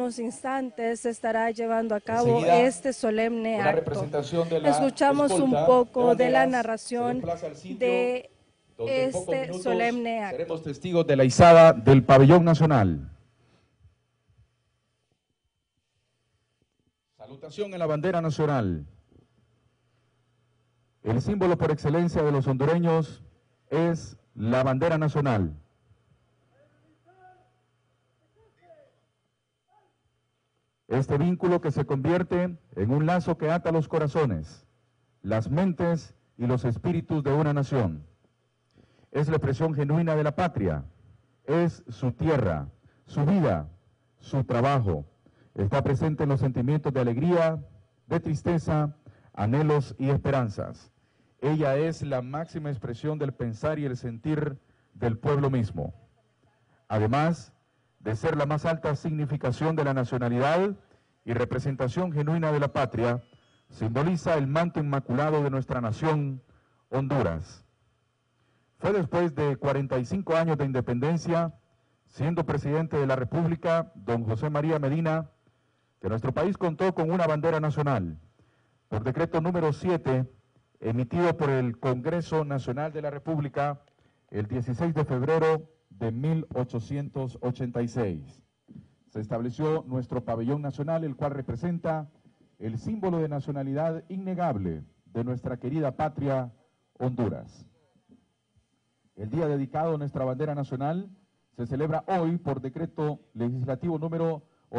unos instantes se estará llevando a cabo este solemne acto. Escuchamos un poco de la narración de este solemne acto. Seremos testigos de la izada del pabellón nacional. Salutación en la bandera nacional. El símbolo por excelencia de los hondureños es la bandera nacional. Este vínculo que se convierte en un lazo que ata los corazones, las mentes y los espíritus de una nación. Es la expresión genuina de la patria, es su tierra, su vida, su trabajo. Está presente en los sentimientos de alegría, de tristeza, anhelos y esperanzas. Ella es la máxima expresión del pensar y el sentir del pueblo mismo. Además de ser la más alta significación de la nacionalidad y representación genuina de la patria, simboliza el manto inmaculado de nuestra nación, Honduras. Fue después de 45 años de independencia, siendo presidente de la República, don José María Medina, que nuestro país contó con una bandera nacional, por decreto número 7, emitido por el Congreso Nacional de la República el 16 de febrero de 1886. Se estableció nuestro pabellón nacional, el cual representa el símbolo de nacionalidad innegable de nuestra querida patria, Honduras. El día dedicado a nuestra bandera nacional se celebra hoy por decreto legislativo número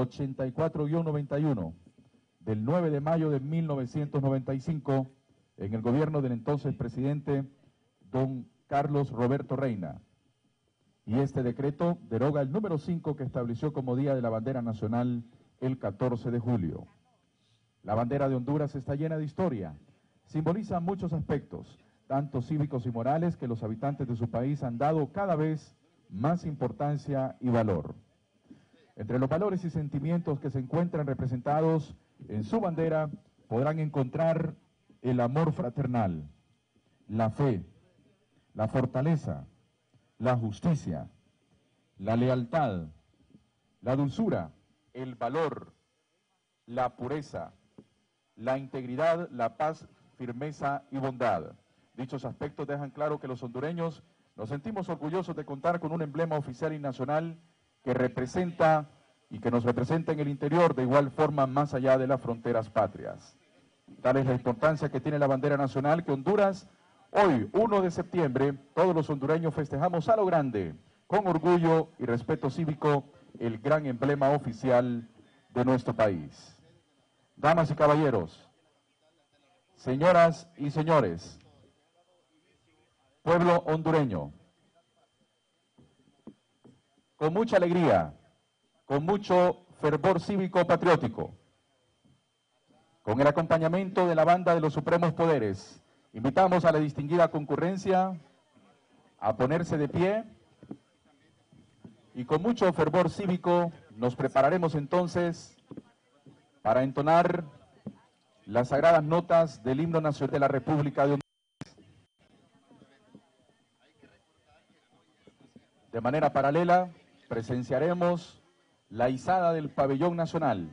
84-91 del 9 de mayo de 1995 en el gobierno del entonces presidente don Carlos Roberto Reina. Y este decreto deroga el número 5 que estableció como Día de la Bandera Nacional el 14 de julio. La bandera de Honduras está llena de historia, simboliza muchos aspectos, tanto cívicos y morales, que los habitantes de su país han dado cada vez más importancia y valor. Entre los valores y sentimientos que se encuentran representados en su bandera podrán encontrar el amor fraternal, la fe, la fortaleza, la justicia, la lealtad, la dulzura, el valor, la pureza, la integridad, la paz, firmeza y bondad. Dichos aspectos dejan claro que los hondureños nos sentimos orgullosos de contar con un emblema oficial y nacional que representa y que nos representa en el interior, de igual forma más allá de las fronteras patrias. Tal es la importancia que tiene la bandera nacional que Honduras, hoy, 1 de septiembre, todos los hondureños festejamos a lo grande, con orgullo y respeto cívico, el gran emblema oficial de nuestro país. Damas y caballeros, señoras y señores, pueblo hondureño, con mucha alegría, con mucho fervor cívico-patriótico, con el acompañamiento de la banda de los supremos poderes, invitamos a la distinguida concurrencia a ponerse de pie y con mucho fervor cívico nos prepararemos entonces para entonar las sagradas notas del himno nacional de la República de Honduras. De manera paralela, presenciaremos la izada del pabellón nacional.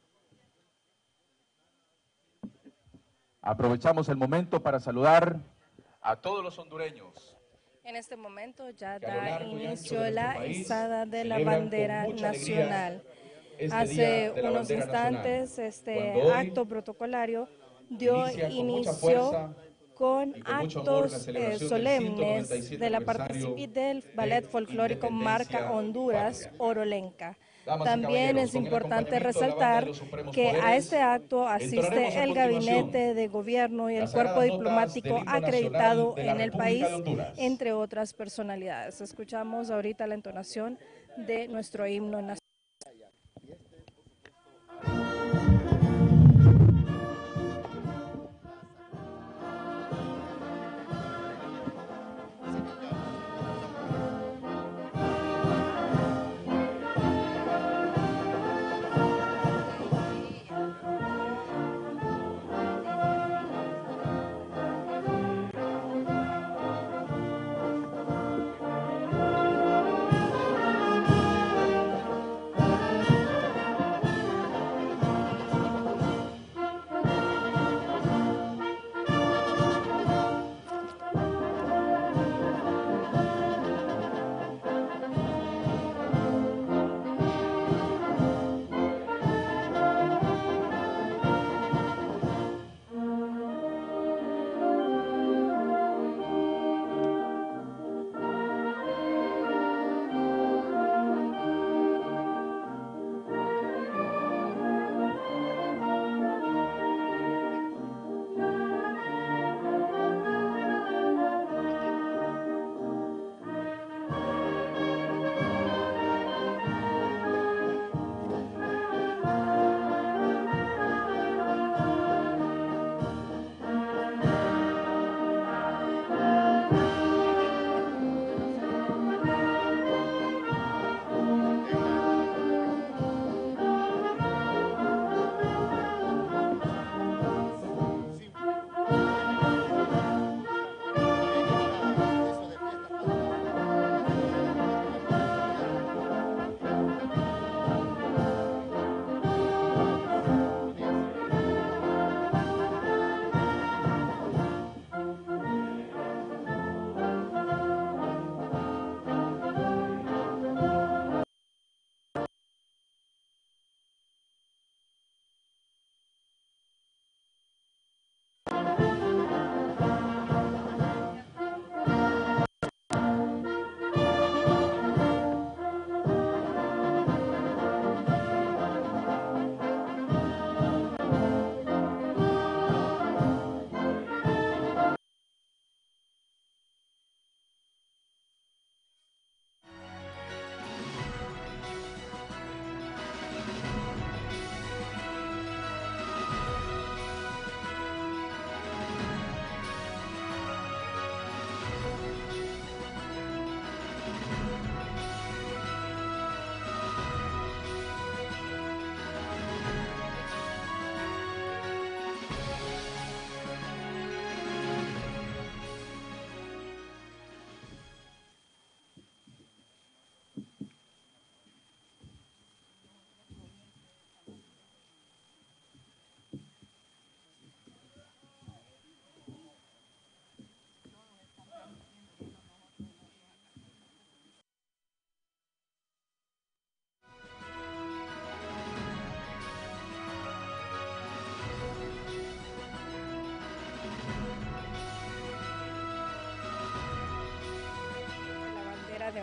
Aprovechamos el momento para saludar a todos los hondureños. En este momento ya da inicio la izada de la bandera nacional. Hace unos instantes este acto protocolario dio inicio con actos solemnes de la del ballet folclórico Marca Honduras, Orolenca. También es importante resaltar que a este acto asiste el gabinete de gobierno y el cuerpo diplomático acreditado en el país, entre otras personalidades. Escuchamos ahorita la entonación de nuestro himno nacional.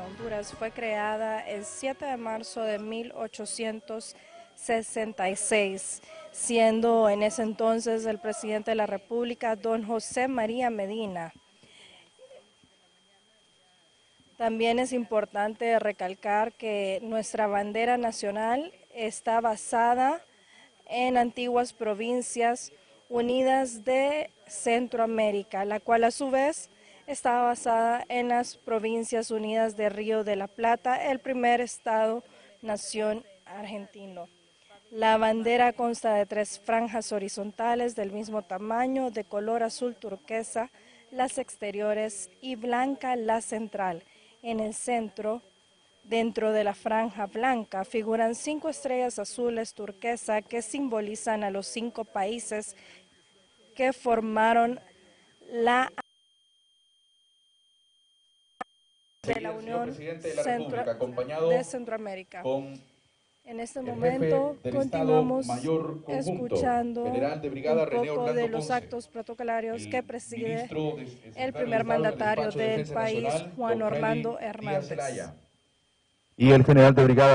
Honduras fue creada el 7 de marzo de 1866, siendo en ese entonces el presidente de la República, don José María Medina. También es importante recalcar que nuestra bandera nacional está basada en antiguas provincias unidas de Centroamérica, la cual a su vez está basada en las provincias unidas de Río de la Plata, el primer estado-nación argentino. La bandera consta de 3 franjas horizontales del mismo tamaño, de color azul turquesa, las exteriores, y blanca la central. En el centro, dentro de la franja blanca, figuran 5 estrellas azules turquesa que simbolizan a los 5 países que formaron la Unión de Centroamérica. En este momento continuamos escuchando un poco de los actos protocolarios que preside el primer mandatario del país, Juan Orlando Hernández. Y el general de brigada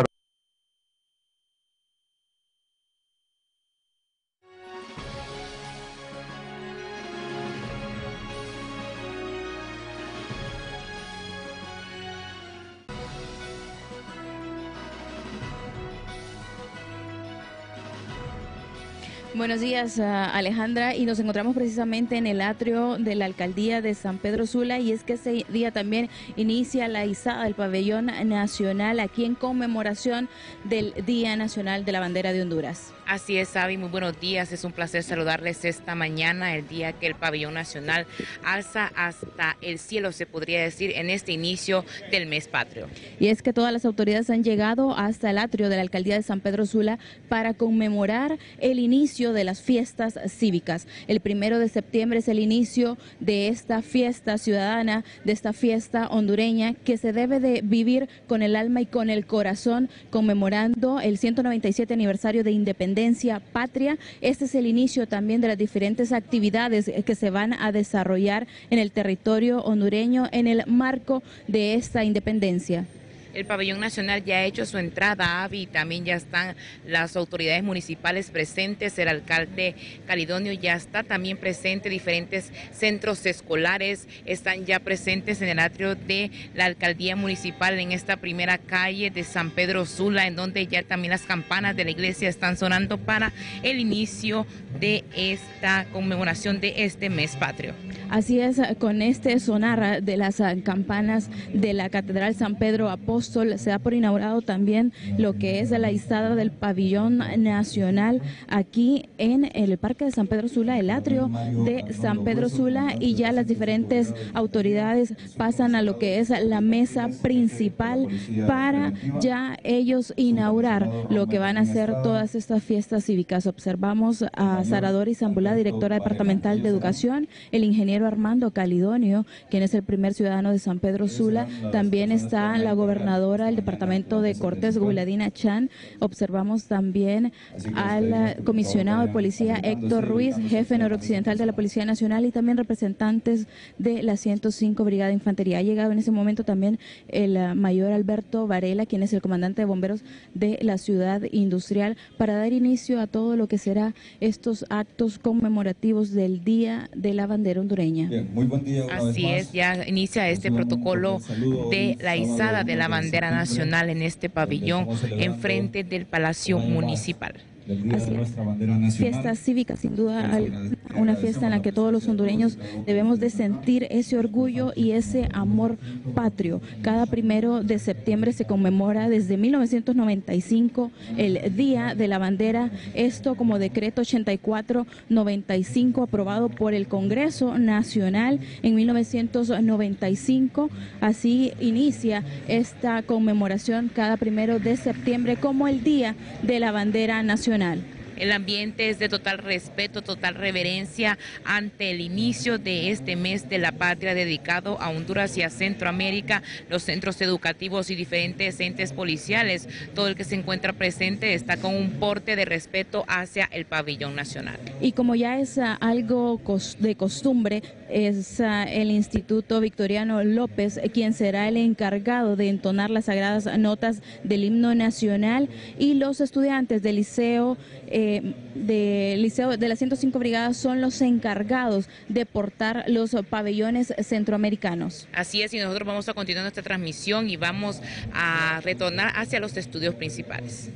Buenos días, Alejandra, y nos encontramos precisamente en el atrio de la alcaldía de San Pedro Sula, y es que ese día también inicia la izada del pabellón nacional aquí en conmemoración del Día Nacional de la Bandera de Honduras. Así es, Abby, muy buenos días. Es un placer saludarles esta mañana, el día que el pabellón nacional alza hasta el cielo, se podría decir, en este inicio del mes patrio. Y es que todas las autoridades han llegado hasta el atrio de la alcaldía de San Pedro Sula para conmemorar el inicio de las fiestas cívicas. El 1 de septiembre es el inicio de esta fiesta ciudadana, de esta fiesta hondureña que se debe de vivir con el alma y con el corazón, conmemorando el 197 aniversario de independencia patria. Este es el inicio también de las diferentes actividades que se van a desarrollar en el territorio hondureño en el marco de esta independencia. El pabellón nacional ya ha hecho su entrada, Abby, y también ya están las autoridades municipales presentes. El alcalde Calidonio ya está también presente, diferentes centros escolares están ya presentes en el atrio de la alcaldía municipal en esta primera calle de San Pedro Sula, en donde ya también las campanas de la iglesia están sonando para el inicio de esta conmemoración de este mes patrio. Así es, con este sonar de las campanas de la Catedral San Pedro Apóstol se da por inaugurado también lo que es la izada del pabellón nacional aquí en el Parque de San Pedro Sula, el atrio de San Pedro Sula, y ya las diferentes autoridades pasan a lo que es la mesa principal para ya ellos inaugurar lo que van a ser todas estas fiestas cívicas. Observamos a Sara Doris Zambulá, directora departamental de Educación, el ingeniero Armando Calidonio, quien es el primer ciudadano de San Pedro Sula. También está la gobernadora del departamento de Cortés, Guiladina Chan. Observamos también al comisionado de policía Héctor Ruiz, jefe noroccidental de la Policía Nacional, y también representantes de la 105 Brigada de Infantería. Ha llegado en ese momento también el mayor Alberto Varela, quien es el comandante de bomberos de la ciudad industrial, para dar inicio a todo lo que será estos actos conmemorativos del Día de la Bandera hondureña. Bien, muy buen día. Así es, ya inicia este protocolo de la izada de la bandera nacional en este pabellón enfrente del Palacio Municipal. Fiesta cívica, sin duda, una fiesta en la que todos los hondureños debemos de sentir ese orgullo y ese amor patrio. Cada 1 de septiembre se conmemora desde 1995 el Día de la Bandera, esto como decreto 8495 aprobado por el Congreso Nacional en 1995. Así inicia esta conmemoración cada 1 de septiembre como el Día de la Bandera Nacional. El ambiente es de total respeto, total reverencia ante el inicio de este mes de la patria dedicado a Honduras y a Centroamérica, los centros educativos y diferentes entes policiales. Todo el que se encuentra presente está con un porte de respeto hacia el pabellón nacional. Y como ya es algo de costumbre, es el Instituto Victoriano López quien será el encargado de entonar las sagradas notas del himno nacional, y los estudiantes del liceo de la 105 Brigada son los encargados de portar los pabellones centroamericanos. Así es, y nosotros vamos a continuar nuestra transmisión y vamos a retornar hacia los estudios principales.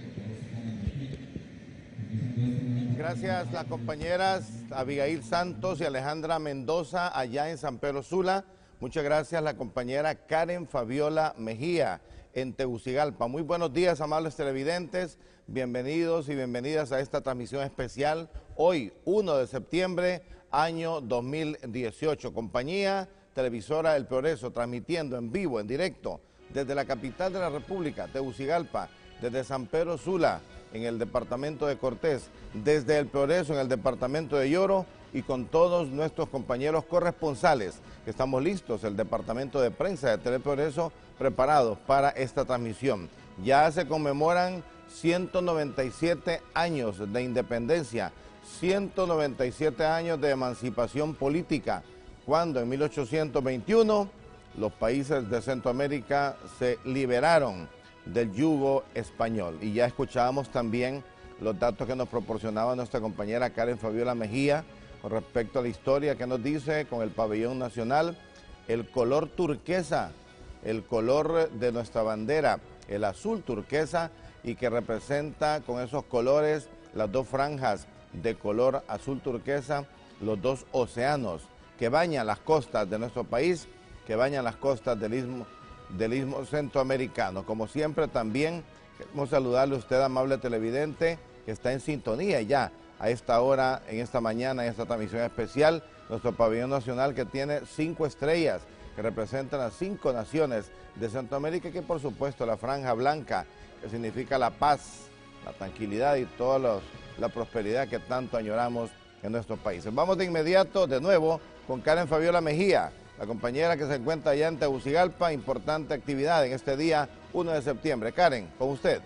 Gracias las compañeras Abigail Santos y Alejandra Mendoza allá en San Pedro Sula. Muchas gracias la compañera Karen Fabiola Mejía en Tegucigalpa. Muy buenos días, amables televidentes. Bienvenidos y bienvenidas a esta transmisión especial. Hoy, 1 de septiembre, año 2018. Compañía Televisora El Progreso, transmitiendo en vivo, en directo, desde la capital de la República, Tegucigalpa, desde San Pedro Sula, en el departamento de Cortés, desde El Progreso, en el departamento de Lloro, y con todos nuestros compañeros corresponsales, que estamos listos, el departamento de prensa de Teleprogreso, preparados para esta transmisión. Ya se conmemoran 197 años de independencia, 197 años de emancipación política, cuando en 1821 los países de Centroamérica se liberaron del yugo español. Y ya escuchábamos también los datos que nos proporcionaba nuestra compañera Karen Fabiola Mejía con respecto a la historia que nos dice con el pabellón nacional, el color turquesa, el color de nuestra bandera, el azul turquesa, y que representa con esos colores las dos franjas de color azul turquesa, los dos océanos que bañan las costas de nuestro país, que bañan las costas del istmo centroamericano. Como siempre también queremos saludarle a usted, amable televidente, que está en sintonía ya a esta hora, en esta mañana, en esta transmisión especial, nuestro pabellón nacional que tiene 5 estrellas, que representan a 5 naciones de Centroamérica, y que por supuesto la franja blanca, que significa la paz, la tranquilidad y toda la prosperidad que tanto añoramos en nuestros países. Vamos de inmediato, de nuevo, con Karen Fabiola Mejía, la compañera que se encuentra allá en Tegucigalpa. Importante actividad en este día 1 de septiembre. Karen, con usted.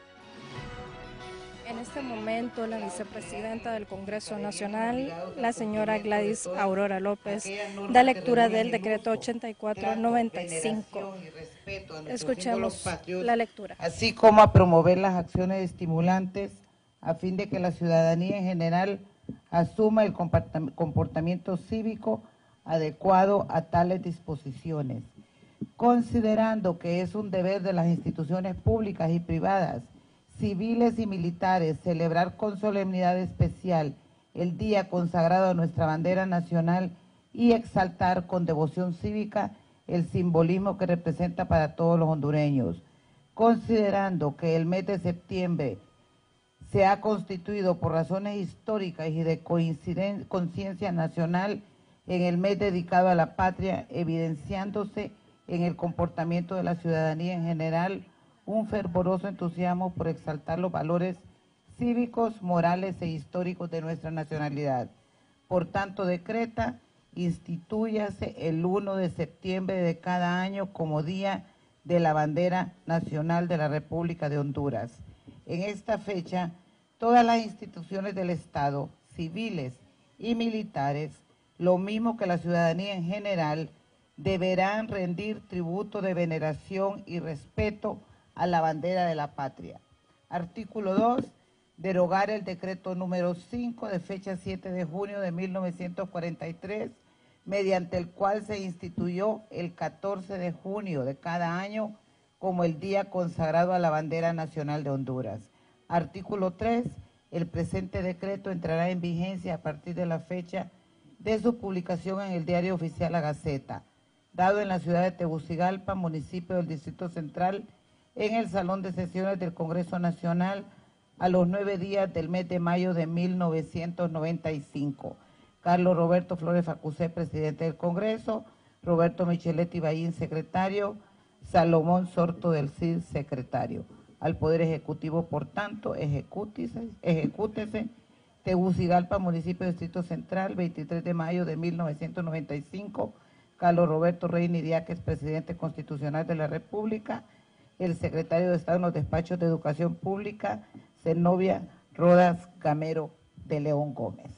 En este momento, la vicepresidenta del Congreso Nacional, la señora Gladys Aurora López, da lectura del decreto 8495. Escuchemos la lectura. Así como a promover las acciones estimulantes a fin de que la ciudadanía en general asuma el comportamiento cívico adecuado a tales disposiciones, considerando que es un deber de las instituciones públicas y privadas, civiles y militares, celebrar con solemnidad especial el día consagrado a nuestra bandera nacional y exaltar con devoción cívica el simbolismo que representa para todos los hondureños, considerando que el mes de septiembre se ha constituido por razones históricas y de conciencia nacional en el mes dedicado a la patria, evidenciándose en el comportamiento de la ciudadanía en general un fervoroso entusiasmo por exaltar los valores cívicos, morales e históricos de nuestra nacionalidad. Por tanto, decreta, instituyase el 1 de septiembre de cada año como Día de la Bandera Nacional de la República de Honduras. En esta fecha, todas las instituciones del Estado, civiles y militares, lo mismo que la ciudadanía en general, deberán rendir tributo de veneración y respeto a la bandera de la patria. Artículo 2. Derogar el decreto número 5 de fecha 7 de junio de 1943, mediante el cual se instituyó el 14 de junio de cada año como el día consagrado a la bandera nacional de Honduras. Artículo 3. El presente decreto entrará en vigencia a partir de la fecha de su publicación en el Diario Oficial La Gaceta, dado en la ciudad de Tegucigalpa, municipio del Distrito Central, en el Salón de Sesiones del Congreso Nacional, a los 9 días del mes de mayo de 1995. Carlos Roberto Flores Facusé, presidente del Congreso; Roberto Micheletti Ballín, secretario; Salomón Sorto del CID, secretario. al Poder Ejecutivo. Por tanto, ejecútese. Tegucigalpa, municipio de Distrito Central, 23 de mayo de 1995. Carlos Roberto Reina Idiáquez, presidente constitucional de la República. El secretario de Estado en los despachos de Educación Pública, Zenobia Rodas Gamero de León Gómez.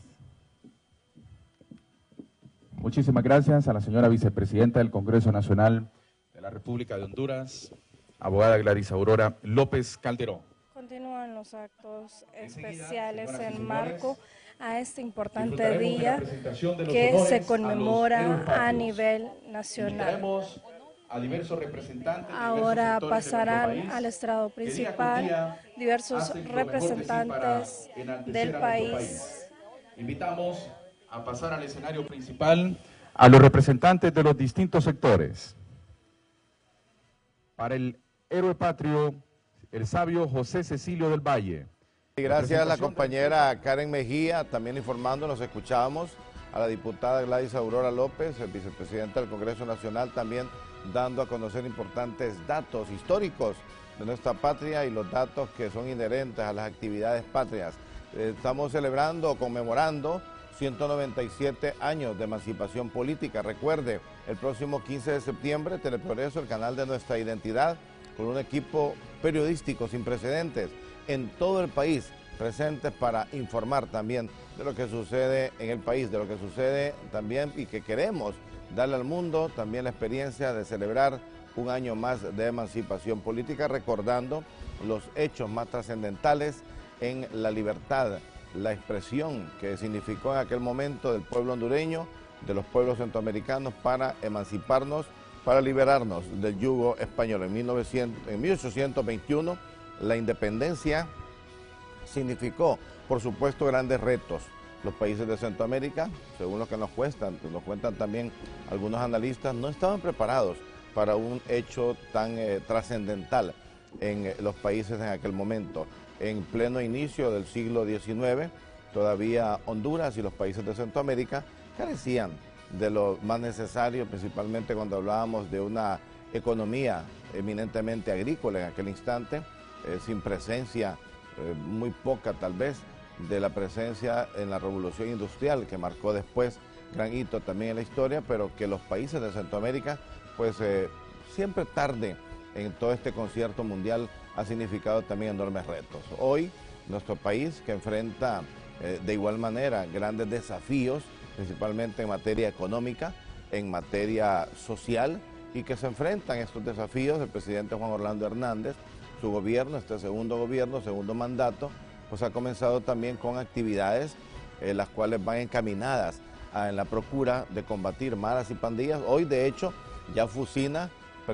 Muchísimas gracias a la señora vicepresidenta del Congreso Nacional de la República de Honduras, abogada Gladys Aurora López Calderón. Continúan los actos especiales en marco a este importante día que se conmemora a nivel nacional. A diversos representantes. Ahora pasarán al estrado principal diversos representantes del país. Invitamos a pasar al escenario principal a los representantes de los distintos sectores. Para el héroe patrio, el sabio José Cecilio del Valle. Y gracias a la compañera Karen Mejía, también informándonos, escuchábamos a la diputada Gladys Aurora López, el vicepresidente del Congreso Nacional, también dando a conocer importantes datos históricos de nuestra patria y los datos que son inherentes a las actividades patrias. Estamos celebrando, conmemorando 197 años de emancipación política. Recuerde, el próximo 15 de septiembre, Teleprogreso, el canal de nuestra identidad, con un equipo periodístico sin precedentes en todo el país, presentes para informar también de lo que sucede en el país, de lo que sucede también y que queremos darle al mundo también la experiencia de celebrar un año más de emancipación política, recordando los hechos más trascendentales en la libertad, la expresión que significó en aquel momento del pueblo hondureño, de los pueblos centroamericanos para emanciparnos, para liberarnos del yugo español. En 1821 la independencia significó, por supuesto, grandes retos. Los países de Centroamérica, según lo que nos cuentan también algunos analistas, no estaban preparados para un hecho tan trascendental en los países en aquel momento. En pleno inicio del siglo XIX, todavía Honduras y los países de Centroamérica carecían de lo más necesario, principalmente cuando hablábamos de una economía eminentemente agrícola en aquel instante, sin presencia, muy poca tal vez, de la presencia en la revolución industrial que marcó después gran hito también en la historia, pero que los países de Centroamérica pues siempre tarde en todo este concierto mundial ha significado también enormes retos. Hoy nuestro país, que enfrenta de igual manera grandes desafíos, principalmente en materia económica, en materia social, y que se enfrentan estos desafíos el presidente Juan Orlando Hernández, su gobierno, este segundo mandato, pues ha comenzado también con actividades las cuales van encaminadas en la procura de combatir maras y pandillas. Hoy, de hecho, ya Fusina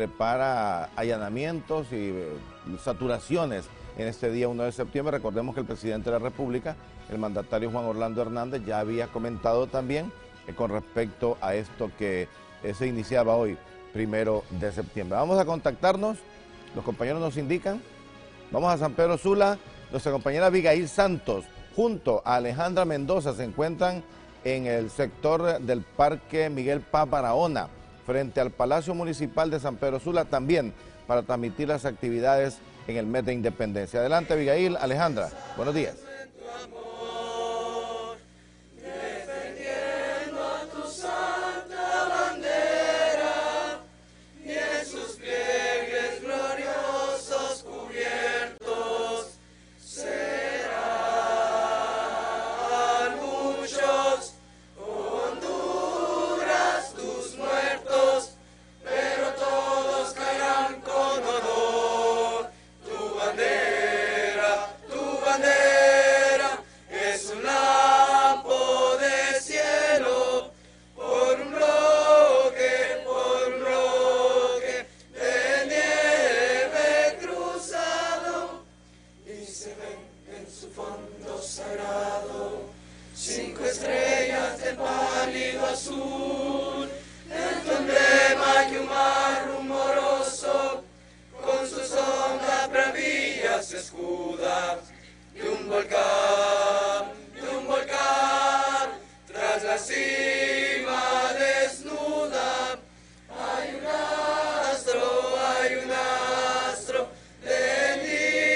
prepara allanamientos y saturaciones en este día 1 de septiembre. Recordemos que el presidente de la República, el mandatario Juan Orlando Hernández, ya había comentado también con respecto a esto que se iniciaba hoy, 1 de septiembre. Vamos a contactarnos, los compañeros nos indican, vamos a San Pedro Sula. Nuestra compañera Abigail Santos, junto a Alejandra Mendoza, se encuentran en el sector del Parque Miguel Paz Barahona, frente al Palacio Municipal de San Pedro Sula, también para transmitir las actividades en el mes de Independencia. Adelante, Abigail, Alejandra, buenos días. Hay un astro de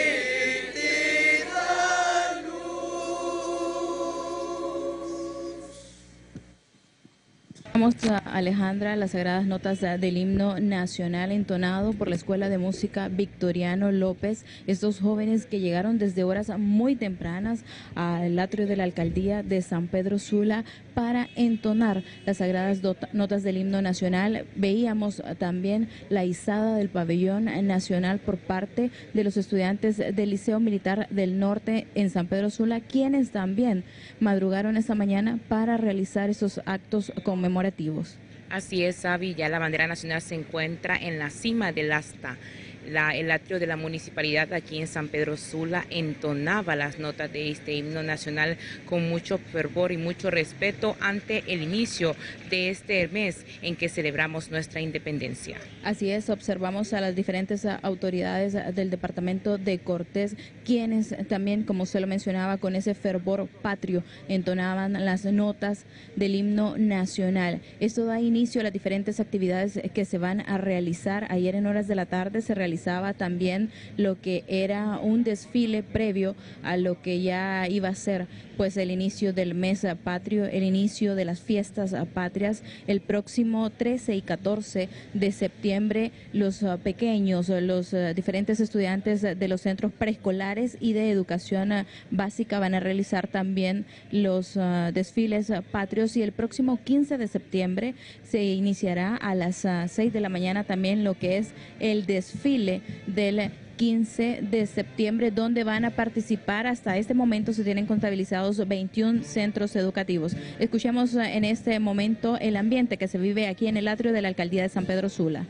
Escuchamos, Alejandra, las sagradas notas del himno nacional entonado por la Escuela de Música Victoriano López. Estos jóvenes que llegaron desde horas muy tempranas al atrio de la alcaldía de San Pedro Sula para entonar las sagradas notas del himno nacional. Veíamos también la izada del pabellón nacional por parte de los estudiantes del Liceo Militar del Norte en San Pedro Sula, quienes también madrugaron esta mañana para realizar esos actos conmemorativos. Así es, Avi, ya la bandera nacional se encuentra en la cima del asta. El atrio de la municipalidad aquí en San Pedro Sula entonaba las notas de este himno nacional con mucho fervor y mucho respeto ante el inicio de este mes en que celebramos nuestra independencia. Así es, observamos a las diferentes autoridades del departamento de Cortés, quienes también, como usted lo mencionaba, con ese fervor patrio entonaban las notas del himno nacional. Esto da inicio a las diferentes actividades que se van a realizar. Ayer en horas de la tarde se realizaba también lo que era un desfile previo a lo que ya iba a ser pues el inicio del mes patrio, el inicio de las fiestas patrias. El próximo 13 y 14 de septiembre los pequeños, los diferentes estudiantes de los centros preescolares y de educación básica van a realizar también los desfiles patrios, y el próximo 15 de septiembre se iniciará a las 6 de la mañana también lo que es el desfile del 15 de septiembre, donde van a participar. Hasta este momento se tienen contabilizados 21 centros educativos. Escuchemos en este momento el ambiente que se vive aquí en el atrio de la alcaldía de San Pedro Sula.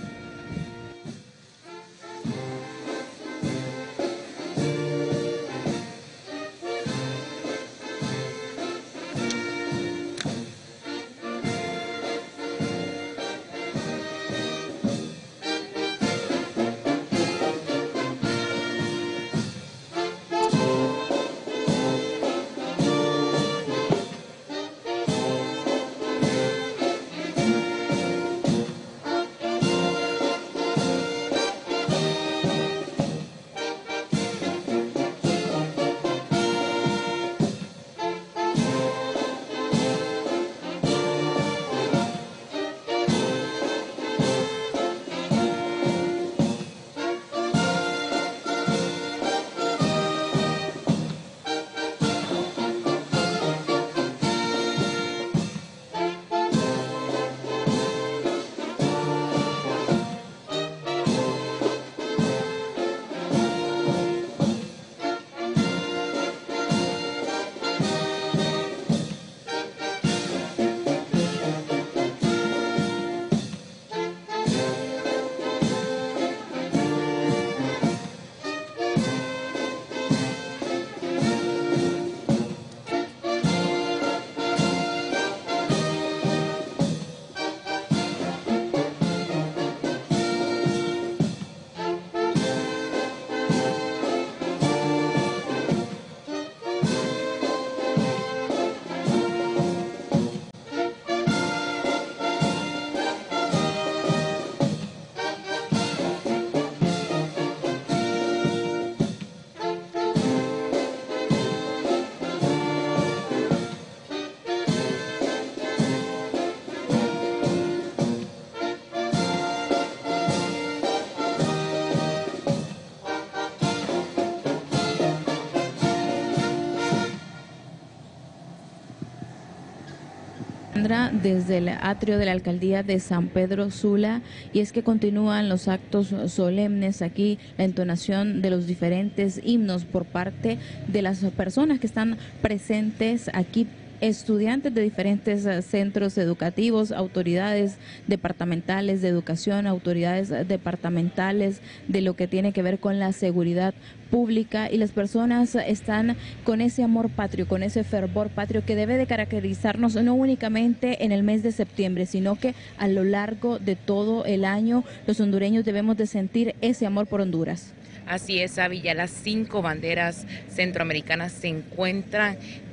Desde el atrio de la alcaldía de San Pedro Sula, y es que continúan los actos solemnes aquí, la entonación de los diferentes himnos por parte de las personas que están presentes aquí, estudiantes de diferentes centros educativos, autoridades departamentales de educación, autoridades departamentales de lo que tiene que ver con la seguridad pública, y las personas están con ese amor patrio, con ese fervor patrio que debe de caracterizarnos no únicamente en el mes de septiembre, sino que a lo largo de todo el año los hondureños debemos de sentir ese amor por Honduras. Así es, Avi, ya las 5 banderas centroamericanas se encuentran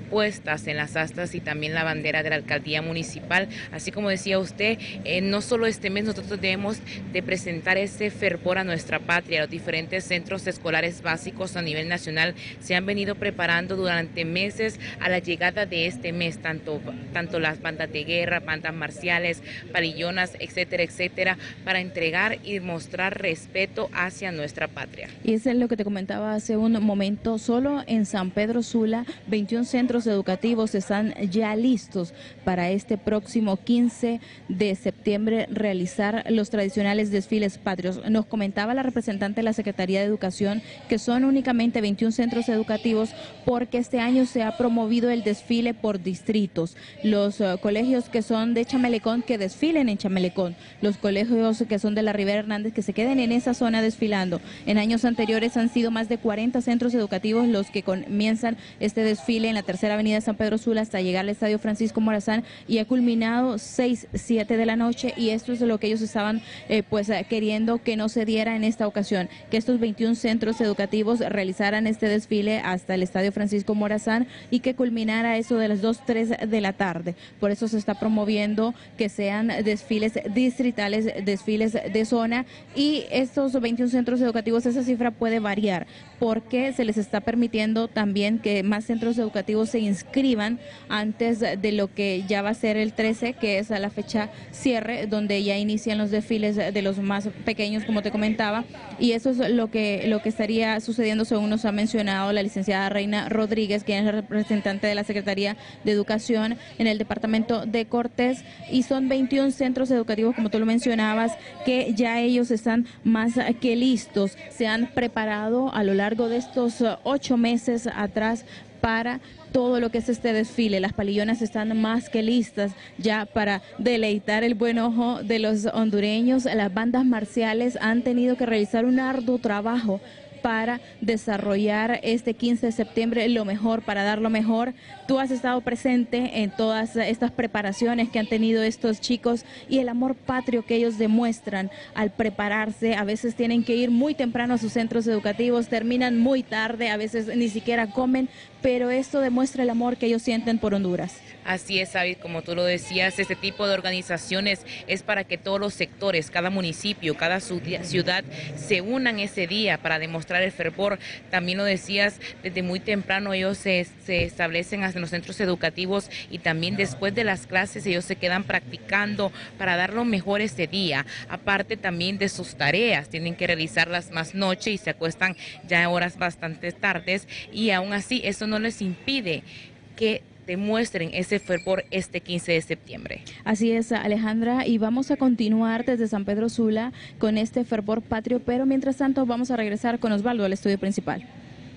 puestas en las astas y también la bandera de la alcaldía municipal. Así como decía usted, no solo este mes nosotros debemos de presentar ese fervor a nuestra patria. Los diferentes centros escolares básicos a nivel nacional se han venido preparando durante meses a la llegada de este mes, tanto las bandas de guerra, bandas marciales, palillonas, etcétera, etcétera, para entregar y mostrar respeto hacia nuestra patria. Y eso es lo que te comentaba hace un momento. Solo en San Pedro Sula, 21 centros educativos están ya listos para este próximo 15 de septiembre realizar los tradicionales desfiles patrios. Nos comentaba la representante de la Secretaría de Educación que son únicamente 21 centros educativos porque este año se ha promovido el desfile por distritos. Los colegios que son de Chamelecón que desfilen en Chamelecón, los colegios que son de la Rivera Hernández que se queden en esa zona desfilando. En años anteriores han sido más de 40 centros educativos los que comienzan este desfile en la tercera avenida de San Pedro Sula hasta llegar al Estadio Francisco Morazán y ha culminado 6, 7 de la noche y esto es lo que ellos estaban queriendo que no se diera en esta ocasión, que estos 21 centros educativos realizaran este desfile hasta el Estadio Francisco Morazán y que culminara eso de las 2, 3 de la tarde. Por eso se está promoviendo que sean desfiles distritales, desfiles de zona y estos 21 centros educativos, esa cifra puede variar porque se les está permitiendo también que más centros educativos se inscriban antes de lo que ya va a ser el 13, que es a la fecha cierre, donde ya inician los desfiles de los más pequeños, como te comentaba, y eso es lo que estaría sucediendo según nos ha mencionado la licenciada Reina Rodríguez, quien es la representante de la Secretaría de Educación en el departamento de Cortés, y son 21 centros educativos, como tú lo mencionabas, que ya ellos están más que listos, se han preparado a lo largo de estos 8 meses atrás para todo lo que es este desfile. Las palillonas están más que listas ya para deleitar el buen ojo de los hondureños. Las bandas marciales han tenido que realizar un arduo trabajo para desarrollar este 15 de septiembre lo mejor, para dar lo mejor. Tú has estado presente en todas estas preparaciones que han tenido estos chicos y el amor patrio que ellos demuestran al prepararse. A veces tienen que ir muy temprano a sus centros educativos, terminan muy tarde, a veces ni siquiera comen, pero esto demuestra el amor que ellos sienten por Honduras. Así es, David, como tú lo decías, este tipo de organizaciones es para que todos los sectores, cada municipio, cada ciudad se unan ese día para demostrar el fervor. También lo decías, desde muy temprano ellos se establecen hasta los centros educativos y también después de las clases ellos se quedan practicando para dar lo mejor ese día. Aparte también de sus tareas, tienen que realizarlas más noche y se acuestan ya a horas bastante tardes y aún así eso no les impide que demuestren ese fervor este 15 de septiembre. Así es, Alejandra, y vamos a continuar desde San Pedro Sula con este fervor patrio, pero mientras tanto vamos a regresar con Osvaldo al estudio principal.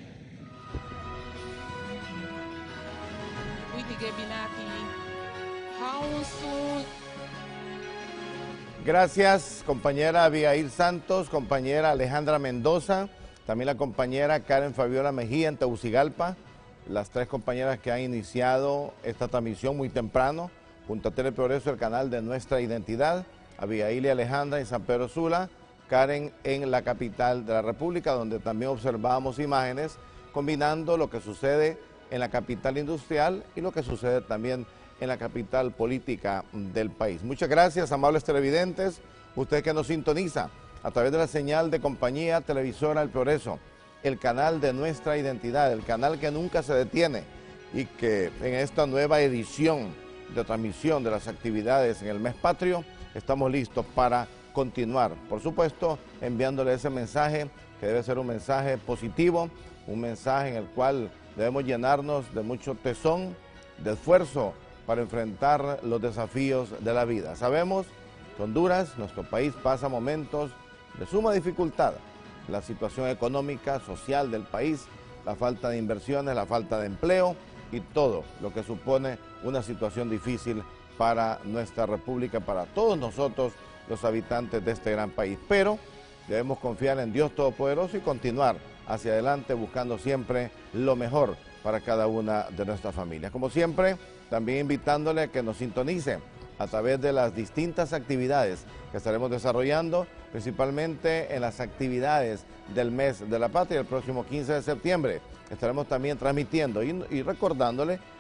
Gracias, compañera Abigail Santos, compañera Alejandra Mendoza, también la compañera Karen Fabiola Mejía en Tegucigalpa, las tres compañeras que han iniciado esta transmisión muy temprano, junto a Teleprogreso, el canal de Nuestra Identidad, Abigail y Alejandra en San Pedro Sula, Karen en la capital de la República, donde también observamos imágenes combinando lo que sucede en la capital industrial y lo que sucede también en la capital política del país. Muchas gracias, amables televidentes, usted que nos sintoniza a través de la señal de compañía televisora El Progreso, el canal de Nuestra Identidad, el canal que nunca se detiene y que en esta nueva edición de transmisión de las actividades en el mes patrio estamos listos para continuar, por supuesto, enviándole ese mensaje que debe ser un mensaje positivo, un mensaje en el cual debemos llenarnos de mucho tesón, de esfuerzo para enfrentar los desafíos de la vida. Sabemos que Honduras, nuestro país, pasa momentos de suma dificultad. La situación económica, social del país, la falta de inversiones, la falta de empleo y todo lo que supone una situación difícil para nuestra república, para todos nosotros los habitantes de este gran país. Pero debemos confiar en Dios Todopoderoso y continuar hacia adelante buscando siempre lo mejor para cada una de nuestras familias. Como siempre, también invitándole a que nos sintonice a través de las distintas actividades que estaremos desarrollando, principalmente en las actividades del mes de la patria, el próximo 15 de septiembre. Estaremos también transmitiendo y recordándole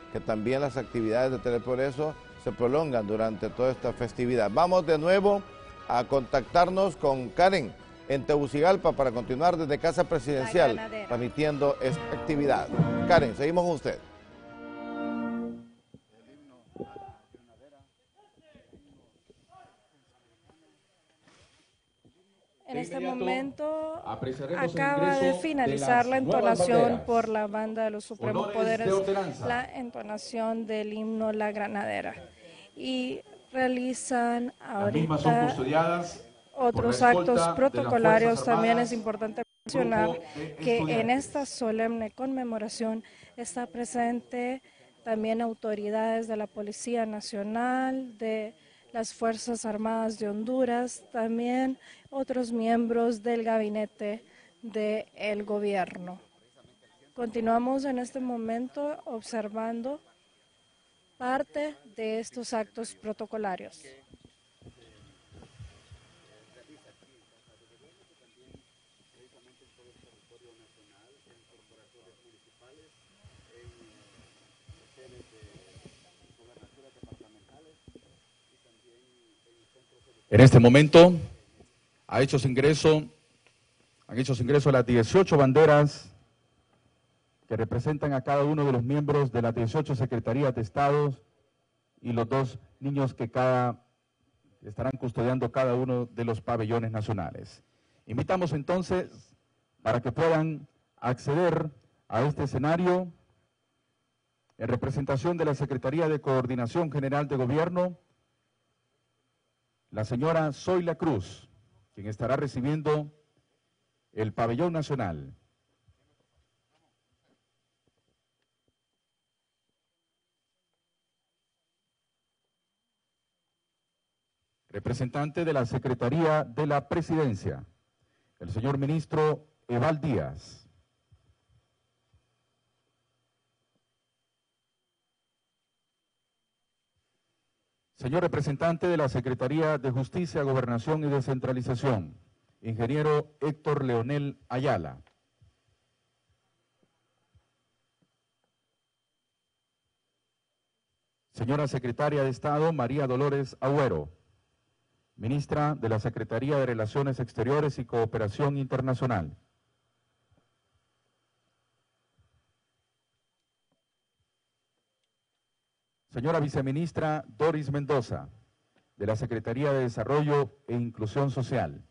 que también las actividades de Teleprogreso se prolongan durante toda esta festividad. Vamos de nuevo a contactarnos con Karen en Tegucigalpa para continuar desde Casa Presidencial transmitiendo esta actividad. Karen, seguimos con usted. En este momento acaba de finalizar la entonación por la banda de los Supremos Poderes, la entonación del himno La Granadera. Y realizan ahorita otros actos protocolarios. También es importante mencionar que en esta solemne conmemoración está presente también autoridades de la Policía Nacional, de las Fuerzas Armadas de Honduras, también otros miembros del gabinete del gobierno. Continuamos en este momento observando parte de estos actos protocolarios. En este momento han hecho su ingreso las 18 banderas que representan a cada uno de los miembros de las 18 secretarías de Estado y los 2 niños que estarán custodiando cada uno de los pabellones nacionales. Invitamos entonces para que puedan acceder a este escenario en representación de la Secretaría de Coordinación General de Gobierno, la señora Zoila Cruz, quien estará recibiendo el pabellón nacional. Representante de la Secretaría de la Presidencia, el señor ministro Eval Díaz. Señor representante de la Secretaría de Justicia, Gobernación y Descentralización, ingeniero Héctor Leonel Ayala. Señora Secretaria de Estado María Dolores Agüero, ministra de la Secretaría de Relaciones Exteriores y Cooperación Internacional. Señora Viceministra Doris Mendoza, de la Secretaría de Desarrollo e Inclusión Social.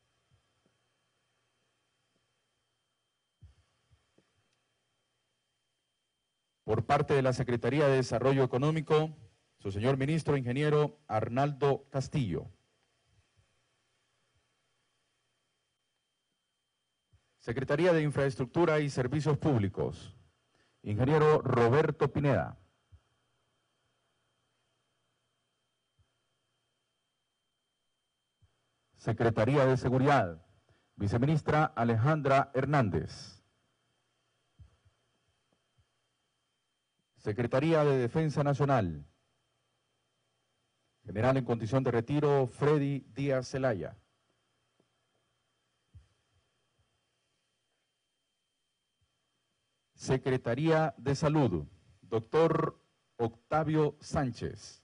Por parte de la Secretaría de Desarrollo Económico, su señor ministro ingeniero Arnaldo Castillo. Secretaría de Infraestructura y Servicios Públicos, ingeniero Roberto Pineda. Secretaría de Seguridad, viceministra Alejandra Hernández. Secretaría de Defensa Nacional, general en condición de retiro Freddy Díaz Zelaya. Secretaría de Salud, doctor Octavio Sánchez.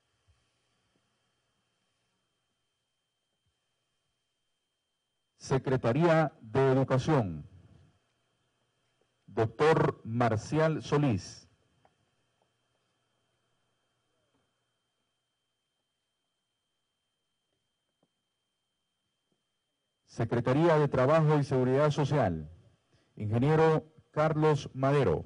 Secretaría de Educación, doctor Marcial Solís. Secretaría de Trabajo y Seguridad Social, ingeniero Carlos Madero.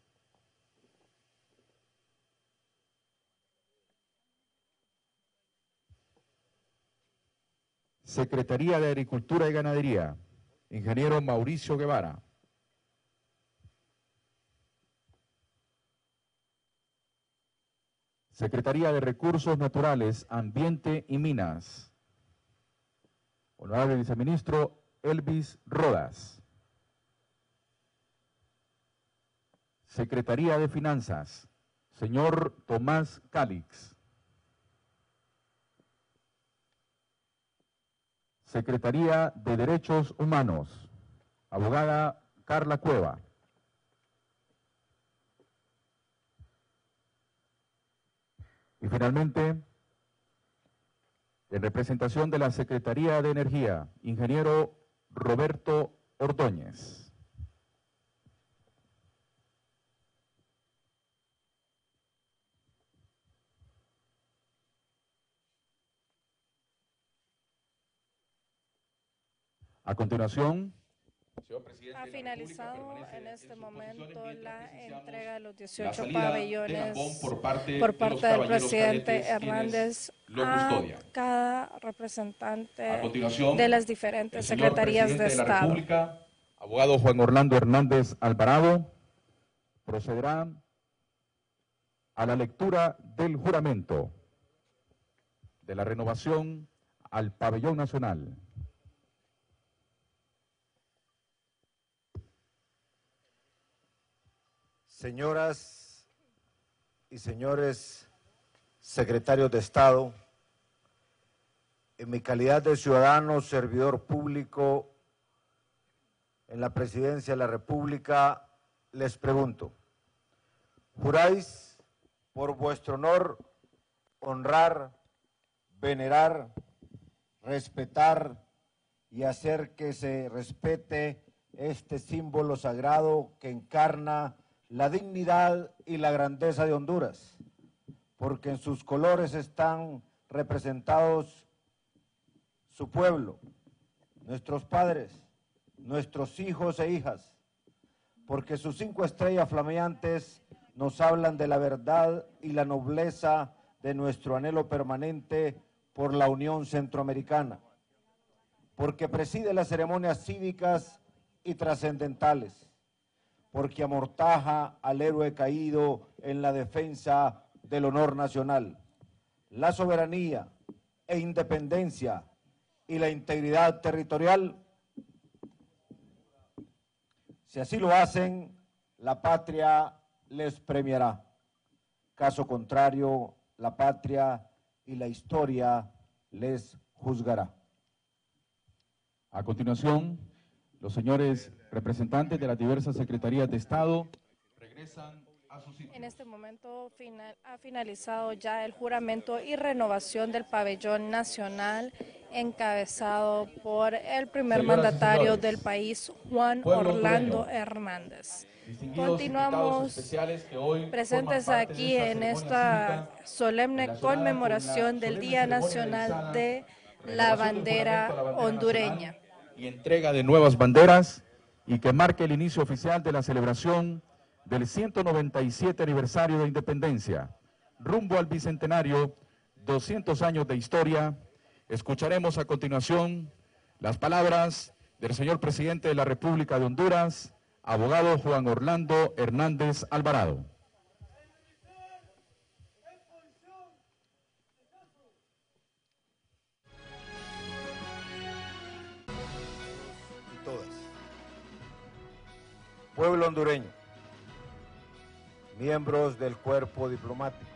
Secretaría de Agricultura y Ganadería, ingeniero Mauricio Guevara. Secretaría de Recursos Naturales, Ambiente y Minas, honorable viceministro Elvis Rodas. Secretaría de Finanzas, señor Tomás Calix. Secretaría de Derechos Humanos, abogada Carla Cueva. Y finalmente, en representación de la Secretaría de Energía, ingeniero Roberto Ordóñez. A continuación, ha finalizado en este momento la entrega de los 18 pabellones por parte del presidente Hernández a cada representante de las diferentes secretarías de Estado. Abogado Juan Orlando Hernández Alvarado, procederá a la lectura del juramento de la renovación al Pabellón Nacional. Señoras y señores secretarios de Estado, en mi calidad de ciudadano servidor público en la Presidencia de la República, les pregunto, ¿juráis por vuestro honor honrar, venerar, respetar y hacer que se respete este símbolo sagrado que encarna la dignidad y la grandeza de Honduras, porque en sus colores están representados su pueblo, nuestros padres, nuestros hijos e hijas, porque sus 5 estrellas flameantes nos hablan de la verdad y la nobleza de nuestro anhelo permanente por la Unión Centroamericana, porque preside las ceremonias cívicas y trascendentales, porque amortaja al héroe caído en la defensa del honor nacional, la soberanía e independencia y la integridad territorial. Si así lo hacen, la patria les premiará. Caso contrario, la patria y la historia les juzgará. A continuación, los señores representantes de las diversas secretarías de Estado regresan a sus sitios. En este momento ha finalizado ya el juramento y renovación del Pabellón Nacional, encabezado por el primer mandatario del país, Juan Orlando Hernández. Continuamos presentes aquí en esta solemne conmemoración del Día Nacional de la Bandera Hondureña. Y entrega de nuevas banderas y que marque el inicio oficial de la celebración del 197 aniversario de independencia, rumbo al bicentenario, 200 años de historia. Escucharemos a continuación las palabras del señor presidente de la República de Honduras, abogado Juan Orlando Hernández Alvarado. Pueblo hondureño, miembros del cuerpo diplomático,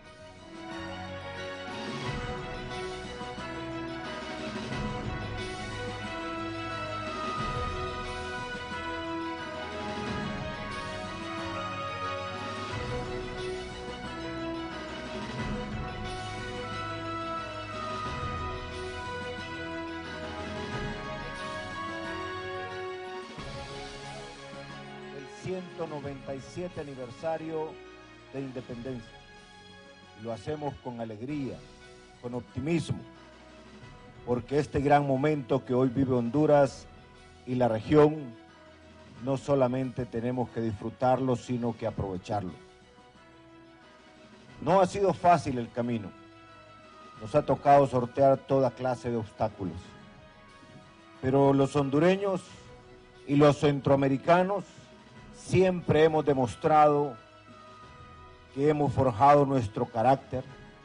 el 197 aniversario de independencia. Lo hacemos con alegría, con optimismo, porque este gran momento que hoy vive Honduras y la región, no solamente tenemos que disfrutarlo, sino que aprovecharlo. No ha sido fácil el camino, nos ha tocado sortear toda clase de obstáculos, pero los hondureños y los centroamericanos siempre hemos demostrado que hemos forjado nuestro carácter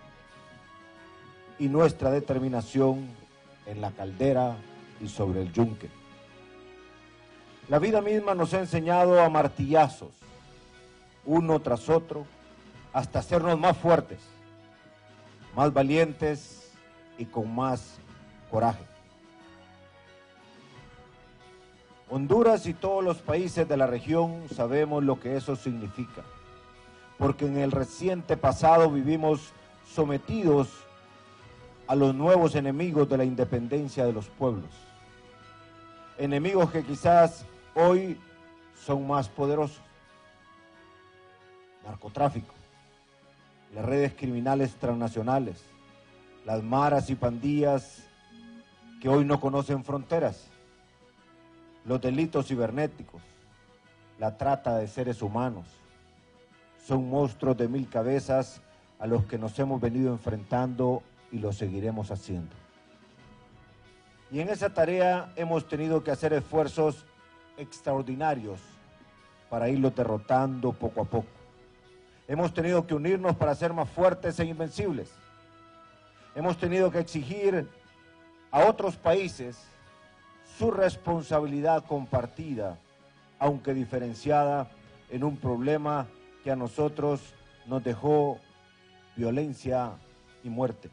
y nuestra determinación en la caldera y sobre el yunque. La vida misma nos ha enseñado a martillazos, uno tras otro, hasta hacernos más fuertes, más valientes y con más coraje. Honduras y todos los países de la región sabemos lo que eso significa, porque en el reciente pasado vivimos sometidos a los nuevos enemigos de la independencia de los pueblos. Enemigos que quizás hoy son más poderosos. Narcotráfico, las redes criminales transnacionales, las maras y pandillas que hoy no conocen fronteras, los delitos cibernéticos, la trata de seres humanos, son monstruos de 1000 cabezas a los que nos hemos venido enfrentando y lo seguiremos haciendo. Y en esa tarea hemos tenido que hacer esfuerzos extraordinarios para irlos derrotando poco a poco. Hemos tenido que unirnos para ser más fuertes e invencibles. Hemos tenido que exigir a otros países su responsabilidad compartida, aunque diferenciada, en un problema que a nosotros nos dejó violencia y muerte.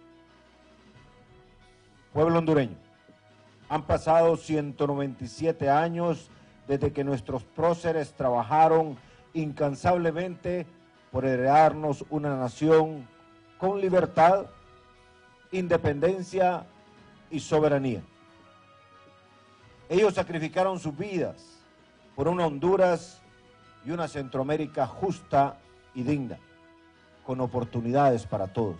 Pueblo hondureño, han pasado 197 años desde que nuestros próceres trabajaron incansablemente por heredarnos una nación con libertad, independencia y soberanía. Ellos sacrificaron sus vidas por una Honduras y una Centroamérica justa y digna, con oportunidades para todos.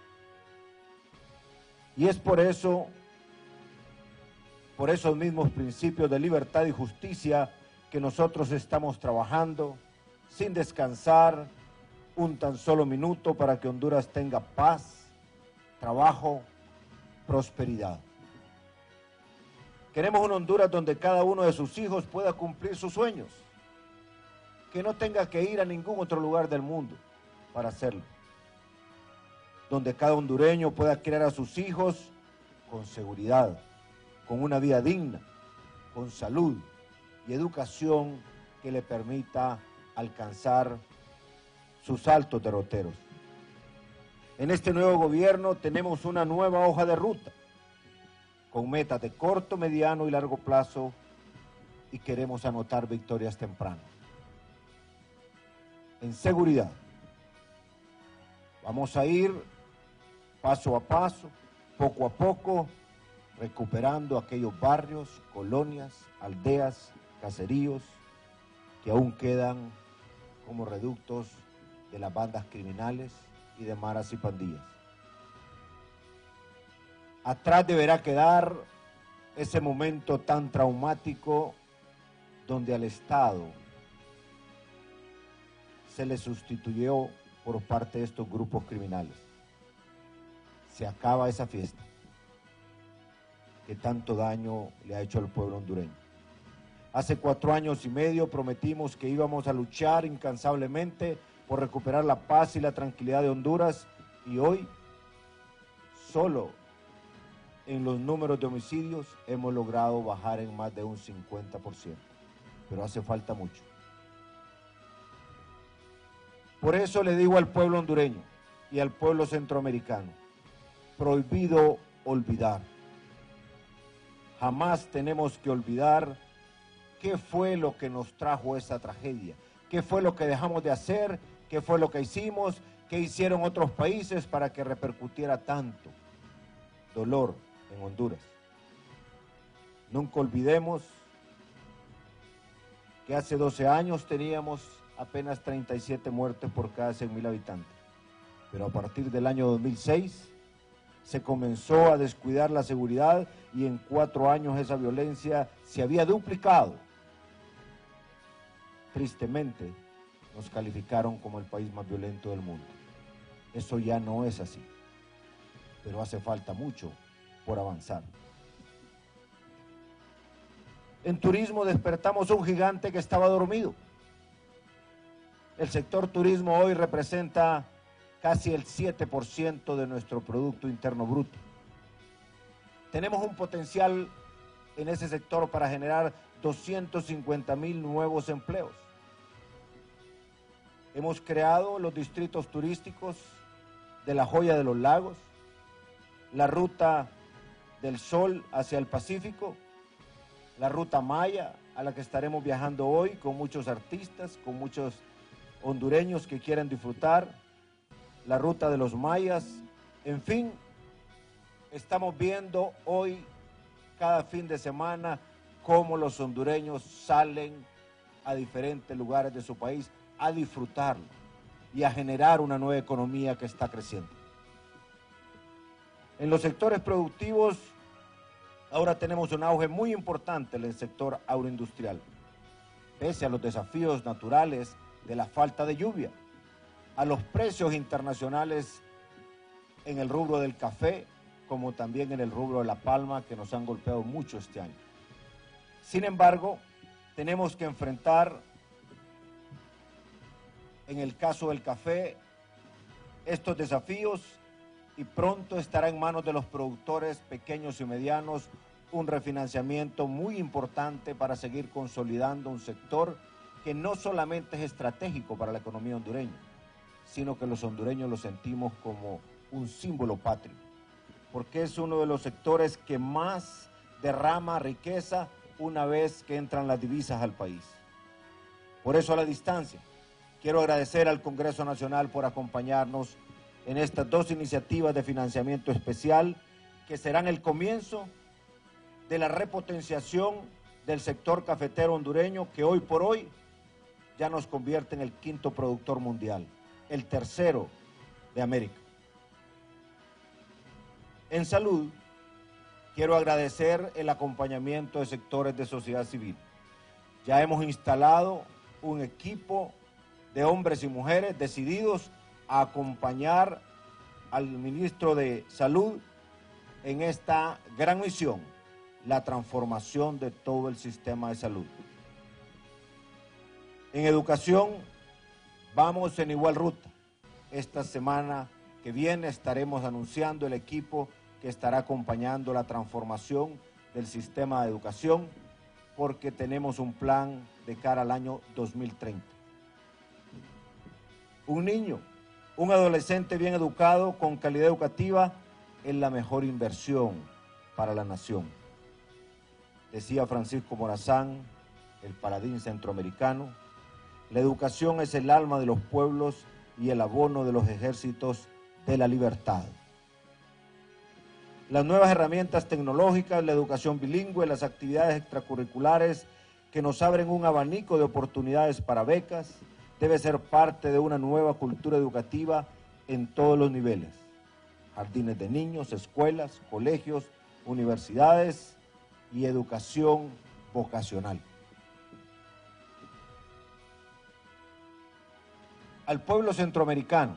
Y es por eso, por esos mismos principios de libertad y justicia, que nosotros estamos trabajando sin descansar un tan solo minuto para que Honduras tenga paz, trabajo, prosperidad. Queremos una Honduras donde cada uno de sus hijos pueda cumplir sus sueños, que no tenga que ir a ningún otro lugar del mundo para hacerlo, donde cada hondureño pueda criar a sus hijos con seguridad, con una vida digna, con salud y educación que le permita alcanzar sus altos derroteros. En este nuevo gobierno tenemos una nueva hoja de ruta, con metas de corto, mediano y largo plazo, y queremos anotar victorias tempranas. En seguridad, vamos a ir paso a paso, poco a poco, recuperando aquellos barrios, colonias, aldeas, caseríos, que aún quedan como reductos de las bandas criminales y de maras y pandillas. Atrás deberá quedar ese momento tan traumático donde al Estado se le sustituyó por parte de estos grupos criminales. Se acaba esa fiesta que tanto daño le ha hecho al pueblo hondureño. Hace 4 años y medio prometimos que íbamos a luchar incansablemente por recuperar la paz y la tranquilidad de Honduras, y hoy solo en los números de homicidios hemos logrado bajar en más de un 50%, pero hace falta mucho. Por eso le digo al pueblo hondureño y al pueblo centroamericano, prohibido olvidar. Jamás tenemos que olvidar qué fue lo que nos trajo esa tragedia, qué fue lo que dejamos de hacer, qué fue lo que hicimos, qué hicieron otros países para que repercutiera tanto dolor en Honduras. Nunca olvidemos que hace 12 años teníamos apenas 37 muertes por cada 100.000 habitantes, pero a partir del año 2006 se comenzó a descuidar la seguridad y en 4 años esa violencia se había duplicado. Tristemente, nos calificaron como el país más violento del mundo. Eso ya no es así, pero hace falta mucho por avanzar. En turismo despertamos un gigante que estaba dormido. El sector turismo hoy representa casi el 7% de nuestro Producto Interno Bruto. Tenemos un potencial en ese sector para generar 250.000 nuevos empleos. Hemos creado los distritos turísticos de la Joya de los Lagos, la Ruta del Sol hacia el Pacífico, la Ruta Maya, a la que estaremos viajando hoy con muchos artistas, con muchos hondureños que quieren disfrutar, la ruta de los mayas, en fin, estamos viendo hoy, cada fin de semana, cómo los hondureños salen a diferentes lugares de su país a disfrutarlo y a generar una nueva economía que está creciendo. En los sectores productivos, ahora tenemos un auge muy importante en el sector agroindustrial, pese a los desafíos naturales de la falta de lluvia, a los precios internacionales en el rubro del café, como también en el rubro de la palma, que nos han golpeado mucho este año. Sin embargo, tenemos que enfrentar, en el caso del café, estos desafíos, y pronto estará en manos de los productores pequeños y medianos un refinanciamiento muy importante para seguir consolidando un sector que no solamente es estratégico para la economía hondureña, sino que los hondureños lo sentimos como un símbolo patrio, porque es uno de los sectores que más derrama riqueza una vez que entran las divisas al país. Por eso, a la distancia, quiero agradecer al Congreso Nacional por acompañarnos en estas dos iniciativas de financiamiento especial que serán el comienzo de la repotenciación del sector cafetero hondureño, que hoy por hoy ya nos convierte en el quinto productor mundial, el tercero de América. En salud, quiero agradecer el acompañamiento de sectores de sociedad civil. Ya hemos instalado un equipo de hombres y mujeres decididos a acompañar al ministro de Salud en esta gran misión, la transformación de todo el sistema de salud. En educación, vamos en igual ruta. Esta semana que viene estaremos anunciando el equipo que estará acompañando la transformación del sistema de educación, porque tenemos un plan de cara al año 2030. Un niño, un adolescente bien educado, con calidad educativa, es la mejor inversión para la nación. Decía Francisco Morazán, el paladín centroamericano, la educación es el alma de los pueblos y el abono de los ejércitos de la libertad. Las nuevas herramientas tecnológicas, la educación bilingüe, las actividades extracurriculares que nos abren un abanico de oportunidades para becas, debe ser parte de una nueva cultura educativa en todos los niveles. Jardines de niños, escuelas, colegios, universidades y educación vocacional. Al pueblo centroamericano,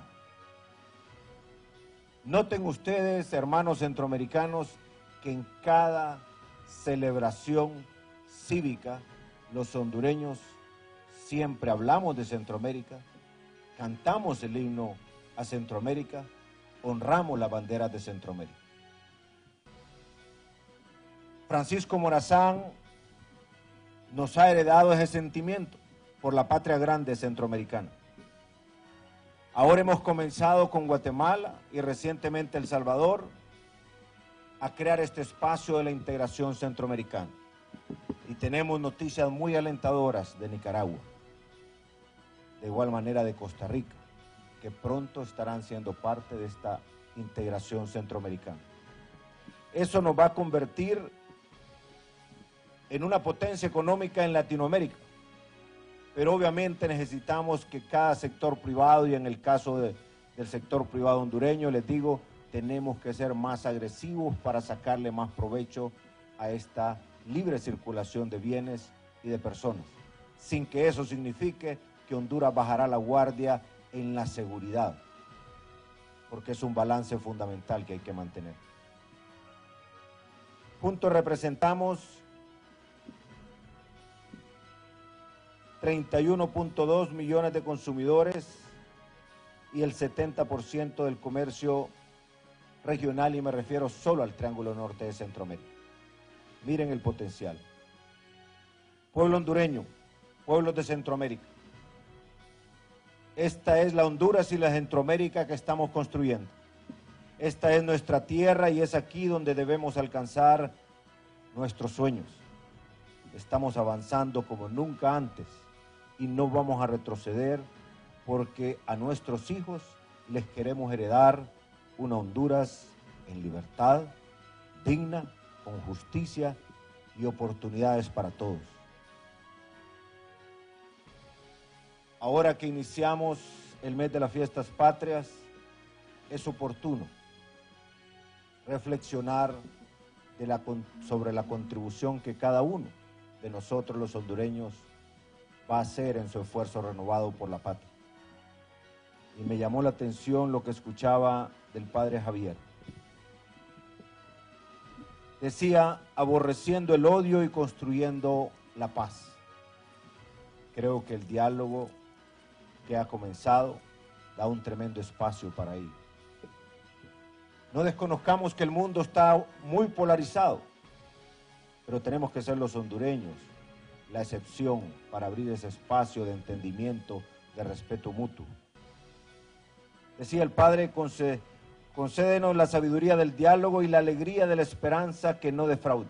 noten ustedes, hermanos centroamericanos, que en cada celebración cívica los hondureños siempre hablamos de Centroamérica, cantamos el himno a Centroamérica, honramos las banderas de Centroamérica. Francisco Morazán nos ha heredado ese sentimiento por la patria grande centroamericana. Ahora hemos comenzado con Guatemala y recientemente El Salvador a crear este espacio de la integración centroamericana. Y tenemos noticias muy alentadoras de Nicaragua, de igual manera de Costa Rica, que pronto estarán siendo parte de esta integración centroamericana. Eso nos va a convertir en una potencia económica en Latinoamérica, pero obviamente necesitamos que cada sector privado, y en el caso del sector privado hondureño, les digo, tenemos que ser más agresivos para sacarle más provecho a esta libre circulación de bienes y de personas, sin que eso signifique que Honduras bajará la guardia en la seguridad, porque es un balance fundamental que hay que mantener. Juntos representamos 31.2 millones de consumidores y el 70% del comercio regional, y me refiero solo al Triángulo Norte de Centroamérica. Miren el potencial. Pueblo hondureño, pueblos de Centroamérica. Esta es la Honduras y la Centroamérica que estamos construyendo. Esta es nuestra tierra y es aquí donde debemos alcanzar nuestros sueños. Estamos avanzando como nunca antes y no vamos a retroceder, porque a nuestros hijos les queremos heredar una Honduras en libertad, digna, con justicia y oportunidades para todos. Ahora que iniciamos el mes de las fiestas patrias, es oportuno reflexionar sobre la contribución que cada uno de nosotros los hondureños va a hacer en su esfuerzo renovado por la patria. Y me llamó la atención lo que escuchaba del padre Javier. Decía, aborreciendo el odio y construyendo la paz. Creo que el diálogo que ha comenzado da un tremendo espacio para ello. No desconozcamos que el mundo está muy polarizado, pero tenemos que ser los hondureños la excepción para abrir ese espacio de entendimiento, de respeto mutuo. Decía el Padre, concédenos la sabiduría del diálogo y la alegría de la esperanza que no defrauda.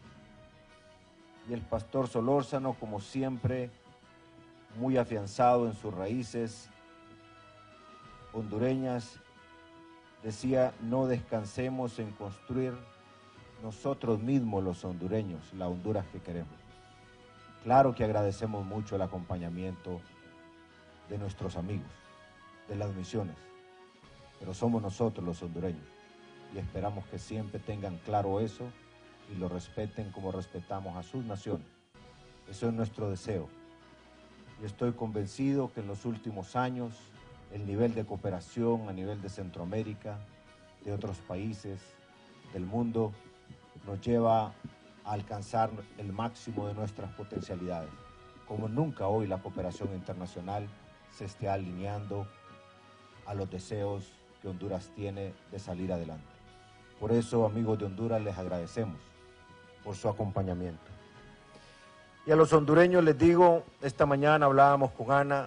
Y el pastor Solórzano, como siempre, muy afianzado en sus raíces hondureñas, decía, no descansemos en construir nosotros mismos los hondureños, la Honduras que queremos. Claro que agradecemos mucho el acompañamiento de nuestros amigos, de las misiones, pero somos nosotros los hondureños y esperamos que siempre tengan claro eso y lo respeten como respetamos a sus naciones. Eso es nuestro deseo. Y estoy convencido que en los últimos años el nivel de cooperación a nivel de Centroamérica, de otros países del mundo, nos lleva a alcanzar el máximo de nuestras potencialidades. Como nunca hoy la cooperación internacional se esté alineando a los deseos que Honduras tiene de salir adelante. Por eso, amigos de Honduras, les agradecemos por su acompañamiento. Y a los hondureños les digo, esta mañana hablábamos con Ana,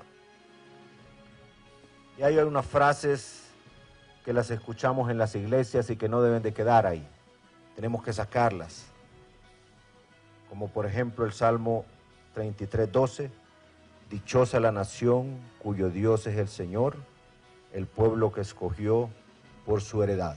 y hay unas frases que las escuchamos en las iglesias y que no deben de quedar ahí. Tenemos que sacarlas. Como por ejemplo el Salmo 33:12, dichosa la nación cuyo Dios es el Señor, el pueblo que escogió por su heredad.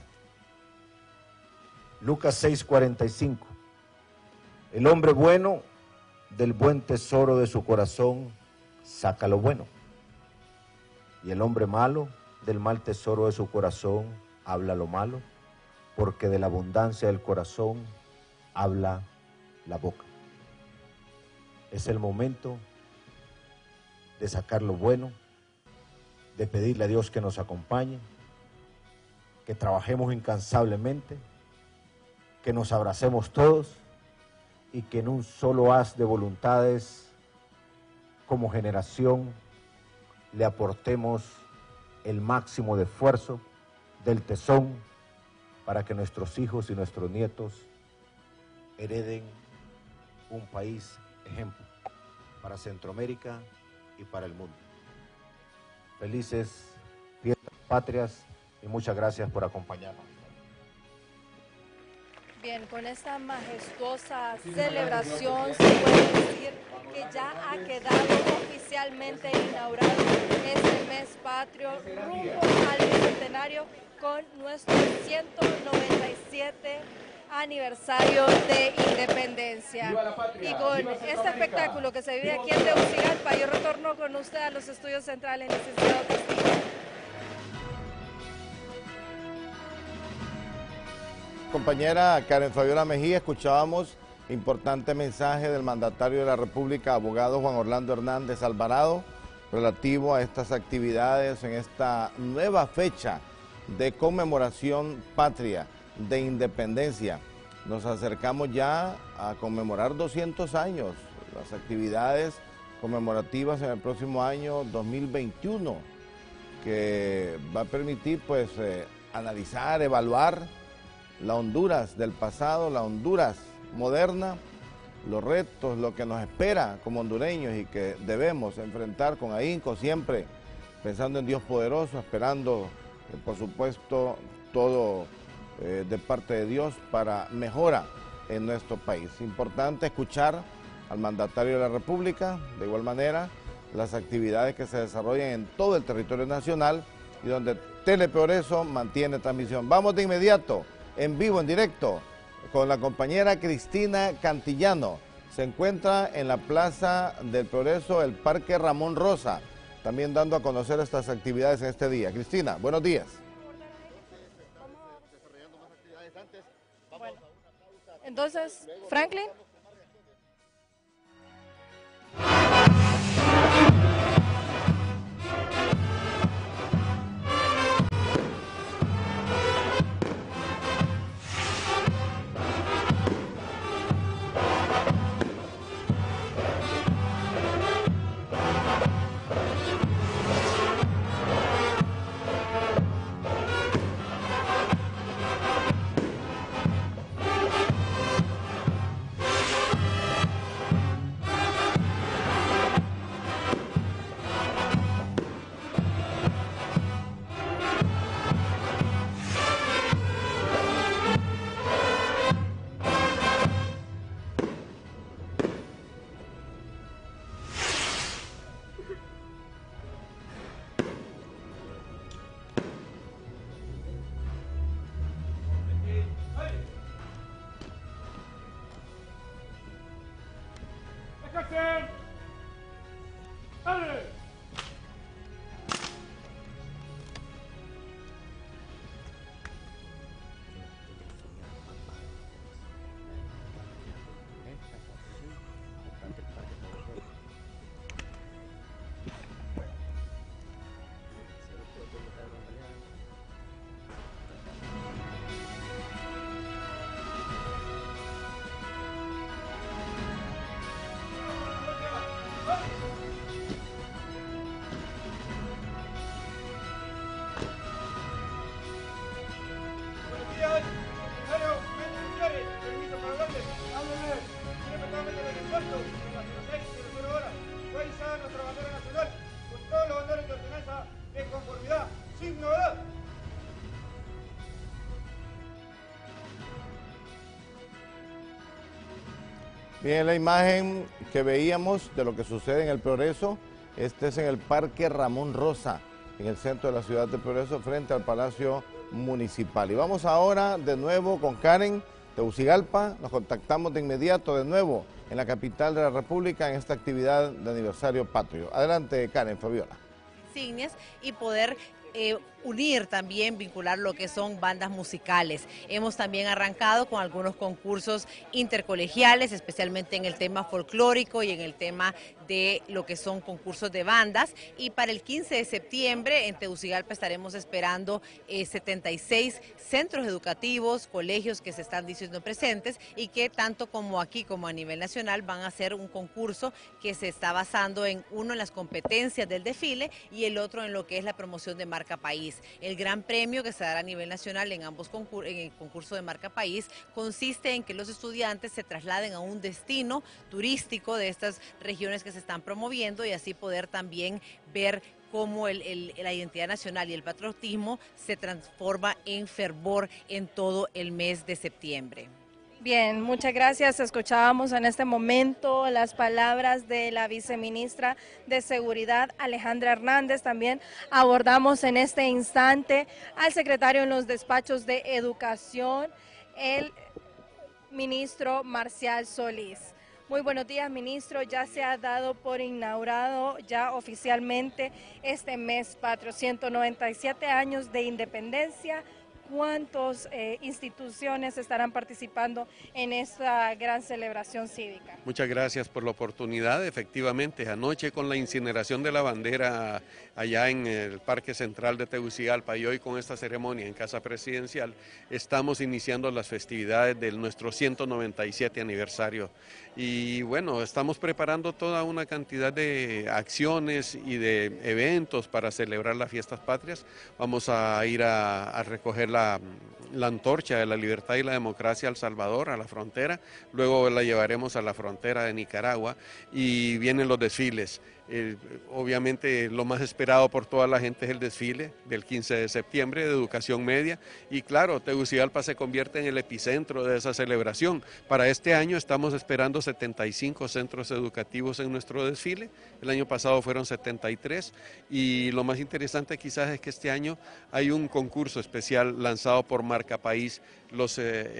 Lucas 6:45, el hombre bueno del buen tesoro de su corazón saca lo bueno, y el hombre malo del mal tesoro de su corazón habla lo malo, porque de la abundancia del corazón habla la boca. Es el momento de sacar lo bueno, de pedirle a Dios que nos acompañe, que trabajemos incansablemente, que nos abracemos todos y que en un solo haz de voluntades como generación le aportemos el máximo de esfuerzo, del tesón, para que nuestros hijos y nuestros nietos hereden un país ejemplo para Centroamérica y para el mundo. Felices fiestas patrias y muchas gracias por acompañarnos. Bien, con esta majestuosa celebración se puede decir que ya ha quedado oficialmente inaugurado este mes patrio rumbo al bicentenario con nuestro 197 aniversario de independencia. Y con este espectáculo que se vive aquí en Tegucigalpa, yo retorno con usted a los estudios centrales, licenciado Castillo. Compañera Karen Fabiola Mejía, escuchábamos importante mensaje del mandatario de la República, abogado Juan Orlando Hernández Alvarado, relativo a estas actividades en esta nueva fecha de conmemoración patria, de independencia. Nos acercamos ya a conmemorar 200 años, las actividades conmemorativas en el próximo año 2021, que va a permitir pues analizar, evaluar la Honduras del pasado, la Honduras moderna, los retos, lo que nos espera como hondureños y que debemos enfrentar con ahínco, siempre pensando en Dios poderoso, esperando, por supuesto, todo de parte de Dios para mejora en nuestro país. Importante escuchar al mandatario de la República, de igual manera, las actividades que se desarrollan en todo el territorio nacional y donde Teleprogreso mantiene transmisión. Vamos de inmediato, en vivo, en directo, con la compañera Cristina Cantillano. Se encuentra en la Plaza del Progreso, el Parque Ramón Rosa, también dando a conocer estas actividades en este día. Cristina, buenos días. Bueno, entonces, Franklin. Bien, la imagen que veíamos de lo que sucede en el Progreso, este es en el Parque Ramón Rosa, en el centro de la ciudad de Progreso, frente al Palacio Municipal. Y vamos ahora de nuevo con Karen Tegucigalpa, nos contactamos de inmediato de nuevo en la capital de la República en esta actividad de aniversario patrio. Adelante, Karen Fabiola. Insignias y poder unir también, vincular lo que son bandas musicales. Hemos también arrancado con algunos concursos intercolegiales, especialmente en el tema folclórico y en el tema de lo que son concursos de bandas. Y para el 15 de septiembre en Tegucigalpa estaremos esperando 76 centros educativos, colegios que se están diciendo presentes y que tanto como aquí como a nivel nacional van a hacer un concurso que se está basando en uno en las competencias del desfile y el otro en lo que es la promoción de marca país. El gran premio que se dará a nivel nacional en ambos en el concurso de marca país consiste en que los estudiantes se trasladen a un destino turístico de estas regiones que se están promoviendo y así poder también ver cómo la identidad nacional y el patriotismo se transforma en fervor en todo el mes de septiembre. Bien, muchas gracias. Escuchábamos en este momento las palabras de la viceministra de Seguridad, Alejandra Hernández. También abordamos en este instante al secretario en los despachos de Educación, el ministro Marcial Solís. Muy buenos días, ministro. Ya se ha dado por inaugurado ya oficialmente este mes patrio, 197 años de independencia. ¿Cuántas instituciones estarán participando en esta gran celebración cívica? Muchas gracias por la oportunidad. Efectivamente, anoche con la incineración de la bandera allá en el Parque Central de Tegucigalpa y hoy con esta ceremonia en Casa Presidencial, estamos iniciando las festividades de nuestro 197 aniversario. Y bueno, estamos preparando toda una cantidad de acciones y de eventos para celebrar las fiestas patrias. Vamos a ir a recoger la antorcha de la libertad y la democracia a El Salvador, a la frontera, luego la llevaremos a la frontera de Nicaragua y vienen los desfiles. Obviamente lo más esperado por toda la gente es el desfile del 15 de septiembre de educación media y claro, Tegucigalpa se convierte en el epicentro de esa celebración. Para este año estamos esperando 75 centros educativos en nuestro desfile, el año pasado fueron 73 y lo más interesante quizás es que este año hay un concurso especial lanzado por Marca País. Los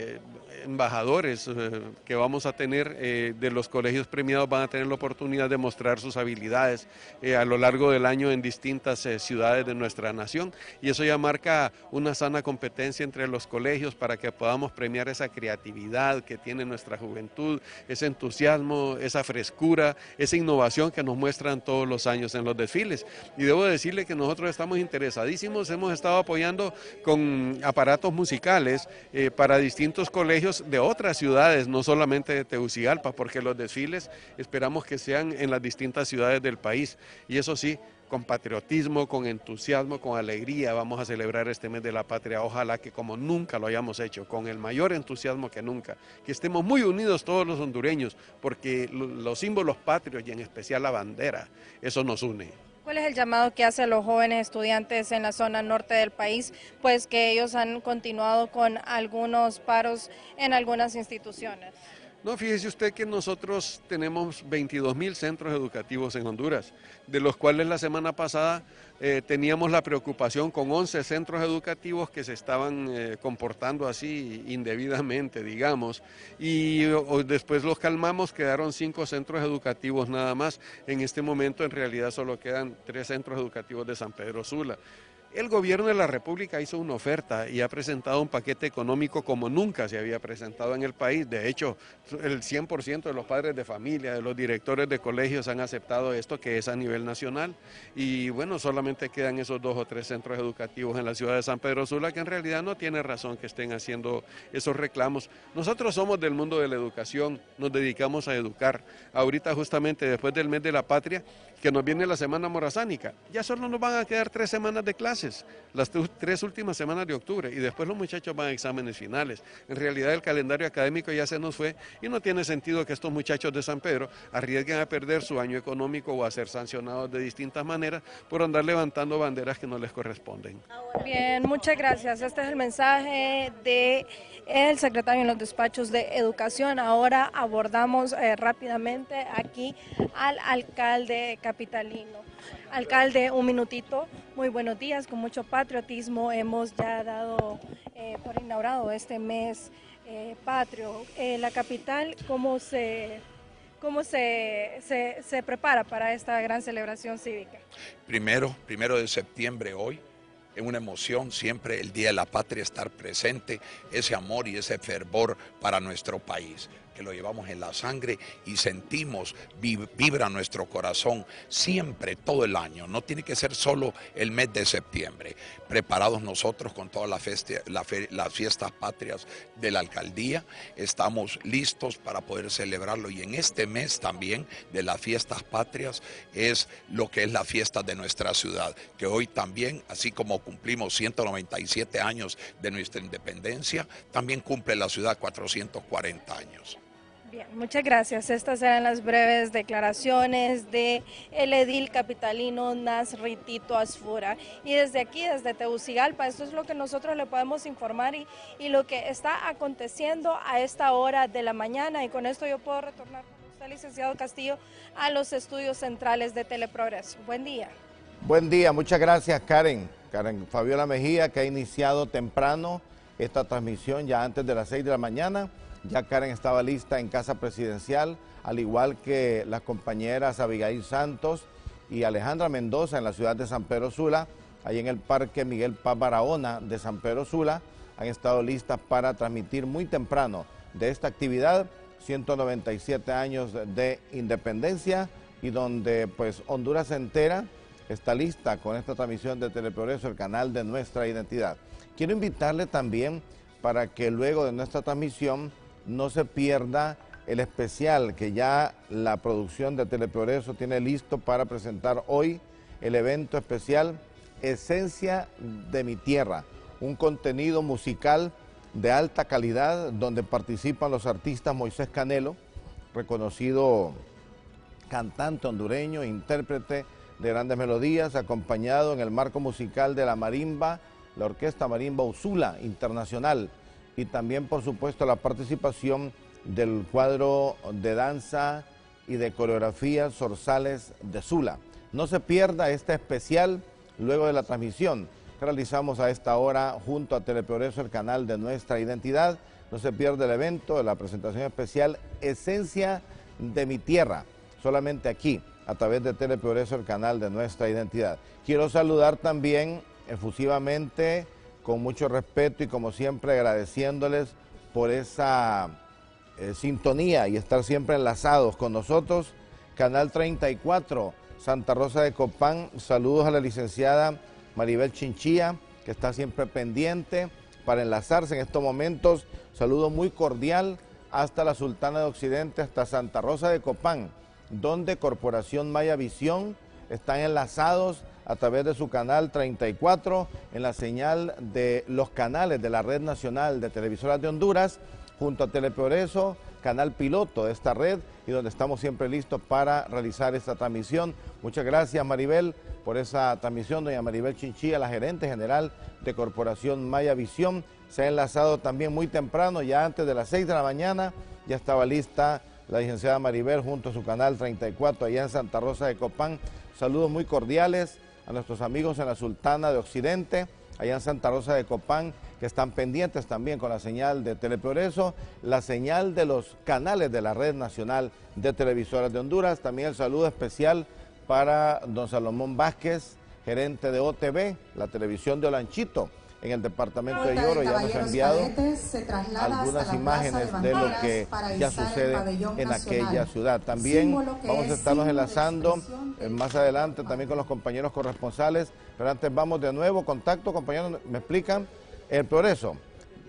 embajadores que vamos a tener de los colegios premiados van a tener la oportunidad de mostrar sus habilidades a lo largo del año en distintas ciudades de nuestra nación y eso ya marca una sana competencia entre los colegios para que podamos premiar esa creatividad que tiene nuestra juventud, ese entusiasmo, esa frescura, esa innovación que nos muestran todos los años en los desfiles. Y debo decirle que nosotros estamos interesadísimos, hemos estado apoyando con aparatos musicales para distintos colegios de otras ciudades, no solamente de Tegucigalpa, porque los desfiles esperamos que sean en las distintas ciudades del país. Y eso sí, con patriotismo, con entusiasmo, con alegría vamos a celebrar este mes de la patria. Ojalá que como nunca lo hayamos hecho, con el mayor entusiasmo que nunca, que estemos muy unidos todos los hondureños, porque los símbolos patrios y en especial la bandera, eso nos une. ¿Cuál es el llamado que hace a los jóvenes estudiantes en la zona norte del país? Pues que ellos han continuado con algunos paros en algunas instituciones. No, fíjese usted que nosotros tenemos 22.000 centros educativos en Honduras, de los cuales la semana pasada teníamos la preocupación con 11 centros educativos que se estaban comportando así indebidamente, digamos, y después los calmamos, quedaron 5 centros educativos nada más. En este momento en realidad solo quedan 3 centros educativos de San Pedro Sula. El gobierno de la República hizo una oferta y ha presentado un paquete económico como nunca se había presentado en el país. De hecho, el 100% de los padres de familia, de los directores de colegios han aceptado esto, que es a nivel nacional. Y bueno, solamente quedan esos 2 o 3 centros educativos en la ciudad de San Pedro Sula, que en realidad no tiene razón que estén haciendo esos reclamos. Nosotros somos del mundo de la educación, nos dedicamos a educar. Ahorita justamente después del mes de la patria, que nos viene la semana morazánica, ya solo nos van a quedar 3 semanas de clases, las 3 últimas semanas de octubre, y después los muchachos van a exámenes finales. En realidad el calendario académico ya se nos fue y no tiene sentido que estos muchachos de San Pedro arriesguen a perder su año económico o a ser sancionados de distintas maneras por andar levantando banderas que no les corresponden. Bien, muchas gracias. Este es el mensaje del secretario en los despachos de Educación. Ahora abordamos rápidamente aquí al alcalde capitalino. Alcalde, un minutito. Muy buenos días, con mucho patriotismo hemos ya dado por inaugurado este mes patrio. La capital, ¿cómo se prepara para esta gran celebración cívica? Primero de septiembre hoy, es una emoción siempre el Día de la Patria estar presente, ese amor y ese fervor para nuestro país, que lo llevamos en la sangre y sentimos, vibra nuestro corazón siempre, todo el año. No tiene que ser solo el mes de septiembre. Preparados nosotros con todas las fiestas patrias de la alcaldía, estamos listos para poder celebrarlo. Y en este mes también de las fiestas patrias es lo que es la fiesta de nuestra ciudad, que hoy también, así como cumplimos 197 años de nuestra independencia, también cumple la ciudad 440 años. Bien, muchas gracias. Estas eran las breves declaraciones de el edil capitalino Nasri Tito Asfura. Y desde aquí, desde Tegucigalpa, esto es lo que nosotros le podemos informar y lo que está aconteciendo a esta hora de la mañana. Y con esto yo puedo retornar con usted, licenciado Castillo, a los estudios centrales de Teleprogreso. Buen día. Buen día, muchas gracias Karen Fabiola Mejía, que ha iniciado temprano esta transmisión ya antes de las 6 de la mañana. Ya Karen estaba lista en Casa Presidencial, al igual que las compañeras Abigail Santos y Alejandra Mendoza en la ciudad de San Pedro Sula. Ahí en el Parque Miguel Paz Barahona de San Pedro Sula han estado listas para transmitir muy temprano de esta actividad, 197 años de independencia, y donde pues Honduras entera está lista con esta transmisión de Teleprogreso, el canal de nuestra identidad. Quiero invitarle también para que luego de nuestra transmisión no se pierda el especial que ya la producción de Teleprogreso tiene listo para presentar hoy, el evento especial Esencia de mi Tierra, un contenido musical de alta calidad donde participan los artistas Moisés Canelo, reconocido cantante hondureño, intérprete de grandes melodías, acompañado en el marco musical de la marimba, la Orquesta Marimba Usula Internacional, y también, por supuesto, la participación del cuadro de danza y de coreografía Zorzales de Sula. No se pierda este especial luego de la transmisión que realizamos a esta hora junto a Teleprogreso, el canal de nuestra identidad. No se pierda el evento de la presentación especial Esencia de mi Tierra, solamente aquí, a través de Teleprogreso, el canal de nuestra identidad. Quiero saludar también efusivamente, con mucho respeto y como siempre agradeciéndoles por esa sintonía y estar siempre enlazados con nosotros. Canal 34, Santa Rosa de Copán, saludos a la licenciada Maribel Chinchilla, que está siempre pendiente para enlazarse en estos momentos. Saludo muy cordial hasta la Sultana de Occidente, hasta Santa Rosa de Copán, donde Corporación Maya Visión están enlazados a través de su canal 34 en la señal de los canales de la Red Nacional de Televisoras de Honduras, junto a Teleprogreso, canal piloto de esta red, y donde estamos siempre listos para realizar esta transmisión. Muchas gracias, Maribel, por esa transmisión. Doña Maribel Chinchilla, la gerente general de Corporación Maya Visión, se ha enlazado también muy temprano, ya antes de las 6 de la mañana, ya estaba lista la licenciada Maribel junto a su canal 34 allá en Santa Rosa de Copán. Saludos muy cordiales a nuestros amigos en la Sultana de Occidente, allá en Santa Rosa de Copán, que están pendientes también con la señal de Teleprogreso, la señal de los canales de la Red Nacional de Televisoras de Honduras. También el saludo especial para don Salomón Vázquez, gerente de OTV, la televisión de Olanchito, en el departamento de Lloro. Ya nos ha enviado algunas imágenes de lo que ya sucede en aquella ciudad. También vamos a estarnos enlazando más adelante también con los compañeros corresponsales, pero antes vamos de nuevo, contacto, compañeros, me explican el Progreso,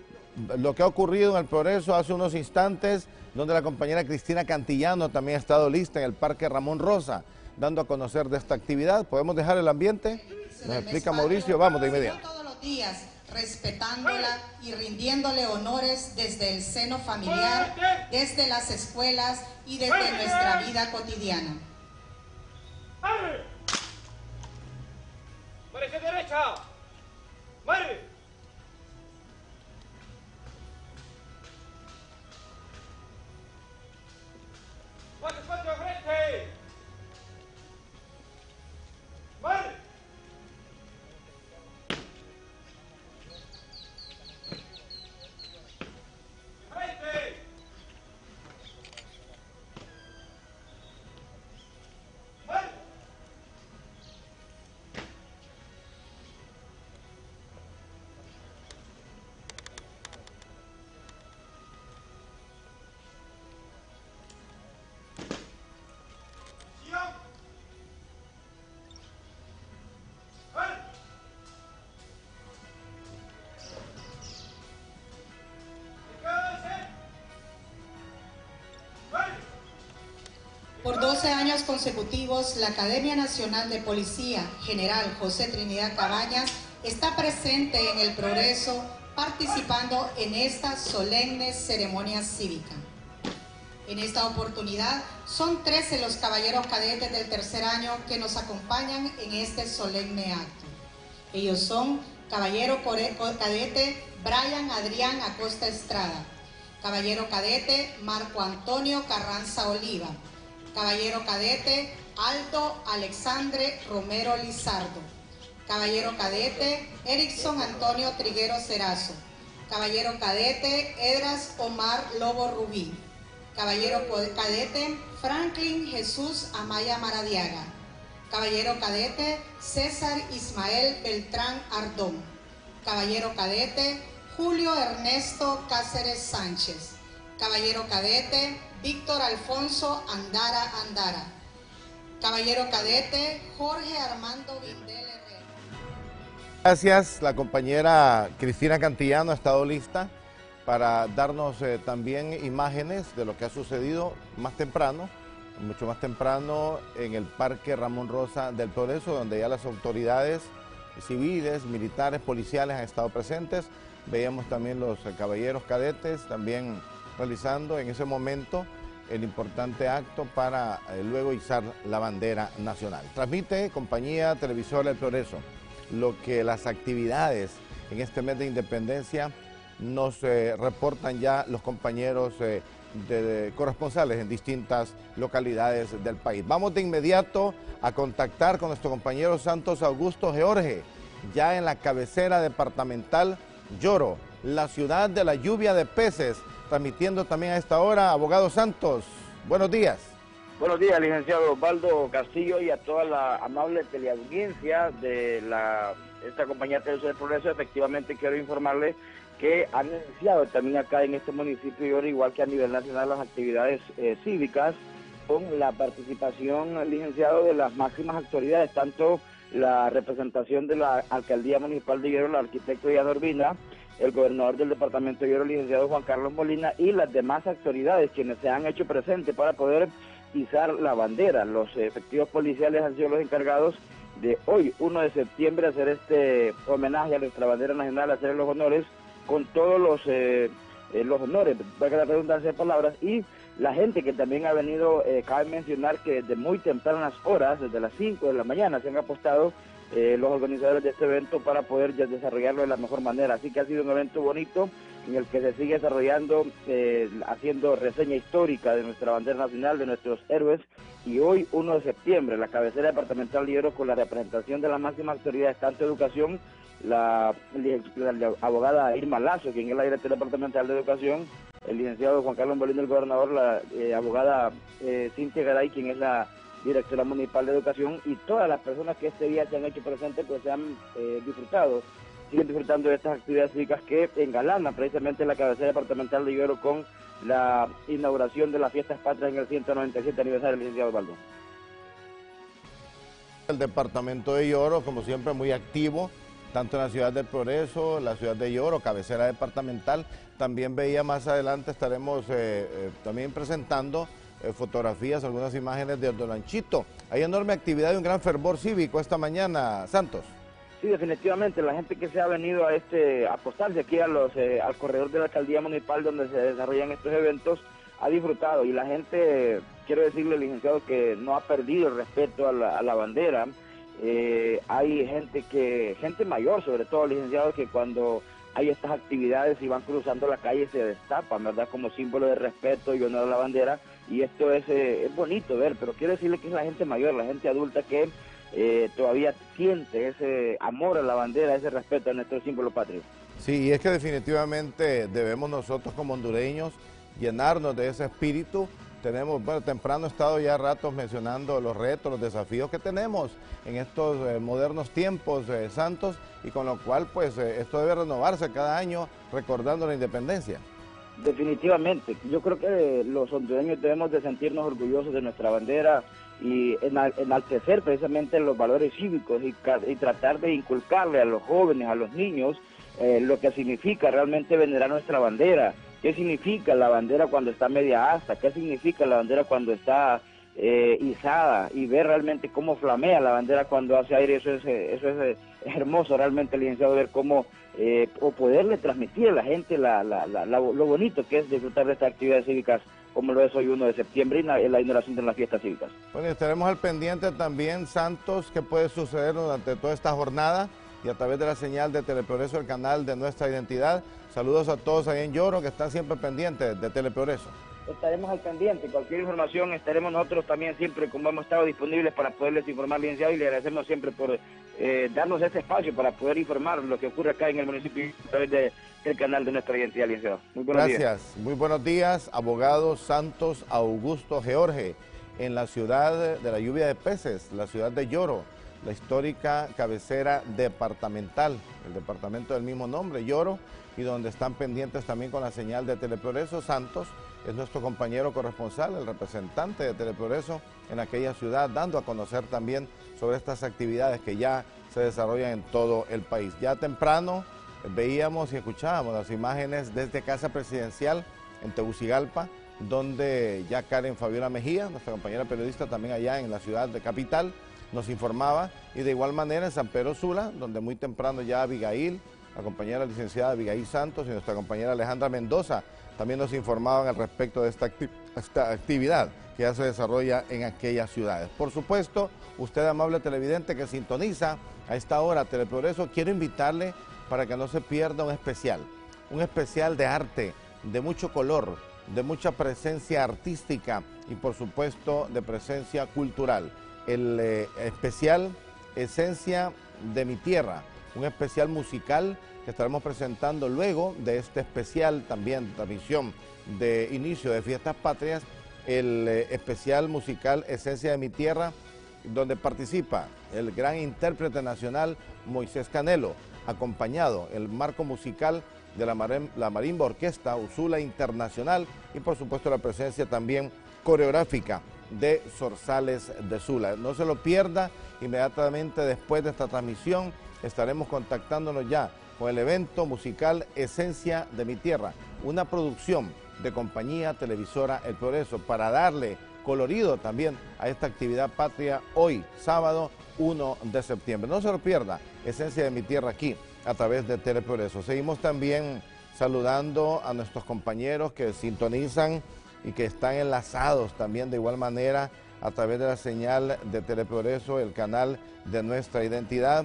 lo que ha ocurrido en el Progreso hace unos instantes, donde la compañera Cristina Cantillano también ha estado lista en el Parque Ramón Rosa, dando a conocer de esta actividad. ¿Podemos dejar el ambiente? Nos explica Mauricio, vamos de inmediato. Todos los días, respetándola y rindiéndole honores desde el seno familiar, desde las escuelas y desde nuestra vida cotidiana. ¡Marcha derecha! ¡Mare! ¡Fuerte, fuerte, frente! ¡Mare! ¡Frente! ¡Mare! Por 12 años consecutivos, la Academia Nacional de Policía General José Trinidad Cabañas está presente en el Progreso, participando en esta solemne ceremonia cívica. En esta oportunidad, son 13 los caballeros cadetes del tercer año que nos acompañan en este solemne acto. Ellos son Caballero Cadete Brian Adrián Acosta Estrada, Caballero Cadete Marco Antonio Carranza Oliva, Caballero Cadete Aldo Alexandre Romero Lizardo, Caballero Cadete Erickson Antonio Triguero Cerazo, Caballero Cadete Edras Omar Lobo Rubí, Caballero Cadete Franklin Jesús Amaya Maradiaga, Caballero Cadete César Ismael Beltrán Ardón, Caballero Cadete Julio Ernesto Cáceres Sánchez, Caballero Cadete Víctor Alfonso Andara Andara, Caballero Cadete Jorge Armando Vindel Herrera. Gracias, la compañera Cristina Cantillano ha estado lista para darnos también imágenes de lo que ha sucedido más temprano, mucho más temprano en el Parque Ramón Rosa del Progreso, donde ya las autoridades civiles, militares, policiales han estado presentes. Veíamos también los caballeros cadetes también realizando en ese momento el importante acto para luego izar la bandera nacional. Transmite Compañía Televisora El Progreso lo que las actividades en este mes de independencia nos reportan ya los compañeros corresponsales en distintas localidades del país. Vamos de inmediato a contactar con nuestro compañero Santos Augusto George, ya en la cabecera departamental Lloro, la ciudad de la lluvia de peces, transmitiendo también a esta hora. Abogado Santos, buenos días. Buenos días, licenciado Osvaldo Castillo, y a toda la amable teleaudiencia de esta compañía Televisora del Progreso. Efectivamente quiero informarles que han iniciado también acá en este municipio de Lloro, igual que a nivel nacional, las actividades cívicas, con la participación, licenciado, de las máximas autoridades, tanto la representación de la Alcaldía Municipal de Lloro, el arquitecto Ian Urbina, el gobernador del departamento de Lloro, licenciado Juan Carlos Molina, y las demás autoridades quienes se han hecho presentes para poder izar la bandera. Los efectivos policiales han sido los encargados de hoy, 1 de septiembre, hacer este homenaje a nuestra bandera nacional, hacer los honores con todos los honores, valga la redundancia de palabras, y la gente que también ha venido. Cabe mencionar que desde muy tempranas horas, desde las 5 de la mañana, se han apostado los organizadores de este evento para poder desarrollarlo de la mejor manera. Así que ha sido un evento bonito en el que se sigue desarrollando, haciendo reseña histórica de nuestra bandera nacional, de nuestros héroes. Y hoy, 1 de septiembre, la cabecera departamental de Lloro, con la representación de las máximas autoridades, tanto educación, la abogada Irma Lazo, quien es la directora departamental de educación, el licenciado Juan Carlos Molina, el gobernador, la abogada Cintia Garay, quien es la directora municipal de educación, y todas las personas que este día se han hecho presentes, pues se han siguen disfrutando de estas actividades cívicas que engalanan precisamente la cabecera departamental de Lloro con la inauguración de las fiestas patrias en el 197 aniversario, licenciado Osvaldo. El departamento de Lloro, como siempre, muy activo, tanto en la ciudad del Progreso, la ciudad de Lloro, cabecera departamental. También veía más adelante, estaremos también presentando fotografías, algunas imágenes de Ordolanchito. Hay enorme actividad y un gran fervor cívico esta mañana, Santos. Sí, definitivamente, la gente que se ha venido a apostarse aquí al corredor de la alcaldía municipal donde se desarrollan estos eventos, ha disfrutado, y la gente, quiero decirle, licenciado, que no ha perdido el respeto a la bandera. Hay gente mayor, sobre todo, licenciado, que cuando hay estas actividades y van cruzando la calle se destapan, ¿verdad?, como símbolo de respeto y honor a la bandera, y esto es bonito ver, pero quiero decirle que es la gente mayor, la gente adulta que todavía siente ese amor a la bandera, ese respeto a nuestro símbolo patrio. Sí, y es que definitivamente debemos nosotros como hondureños llenarnos de ese espíritu. Tenemos, bueno, temprano he estado ya ratos mencionando los retos, los desafíos que tenemos en estos modernos tiempos, Santos, y con lo cual pues esto debe renovarse cada año recordando la independencia. Definitivamente, yo creo que los hondureños debemos de sentirnos orgullosos de nuestra bandera y enaltecer precisamente los valores cívicos y tratar de inculcarle a los jóvenes, a los niños, lo que significa realmente venerar nuestra bandera. ¿Qué significa la bandera cuando está media asta? ¿Qué significa la bandera cuando está izada? Y ver realmente cómo flamea la bandera cuando hace aire. Eso es hermoso realmente, licenciado, ver cómo o poderle transmitir a la gente lo bonito que es disfrutar de estas actividades cívicas, como lo es hoy 1 de septiembre y la inauguración de las fiestas cívicas. Bueno, estaremos al pendiente también, Santos, qué puede suceder durante toda esta jornada y a través de la señal de Teleprogreso, el canal de Nuestra Identidad. Saludos a todos ahí en Lloro que están siempre pendientes de Teleprogreso. Estaremos al pendiente, cualquier información estaremos nosotros también siempre, como hemos estado disponibles para poderles informar, licenciado, y le agradecemos siempre por darnos este espacio para poder informar lo que ocurre acá en el municipio a través del canal de Nuestra Identidad, licenciado. Muy buenos días. Gracias, muy buenos días, abogado Santos Augusto George, en la ciudad de la lluvia de peces, la ciudad de Lloro, la histórica cabecera departamental, el departamento del mismo nombre, Lloro, y donde están pendientes también con la señal de Teleprogreso. Santos es nuestro compañero corresponsal, el representante de Teleprogreso en aquella ciudad, dando a conocer también sobre estas actividades que ya se desarrollan en todo el país. Ya temprano veíamos y escuchábamos las imágenes desde Casa Presidencial en Tegucigalpa, donde ya Karen Fabiola Mejía, nuestra compañera periodista también allá en la ciudad de Capital, nos informaba, y de igual manera en San Pedro Sula, donde muy temprano ya Abigail, la compañera licenciada Abigail Santos y nuestra compañera Alejandra Mendoza también nos informaban al respecto de esta actividad que ya se desarrolla en aquellas ciudades. Por supuesto, usted, amable televidente que sintoniza a esta hora Teleprogreso, quiero invitarle para que no se pierda un especial de arte, de mucho color, de mucha presencia artística y por supuesto de presencia cultural. El especial Esencia de mi Tierra, un especial musical que estaremos presentando luego de este especial también transmisión de inicio de Fiestas Patrias, el especial musical Esencia de mi Tierra, donde participa el gran intérprete nacional Moisés Canelo, acompañado el marco musical de la Marimba Orquesta Usula Internacional y por supuesto la presencia también coreográfica de Zorzales de Sula. No se lo pierda, inmediatamente después de esta transmisión estaremos contactándonos ya con el evento musical Esencia de mi Tierra, una producción de compañía televisora El Progreso para darle colorido también a esta actividad patria hoy, sábado 1 de septiembre. No se lo pierda, Esencia de mi Tierra aquí a través de Teleprogreso. Seguimos también saludando a nuestros compañeros que sintonizan y que están enlazados también de igual manera a través de la señal de Teleprogreso, el canal de Nuestra Identidad.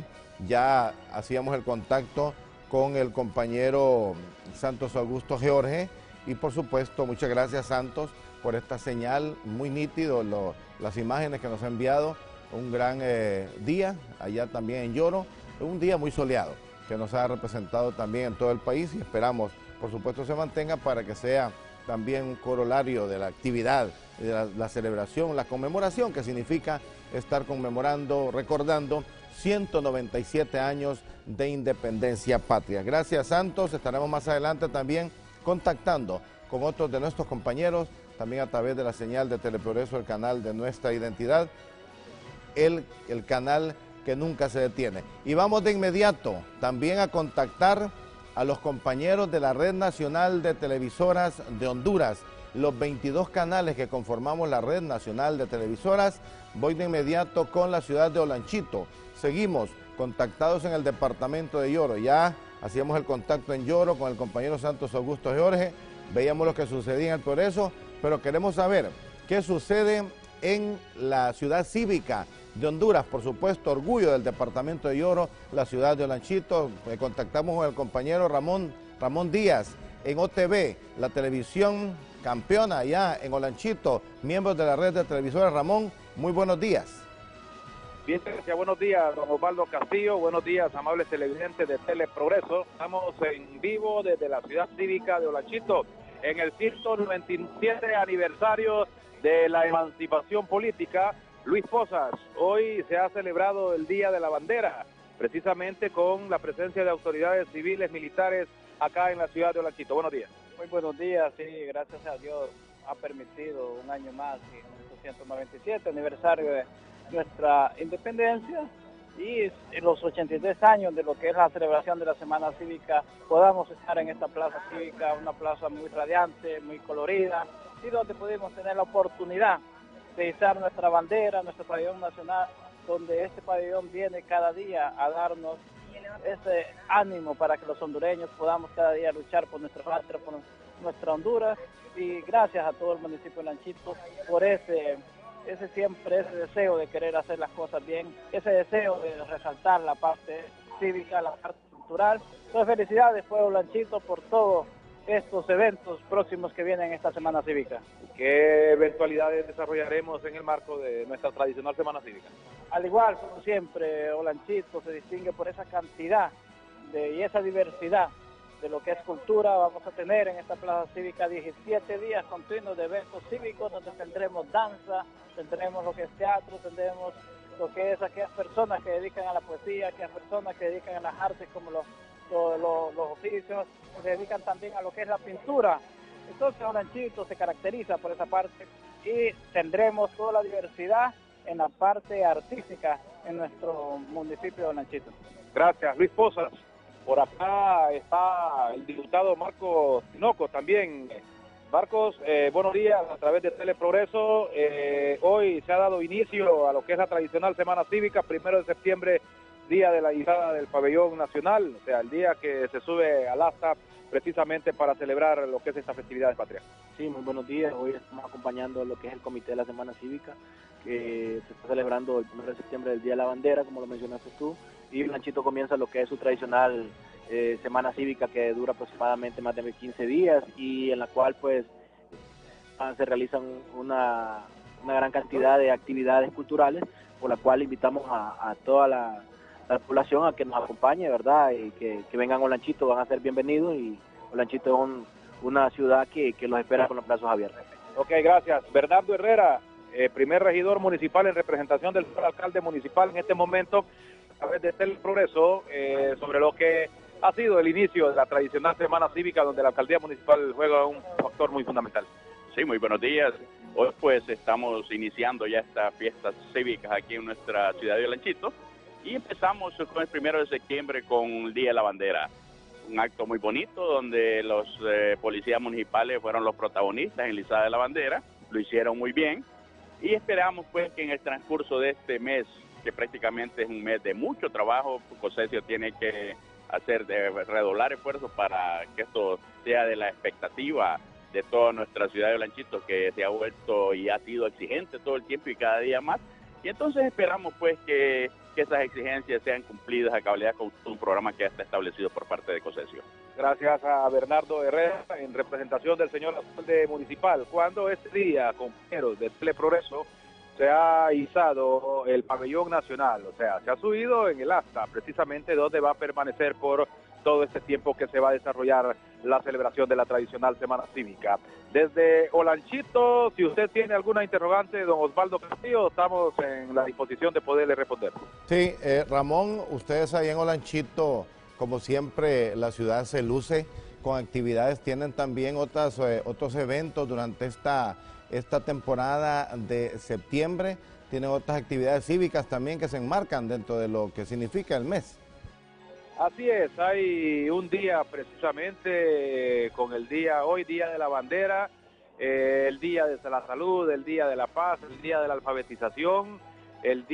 Ya hacíamos el contacto con el compañero Santos Augusto Jorge y por supuesto muchas gracias Santos por esta señal, muy nítido las imágenes que nos ha enviado, un gran día allá también en Yoro, un día muy soleado que nos ha representado también en todo el país y esperamos por supuesto se mantenga para que sea también un corolario de la actividad, de la celebración, la conmemoración que significa estar conmemorando, recordando 197 años de independencia patria. Gracias Santos, estaremos más adelante también contactando con otros de nuestros compañeros, también a través de la señal de Teleprogreso, el canal de Nuestra Identidad, el canal que nunca se detiene. Y vamos de inmediato también a contactar a los compañeros de la Red Nacional de Televisoras de Honduras, los 22 canales que conformamos la Red Nacional de Televisoras. Voy de inmediato con la ciudad de Olanchito. Seguimos contactados en el departamento de Yoro. Ya hacíamos el contacto en Yoro con el compañero Santos Augusto Jorge. Veíamos lo que sucedía en el Progreso, pero queremos saber qué sucede en la ciudad cívica de Honduras, por supuesto, orgullo del departamento de Yoro, la ciudad de Olanchito. Contactamos con el compañero Ramón Díaz en OTV, la televisión campeona allá en Olanchito, miembros de la red de televisoras. Ramón, muy buenos días. Bien, gracias, buenos días, don Osvaldo Castillo, buenos días, amables televidentes de Teleprogreso. Estamos en vivo desde la ciudad cívica de Olanchito, en el 197 aniversario de la emancipación política. Luis Posas, hoy se ha celebrado el Día de la Bandera, precisamente con la presencia de autoridades civiles, militares, acá en la ciudad de Olanchito. Buenos días. Muy buenos días, sí, gracias a Dios ha permitido un año más, en el 197 aniversario de nuestra independencia, y en los 83 años de lo que es la celebración de la Semana Cívica, podamos estar en esta plaza cívica, una plaza muy radiante, muy colorida, y donde pudimos tener la oportunidad de izar nuestra bandera, nuestro pabellón nacional, donde este pabellón viene cada día a darnos ese ánimo para que los hondureños podamos cada día luchar por nuestra patria, por nuestra Honduras, y gracias a todo el municipio de Olanchito por ese deseo de querer hacer las cosas bien, ese deseo de resaltar la parte cívica, la parte cultural. Entonces felicidades pueblo Olanchito por todos estos eventos próximos que vienen esta Semana Cívica. ¿Qué eventualidades desarrollaremos en el marco de nuestra tradicional Semana Cívica? Al igual, como siempre, Olanchito se distingue por esa cantidad y esa diversidad de lo que es cultura. Vamos a tener en esta plaza cívica 17 días continuos de eventos cívicos, donde tendremos danza, tendremos lo que es teatro, tendremos lo que es aquellas personas que dedican a la poesía, aquellas personas que dedican a las artes como los oficios, se dedican también a lo que es la pintura. Entonces Olanchito se caracteriza por esa parte y tendremos toda la diversidad en la parte artística en nuestro municipio de Olanchito. Gracias, Luis Posas. Por acá está el diputado Marco Tinoco también Marcos, buenos días a través de Teleprogreso. Hoy se ha dado inicio a lo que es la tradicional Semana Cívica, 1 de septiembre, día de la izada del Pabellón Nacional, o sea, el día que se sube al asta precisamente para celebrar lo que es esta festividad de patria. Sí, muy buenos días. Hoy estamos acompañando lo que es el Comité de la Semana Cívica, que se está celebrando el 1 de septiembre, del Día de la Bandera, como lo mencionaste tú, y Olanchito comienza lo que es su tradicional Semana Cívica, que dura aproximadamente más de 15 días y en la cual pues se realizan una gran cantidad de actividades culturales, por la cual invitamos a toda la población a que nos acompañe, ¿verdad? Y que vengan a Olanchito, van a ser bienvenidos, y Olanchito es una ciudad que los espera con los brazos abiertos. Ok, gracias. Bernardo Herrera, primer regidor municipal en representación del alcalde municipal en este momento, a través de Teleprogreso, sobre lo que ha sido el inicio de la tradicional Semana Cívica, donde la alcaldía municipal juega un factor muy fundamental. Sí, muy buenos días. Hoy pues estamos iniciando ya estas fiestas cívicas aquí en nuestra ciudad de Olanchito y empezamos con el 1 de septiembre con el Día de la Bandera. Un acto muy bonito donde los policías municipales fueron los protagonistas en la izada de la bandera, lo hicieron muy bien y esperamos pues que en el transcurso de este mes, que prácticamente es un mes de mucho trabajo, COSECIO tiene que redoblar esfuerzos para que esto sea de la expectativa de toda nuestra ciudad de Olanchito, que se ha vuelto y ha sido exigente todo el tiempo y cada día más, y entonces esperamos pues que esas exigencias sean cumplidas a cabalidad con un programa que ya está establecido por parte de COSECIO. Gracias a Bernardo Herrera, en representación del señor alcalde municipal. Cuando este día, compañeros de Teleprogreso, se ha izado el Pabellón Nacional, o sea, se ha subido en el asta, precisamente donde va a permanecer por todo este tiempo que se va a desarrollar la celebración de la tradicional Semana Cívica. Desde Olanchito, si usted tiene alguna interrogante, don Osvaldo Castillo, estamos en la disposición de poderle responder. Sí, Ramón, ustedes ahí en Olanchito, como siempre, la ciudad se luce con actividades, tienen también otros eventos durante esta temporada de septiembre, tienen otras actividades cívicas también que se enmarcan dentro de lo que significa el mes. Así es, hay un día precisamente con el día, hoy Día de la Bandera, el Día de la Salud, el Día de la Paz, el Día de la Alfabetización, el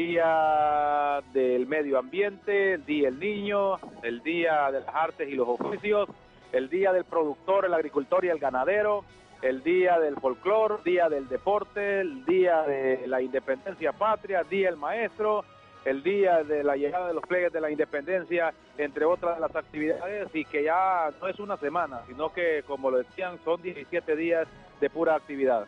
Día del Medio Ambiente, el Día del Niño, el Día de las Artes y los Oficios, el Día del Productor, el Agricultor y el Ganadero, el Día del Folclor, Día del Deporte, el Día de la Independencia Patria, Día del Maestro, el día de la llegada de los pliegues de la independencia, entre otras de las actividades, y que ya no es una semana, sino que, como lo decían, son 17 días de pura actividad.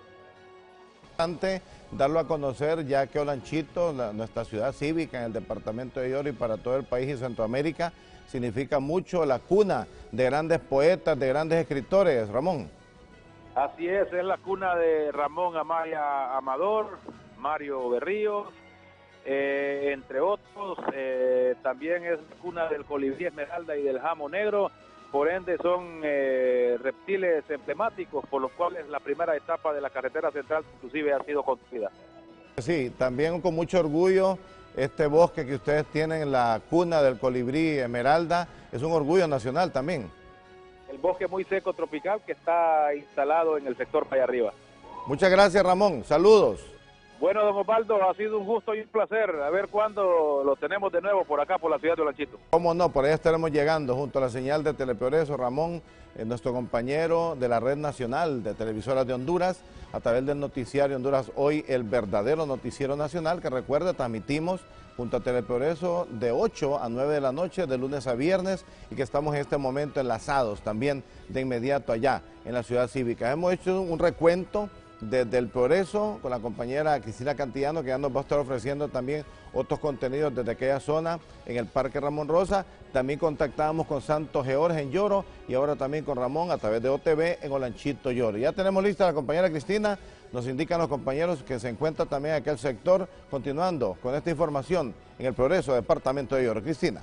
Importante darlo a conocer, ya que Olanchito, nuestra ciudad cívica en el departamento de Lloro y para todo el país y Centroamérica, significa mucho la cuna de grandes poetas, de grandes escritores. Ramón. Así es la cuna de Ramón Amaya Amador, Mario Berríos, entre otros. También es la cuna del colibrí esmeralda y del jamo negro. Por ende son reptiles emblemáticos por los cuales la primera etapa de la carretera central inclusive ha sido construida. Sí, también con mucho orgullo este bosque que ustedes tienen, la cuna del colibrí esmeralda, es un orgullo nacional también. El bosque muy seco tropical que está instalado en el sector Valle Arriba. Muchas gracias, Ramón, saludos. Bueno, don Osvaldo, ha sido un gusto y un placer. A ver cuándo lo tenemos de nuevo por acá, por la ciudad de Olanchito. Cómo no, por ahí estaremos llegando junto a la señal de Teleprogreso. Ramón, nuestro compañero de la Red Nacional de Televisoras de Honduras, a través del noticiario Honduras Hoy, el verdadero noticiero nacional, que recuerda, transmitimos junto a Teleprogreso de 8 a 9 de la noche, de lunes a viernes, y que estamos en este momento enlazados también de inmediato allá en la ciudad cívica. Hemos hecho un recuento desde el Progreso con la compañera Cristina Cantillano, que ya nos va a estar ofreciendo también otros contenidos desde aquella zona en el Parque Ramón Rosa. También contactábamos con Santo George en Lloro y ahora también con Ramón a través de OTV en Olanchito, Lloro. Ya tenemos lista la compañera Cristina, nos indican los compañeros que se encuentra también en aquel sector, continuando con esta información en el Progreso, departamento de Lloro. Cristina.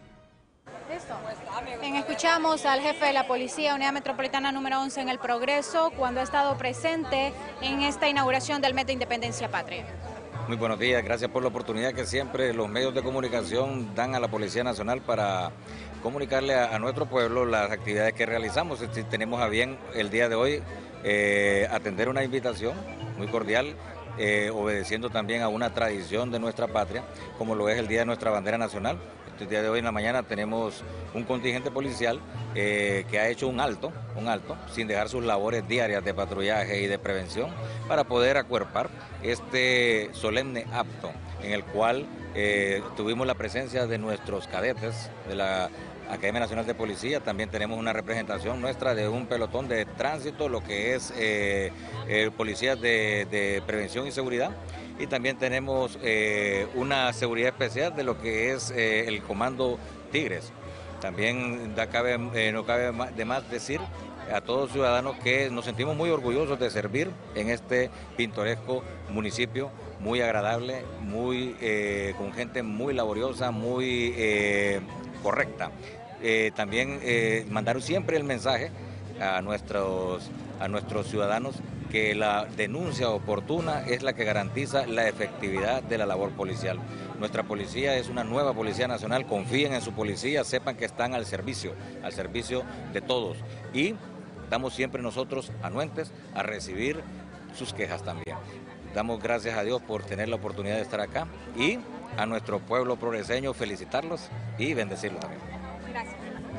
Escuchamos al jefe de la Policía Unidad Metropolitana número 11 en el Progreso cuando ha estado presente en esta inauguración del mes de Independencia Patria. Muy buenos días, gracias por la oportunidad que siempre los medios de comunicación dan a la Policía Nacional para comunicarle a nuestro pueblo las actividades que realizamos. Tenemos a bien el día de hoy atender una invitación muy cordial, obedeciendo también a una tradición de nuestra patria, como lo es el Día de nuestra Bandera Nacional. El día de hoy en la mañana tenemos un contingente policial que ha hecho un alto, sin dejar sus labores diarias de patrullaje y de prevención, para poder acuerpar este solemne acto en el cual tuvimos la presencia de nuestros cadetes de la Academia Nacional de Policía. También tenemos una representación nuestra de un pelotón de tránsito, lo que es policías de prevención y seguridad. Y también tenemos una seguridad especial de lo que es el Comando Tigres. También no cabe de más decir a todos los ciudadanos que nos sentimos muy orgullosos de servir en este pintoresco municipio, muy agradable, con gente muy laboriosa, muy correcta. También mandar siempre el mensaje a nuestros ciudadanos que la denuncia oportuna es la que garantiza la efectividad de la labor policial. Nuestra policía es una nueva Policía Nacional, confíen en su policía, sepan que están al servicio de todos. Y estamos siempre nosotros anuentes a recibir sus quejas también. Damos gracias a Dios por tener la oportunidad de estar acá y a nuestro pueblo progreseño felicitarlos y bendecirlos también. Gracias.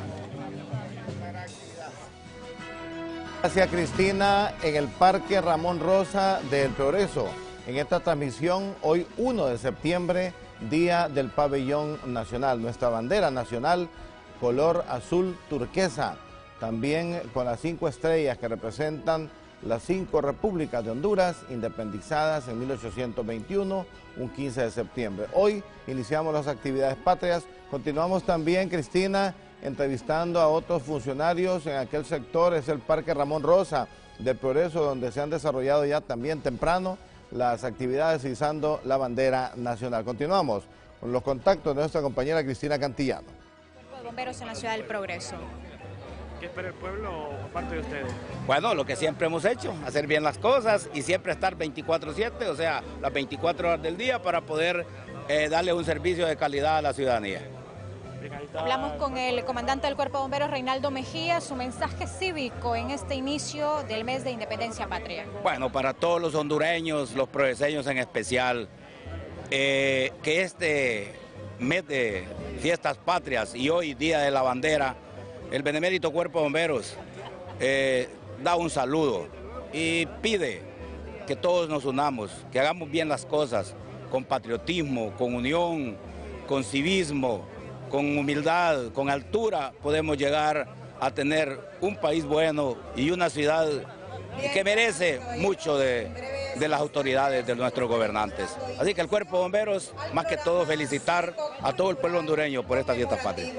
Gracias, Cristina, en el Parque Ramón Rosa del Progreso, en esta transmisión hoy 1 de septiembre, Día del Pabellón Nacional, nuestra bandera nacional, color azul turquesa, también con las 5 estrellas que representan las 5 repúblicas de Honduras, independizadas en 1821, un 15 de septiembre. Hoy iniciamos las actividades patrias, continuamos también, Cristina, entrevistando a otros funcionarios en aquel sector, es el Parque Ramón Rosa del Progreso, donde se han desarrollado ya también temprano las actividades izando la bandera nacional. Continuamos con los contactos de nuestra compañera Cristina Cantillano. Cuerpo de Bomberos en la Ciudad del Progreso. ¿Qué espera el pueblo por parte de ustedes? Bueno, lo que siempre hemos hecho, hacer bien las cosas y siempre estar 24/7, o sea, las 24 horas del día para poder darle un servicio de calidad a la ciudadanía. Hablamos con el comandante del Cuerpo de Bomberos, Reinaldo Mejía, su mensaje cívico en este inicio del mes de Independencia Patria. Bueno, para todos los hondureños, los progreseños en especial, que este mes de fiestas patrias y hoy Día de la Bandera, el benemérito Cuerpo de Bomberos da un saludo y pide que todos nos unamos, que hagamos bien las cosas con patriotismo, con unión, con civismo, con humildad, con altura, podemos llegar a tener un país bueno y una ciudad que merece mucho de las autoridades, de nuestros gobernantes. Así que el Cuerpo de Bomberos, más que todo, felicitar a todo el pueblo hondureño por esta fiesta patria.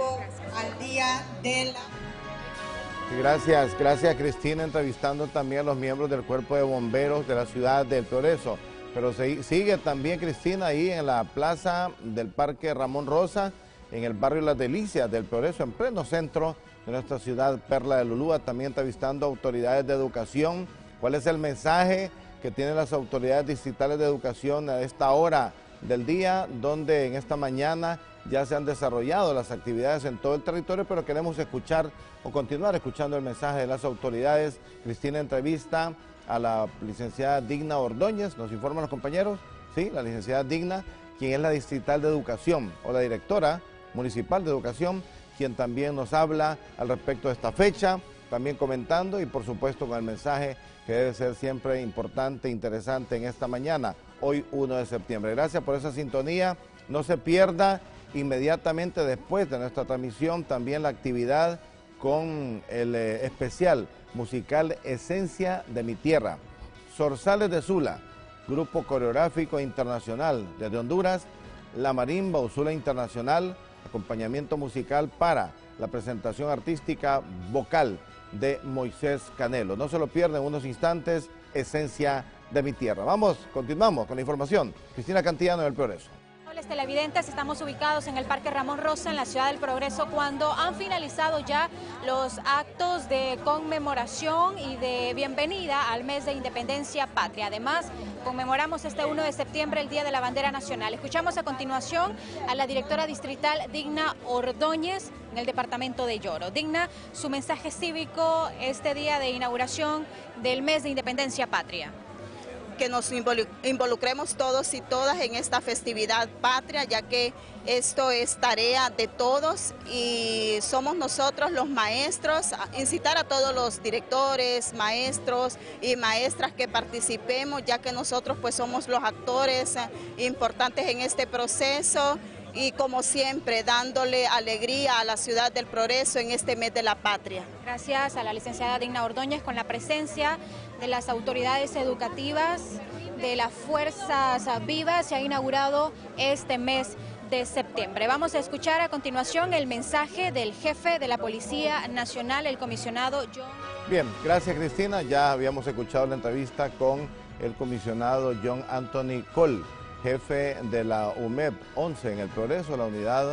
Gracias Cristina, entrevistando también a los miembros del Cuerpo de Bomberos de la Ciudad del Progreso. Pero sigue también, Cristina, ahí en la plaza del Parque Ramón Rosa, en el barrio Las Delicias del Progreso, en pleno centro de nuestra ciudad, Perla de Lulúa, también entrevistando a autoridades de educación. ¿Cuál es el mensaje que tienen las autoridades distritales de educación a esta hora del día, donde en esta mañana ya se han desarrollado las actividades en todo el territorio, pero queremos escuchar o continuar escuchando el mensaje de las autoridades? Cristina entrevista a la licenciada Digna Ordóñez, nos informan los compañeros, sí, la licenciada Digna, quien es la distrital de educación o la directora municipal de educación, quien también nos habla al respecto de esta fecha, también comentando y por supuesto con el mensaje que debe ser siempre importante, interesante en esta mañana, hoy 1 de septiembre. Gracias por esa sintonía, no se pierda inmediatamente después de nuestra transmisión también la actividad con el especial musical Esencia de mi Tierra. Zorzales de Sula, grupo coreográfico internacional desde Honduras, la Marimba Usula Internacional, acompañamiento musical para la presentación artística vocal de Moisés Canelo. No se lo pierdan en unos instantes, Esencia de mi Tierra. Vamos, continuamos con la información. Cristina Cantillano del Progreso. Amables televidentes, estamos ubicados en el Parque Ramón Rosa, en la Ciudad del Progreso, cuando han finalizado ya los actos de conmemoración y de bienvenida al mes de Independencia Patria. Además, conmemoramos este 1 de septiembre el Día de la Bandera Nacional. Escuchamos a continuación a la directora distrital Digna Ordóñez en el departamento de Lloro. Digna, su mensaje cívico este día de inauguración del mes de Independencia Patria. Que nos involucremos todos y todas en esta festividad patria, ya que esto es tarea de todos y somos nosotros los maestros, incitar a todos los directores, maestros y maestras que participemos, ya que nosotros pues somos los actores importantes en este proceso y como siempre dándole alegría a la ciudad del Progreso en este mes de la patria. Gracias a la licenciada Digna Ordóñez, con la presencia de las autoridades educativas, de las fuerzas vivas, se ha inaugurado este mes de septiembre. Vamos a escuchar a continuación el mensaje del jefe de la Policía Nacional, el comisionado John. Bien, gracias Cristina. Ya habíamos escuchado la entrevista con el comisionado John Anthony Cole, jefe de la UMEP 11 en el Progreso, la unidad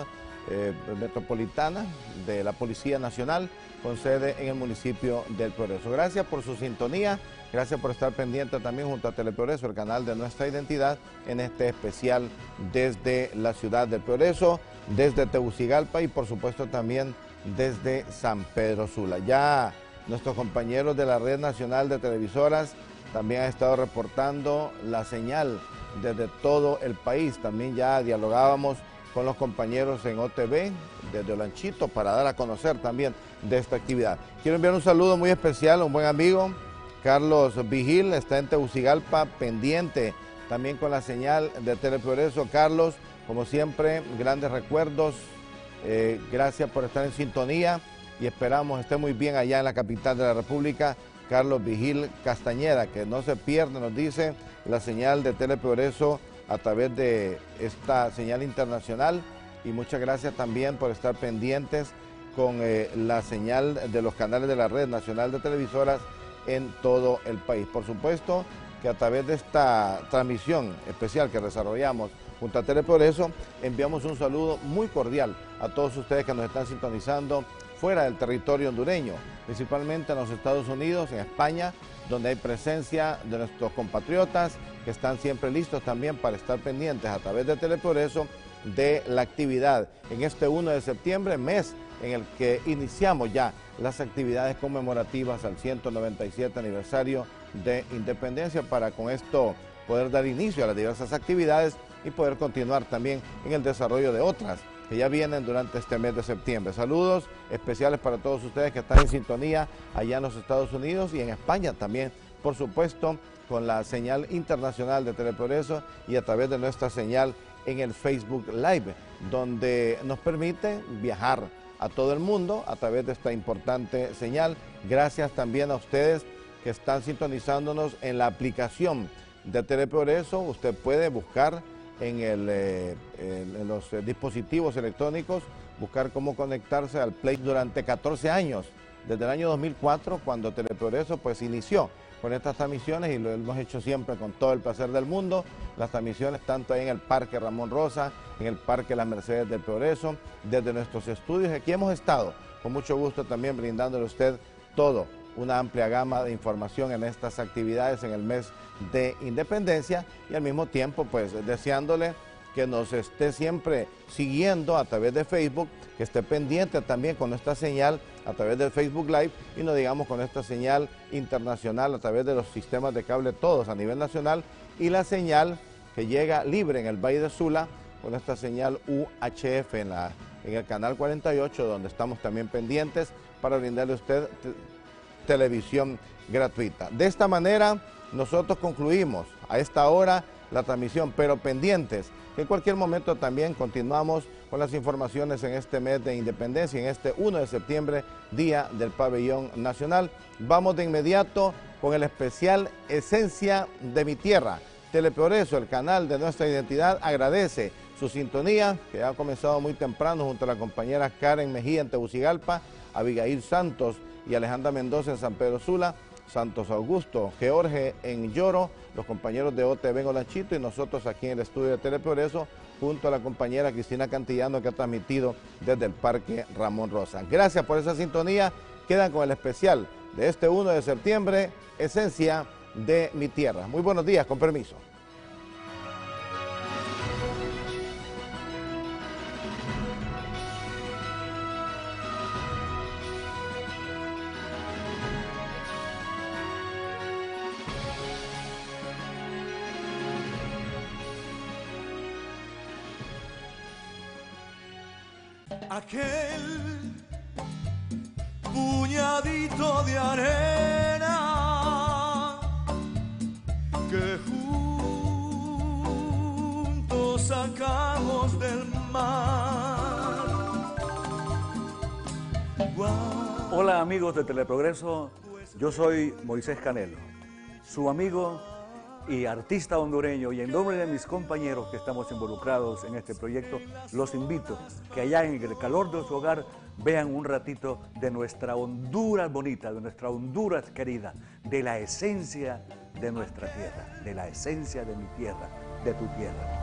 metropolitana de la Policía Nacional, con sede en el municipio del Progreso. Gracias por su sintonía, gracias por estar pendiente también junto a Teleprogreso, el canal de nuestra identidad, en este especial desde la ciudad del Progreso, desde Tegucigalpa y por supuesto también desde San Pedro Sula. Ya nuestros compañeros de la Red Nacional de Televisoras también han estado reportando la señal desde todo el país. También ya dialogábamos con los compañeros en OTV desde Olanchito para dar a conocer también de esta actividad. Quiero enviar un saludo muy especial a un buen amigo, Carlos Vigil, está en Tegucigalpa, pendiente también con la señal de Teleprogreso. Carlos, como siempre, grandes recuerdos, gracias por estar en sintonía y esperamos esté muy bien allá en la capital de la República. Carlos Vigil Castañeda, que no se pierde, nos dice, la señal de Teleprogreso a través de esta señal internacional, y muchas gracias también por estar pendientes con la señal de los canales de la Red Nacional de Televisoras en todo el país. Por supuesto que a través de esta transmisión especial que desarrollamos junto a Teleprogreso, enviamos un saludo muy cordial a todos ustedes que nos están sintonizando fuera del territorio hondureño, principalmente en los Estados Unidos, en España, donde hay presencia de nuestros compatriotas que están siempre listos también para estar pendientes a través de Teleprogreso de la actividad en este 1 de septiembre, mes en el que iniciamos ya las actividades conmemorativas al 197 aniversario de Independencia, para con esto poder dar inicio a las diversas actividades y poder continuar también en el desarrollo de otras que ya vienen durante este mes de septiembre. Saludos especiales para todos ustedes que están en sintonía allá en los Estados Unidos y en España también, por supuesto, con la señal internacional de Teleprogreso y a través de nuestra señal en el Facebook Live, donde nos permite viajar a todo el mundo a través de esta importante señal. Gracias también a ustedes que están sintonizándonos en la aplicación de Teleprogreso. Usted puede buscar en los dispositivos electrónicos, buscar cómo conectarse al Play. Durante 14 años, desde el año 2004, cuando Teleprogreso pues inició con estas transmisiones, y lo hemos hecho siempre con todo el placer del mundo, las transmisiones tanto ahí en el Parque Ramón Rosa, en el Parque Las Mercedes del Progreso, desde nuestros estudios. Aquí hemos estado con mucho gusto también brindándole a usted todo, una amplia gama de información en estas actividades en el mes de Independencia, y al mismo tiempo pues deseándole que nos esté siempre siguiendo a través de Facebook, que esté pendiente también con esta señal a través del Facebook Live, y no digamos con esta señal internacional a través de los sistemas de cable todos a nivel nacional, y la señal que llega libre en el Valle de Sula con esta señal UHF en el canal 48, donde estamos también pendientes para brindarle a usted televisión gratuita. De esta manera nosotros concluimos a esta hora la transmisión, pero pendientes que en cualquier momento también continuamos con las informaciones en este mes de Independencia, en este 1 de septiembre, Día del Pabellón Nacional. Vamos de inmediato con el especial Esencia de mi Tierra. Teleprogreso, el canal de nuestra identidad, agradece su sintonía, que ha comenzado muy temprano junto a la compañera Karen Mejía en Tegucigalpa, Abigail Santos y Alejandra Mendoza en San Pedro Sula, Santos Augusto, Jorge en Lloro, los compañeros de OTV en Olanchito y nosotros aquí en el estudio de Teleprogreso junto a la compañera Cristina Cantillano, que ha transmitido desde el Parque Ramón Rosa. Gracias por esa sintonía. Quedan con el especial de este 1 de septiembre, Esencia de mi Tierra. Muy buenos días, con permiso. Aquel puñadito de arena que juntos sacamos del mar. Hola amigos de Teleprogreso, yo soy Moisés Canelo, su amigo y artista hondureño, y en nombre de mis compañeros que estamos involucrados en este proyecto, los invito que allá en el calor de su hogar vean un ratito de nuestra Honduras bonita, de nuestra Honduras querida, de la esencia de nuestra tierra, de la esencia de mi tierra, de tu tierra.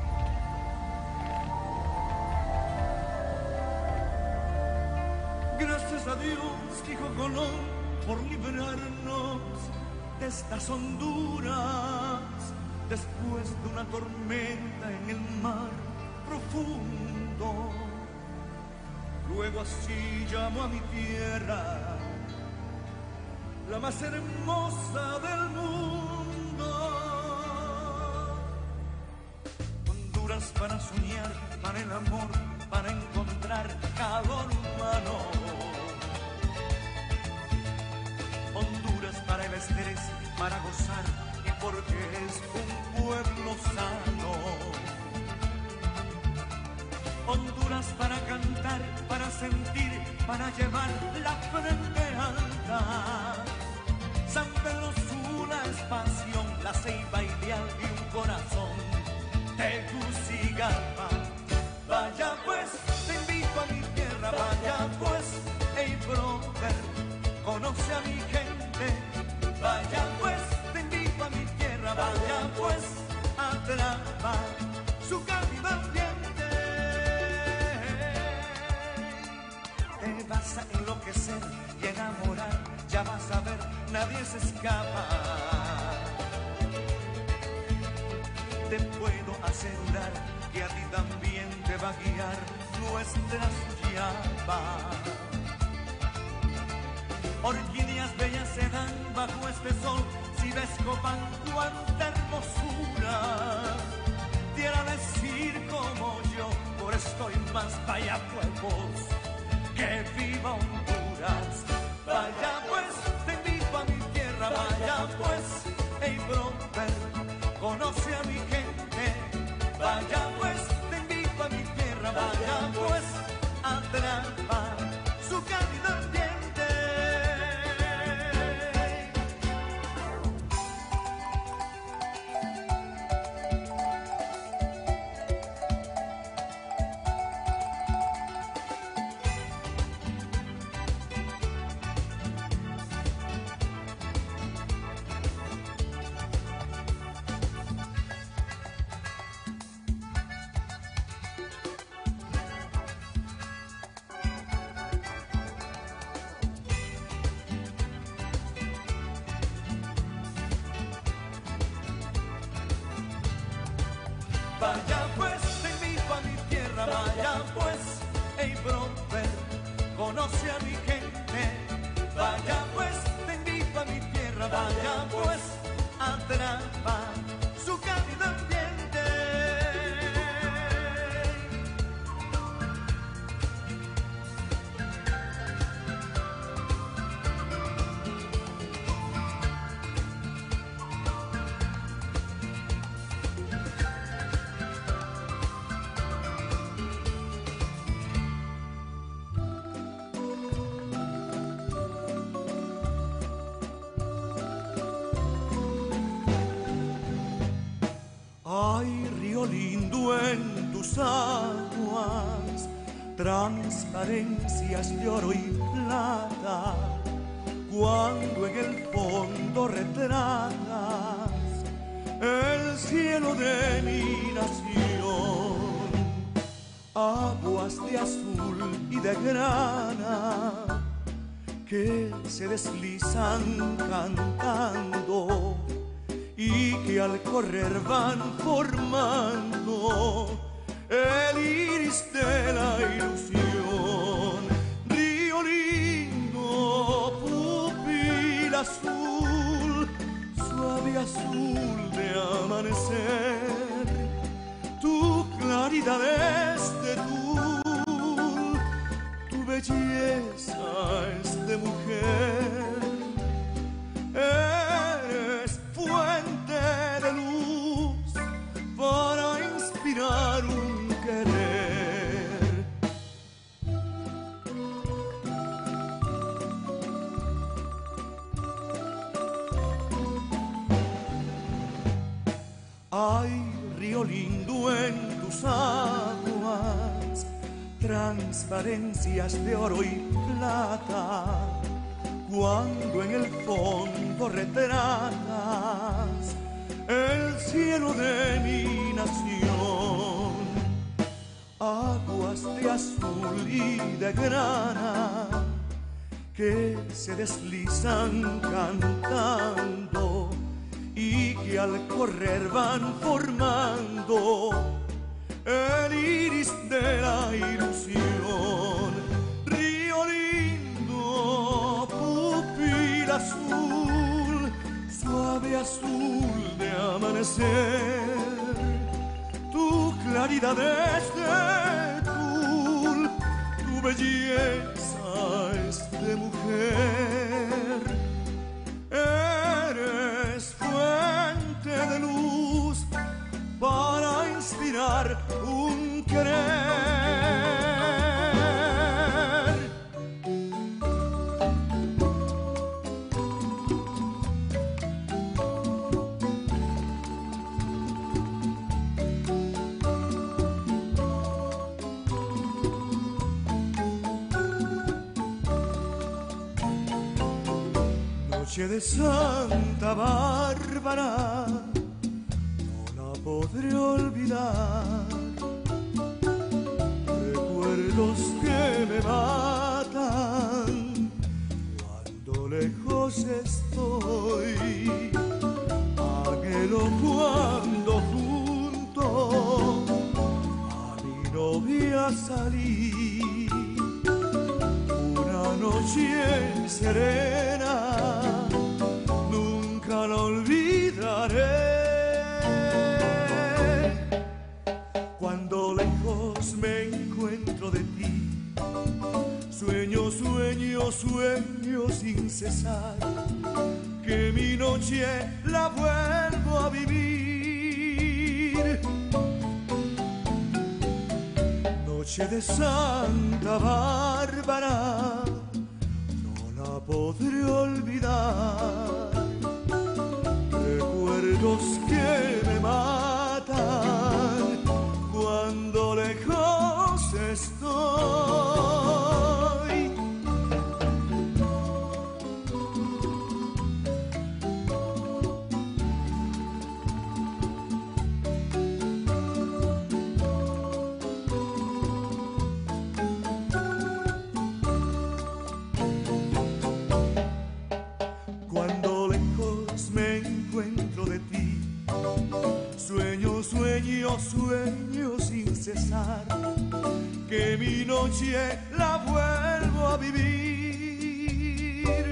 Gracias a Dios, dijo Colón, por librarnos de estas Honduras, después de una tormenta en el mar profundo. Luego así llamo a mi tierra, la más hermosa del mundo. Honduras para soñar, para el amor, para encontrar calor humano. Honduras para el estrés, para gozar y porque es un pueblo sano. Honduras para cantar, para sentir, para llevar la frente alta. San Pedro Sula es pasión, la Ceiba ideal y un corazón. Tegucigalpa, vaya pues, te invito a mi tierra, vaya pues, hey brother, conoce a mi gente. Vaya pues, te invito a mi tierra, vaya pues, atrapa su cálido ambiente. Te vas a enloquecer y enamorar, ya vas a ver, nadie se escapa. Te puedo asegurar que a ti también te va a guiar nuestras llamas. Orquídeas bellas se dan bajo este sol, si ves Copán, cuánta hermosura. Quiera decir como yo, por esto y más, vaya pueblos, que viva Honduras. Vaya pues, te invito a mi tierra, vaya pues, hey brother, conoce a mi gente. Vaya pues, te invito a mi tierra, vaya pues, atrapa su cálido ambiente. Vaya pues, te invito a mi tierra, vaya pues, hey brother, conoce a mi gente. Vaya pues, te invito a mi tierra, vaya pues, atrapa su cálido ambiente. Ay, río lindo en tus aguas, transparencias de oro y plata, cuando en el fondo retratas el cielo de mi nación. aguas de azul y de grana que se deslizan cantando y que al correr van formando el iris de la ilusión. Río lindo, pupila azul, suave azul de amanecer, tu claridad es de tul, tu belleza es de mujer, eres fuente de luz para inspirar un querer. Ay, río lindo en tus aguas, transparencias de oro y plata, cuando en el fondo retratas el cielo de mi nación. Aguas de azul y de grana que se deslizan cantando y que al correr van formando el iris de la ilusión. Río lindo, pupila azul, suave azul de amanecer, tu claridad es de tul, tu belleza es de mujer, eres fuente de luz para inspirar un querer. Noche de Santa Bárbara, no la podré olvidar. Recuerdos que me matan cuando lejos estoy. Anhelo cuando junto a mi novia salí, una noche serena, nunca la olvidaré. Cuando lejos me encuentro de ti, sueño, sueño, sueño sin cesar, que mi noche la vuelvo a vivir. Noche de Santa Bárbara, no la podré olvidar. Recuerdos que me matan cuando lejos estoy. Cuando lejos me encuentro de ti, sueño, sueño, sueño sin cesar, que mi noche la vuelvo a vivir.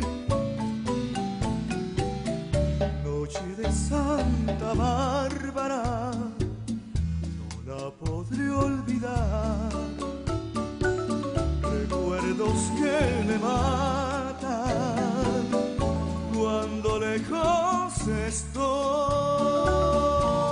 Noche de Santa Bárbara, no la podré olvidar. Recuerdos que me matan cuando lejos estoy.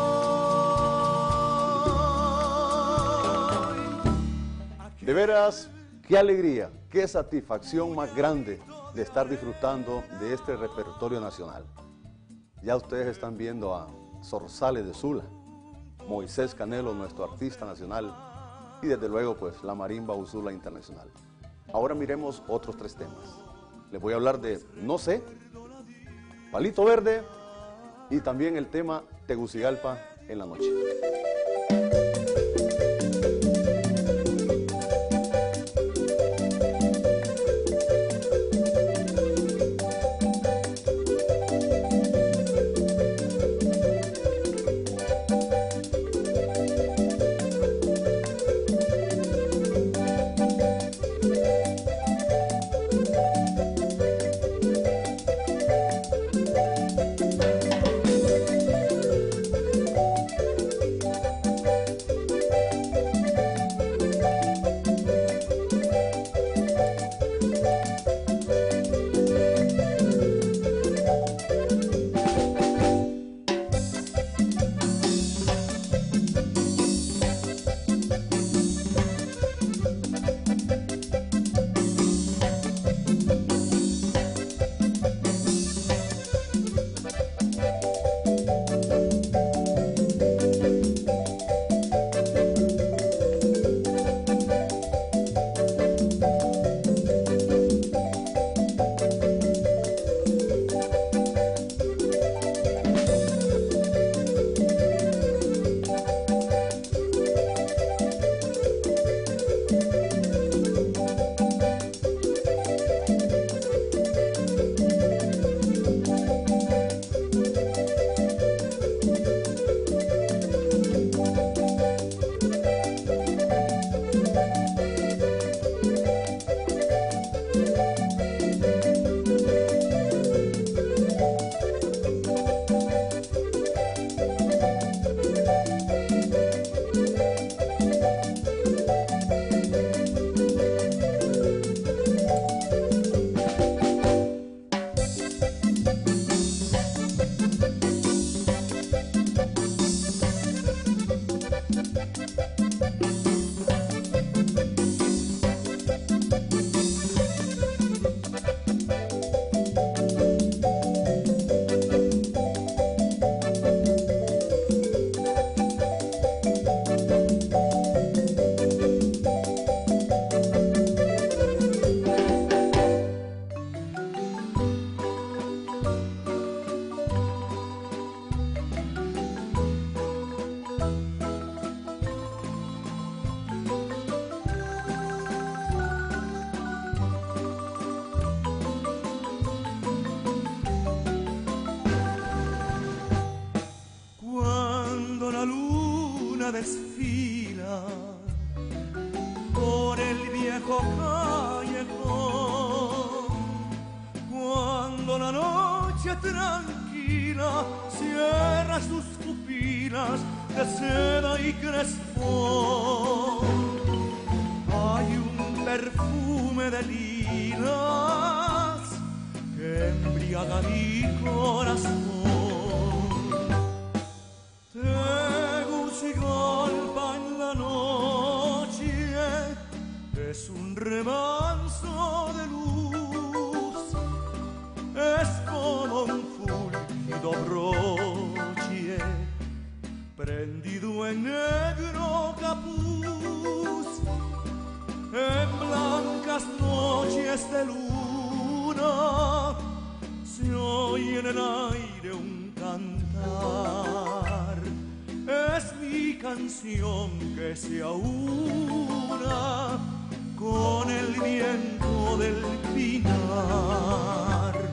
De veras, qué alegría, qué satisfacción más grande de estar disfrutando de este repertorio nacional. Ya ustedes están viendo a Zorzales de Sula, Moisés Canelo, nuestro artista nacional, y desde luego pues la Marimba Usula Internacional. Ahora miremos otros tres temas. Les voy a hablar de No sé, Palito Verde y también el tema Tegucigalpa en la noche. noche tranquila cierra sus pupilas de seda y crespón. Hay un perfume de lilas que embriaga mi corazón. Tegucigalpa en la noche es un remanso de luz, es como un fulgido broche prendido en negro capuz. En blancas noches de luna se oye en el aire un cantar. Es mi canción que se aúna con el viento del pinar.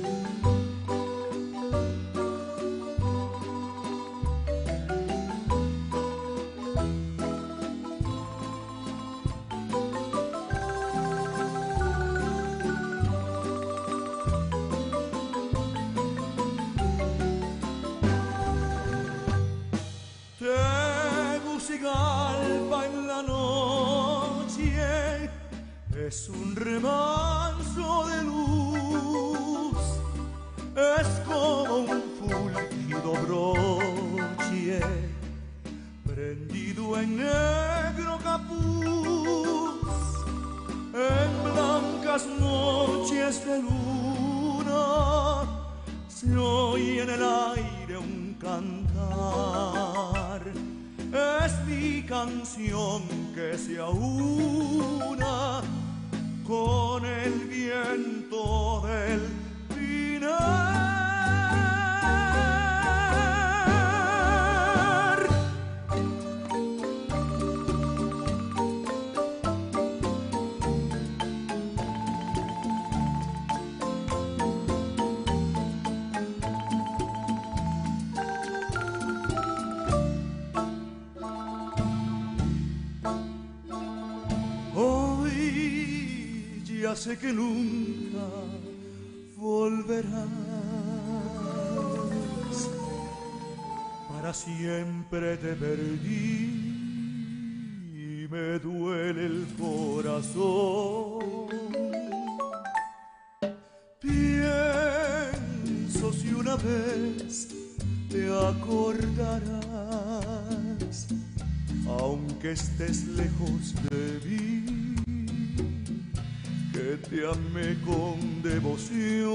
Tegucigalpa en la noche es un remanso de luz, es como un fulgido broche prendido en negro capuz. En blancas noches de luna se oye en el aire un cantar. Es mi canción que se aúna con el viento del pinar. Ya sé que nunca volverás, para siempre te perdí y me duele el corazón. Pienso si una vez te acordarás, aunque estés lejos de mí, que te amé con devoción.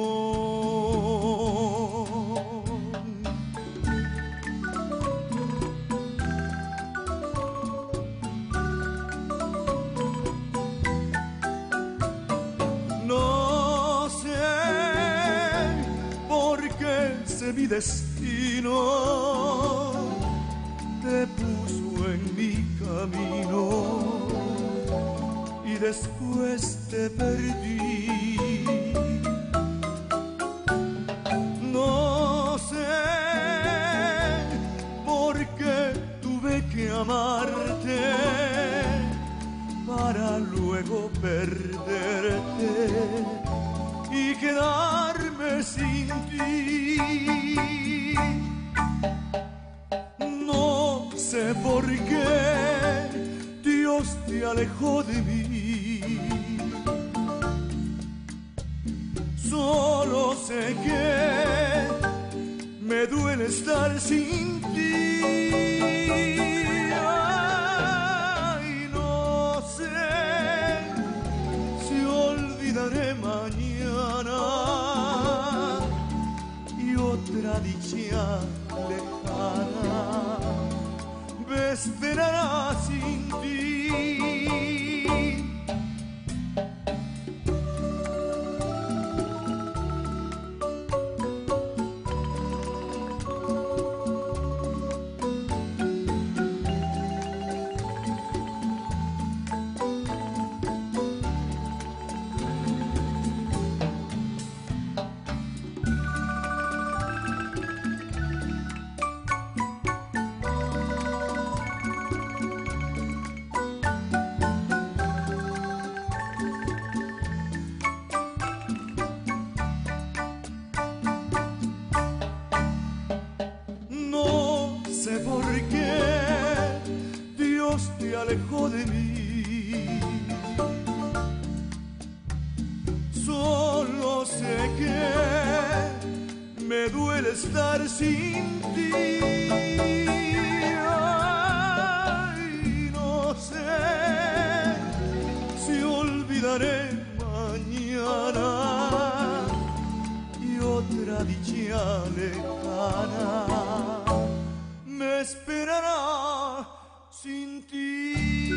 No sé por qué sé mi destino te puso en mi camino y después te perdí. No sé por qué tuve que amarte para luego perderte y quedarme sin ti. No sé por qué Dios te alejó de mí. Solo sé que me duele estar sin ti. Ay, no sé si olvidaré mañana y otra dicha lejana me esperará sin ti. alejó de mí. Solo sé que me duele estar sin ti. Ay, no sé si olvidaré mañana y otra dicha lejana me esperará sin ti.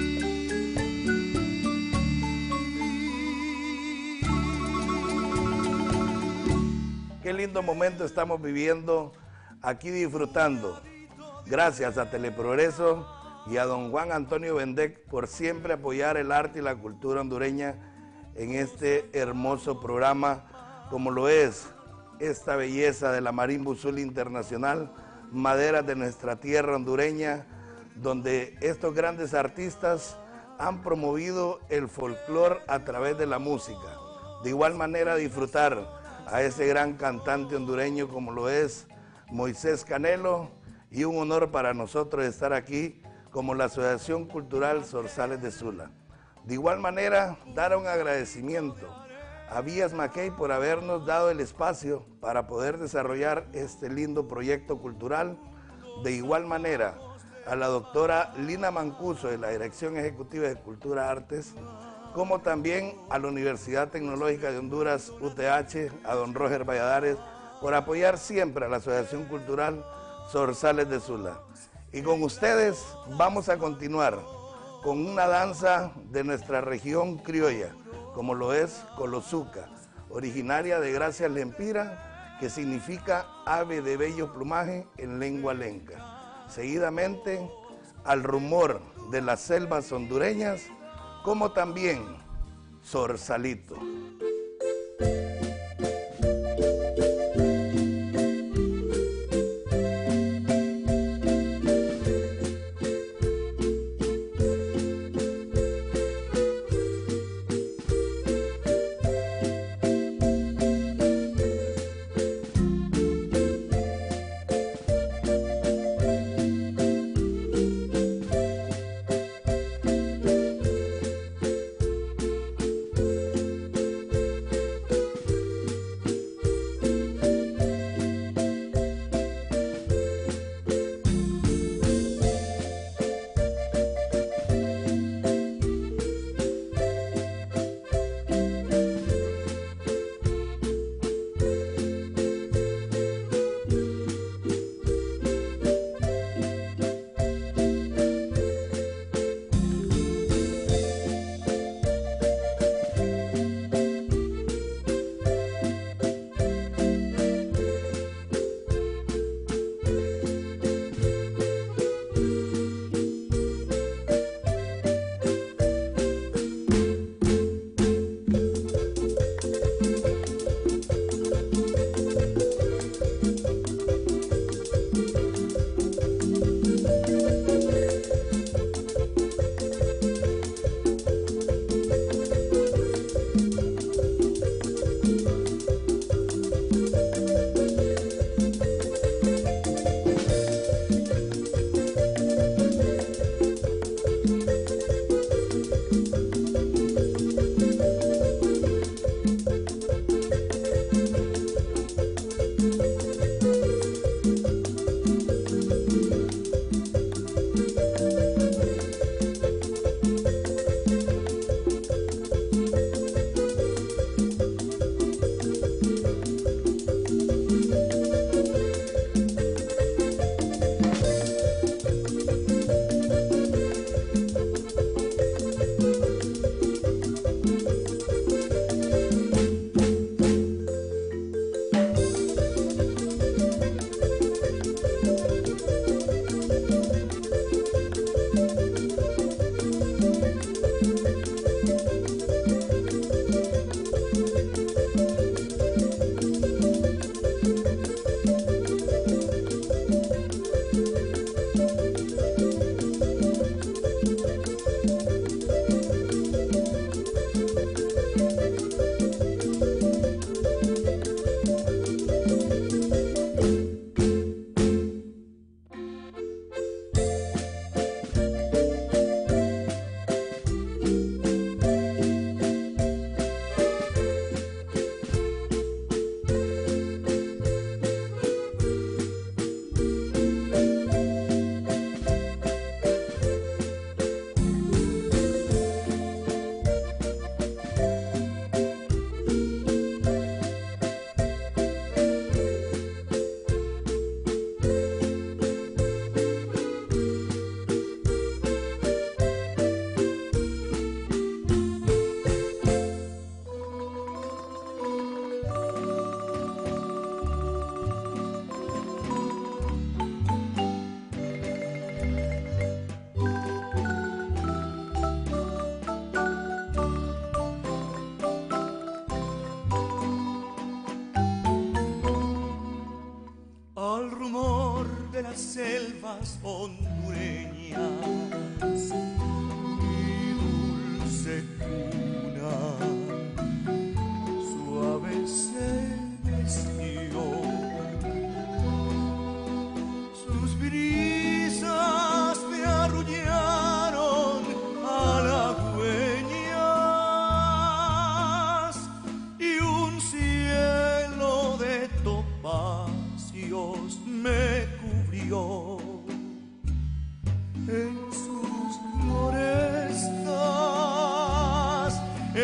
Qué lindo momento estamos viviendo aquí disfrutando. Gracias a Teleprogreso y a don Juan Antonio Bendec por siempre apoyar el arte y la cultura hondureña en este hermoso programa, como lo es esta belleza de la Marimba Uzul Internacional, maderas de nuestra tierra hondureña, donde estos grandes artistas han promovido el folclore a través de la música. De igual manera disfrutar a ese gran cantante hondureño como lo es Moisés Canelo, y un honor para nosotros estar aquí como la Asociación Cultural Zorzales de Sula. De igual manera, dar un agradecimiento a Vías Mackey por habernos dado el espacio para poder desarrollar este lindo proyecto cultural. De igual manera, a la doctora Lina Mancuso de la Dirección Ejecutiva de Cultura Artes, como también a la Universidad Tecnológica de Honduras, UTH, a don Roger Valladares, por apoyar siempre a la Asociación Cultural Zorzales de Sula. Y con ustedes vamos a continuar con una danza de nuestra región criolla, como lo es Colozuca, originaria de Gracias Lempira, que significa ave de bello plumaje en lengua lenca. Seguidamente, al rumor de las selvas hondureñas, como también Zorzalito. selvas hondureñas, mi dulce cuna, suave se vistió, sus brisas me arrullaron halagüeñas y un cielo de topacios me cubrió. En sus florestas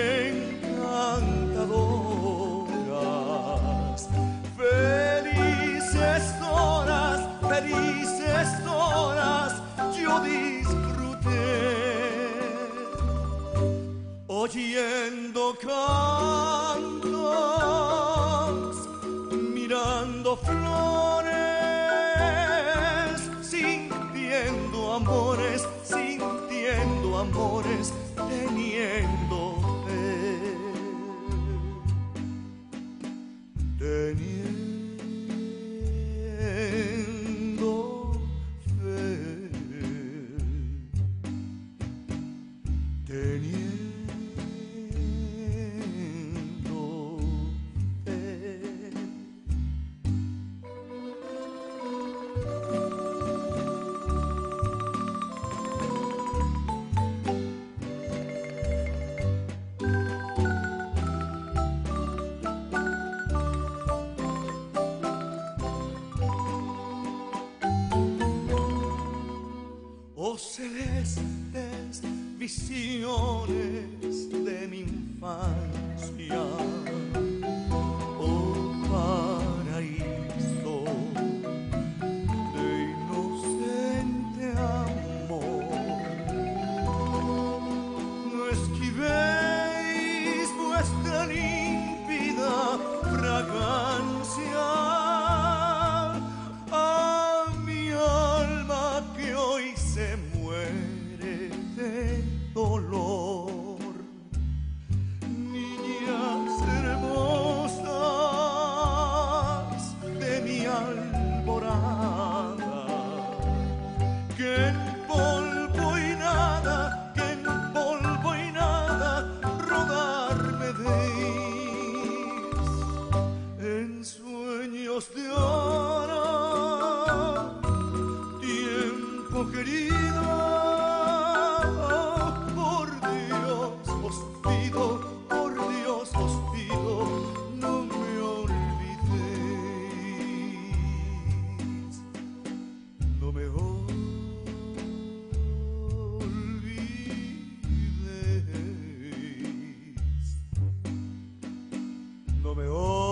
encantadoras, felices horas yo disfruté, oyendo cantos, mirando flores, sintiendo amores, teniendo fe. Oh, celestes visiones de mi infancia, oh paraíso de inocente amor, no esquivéis vuestra límpida fragancia a mi alma que hoy se muere de dolor. Niñas hermosas de mi alborada, que en polvo y nada rodarme deis en sueños de oro, tiempo querido, por Dios os pido, no me olvidéis, no me olvidéis, no me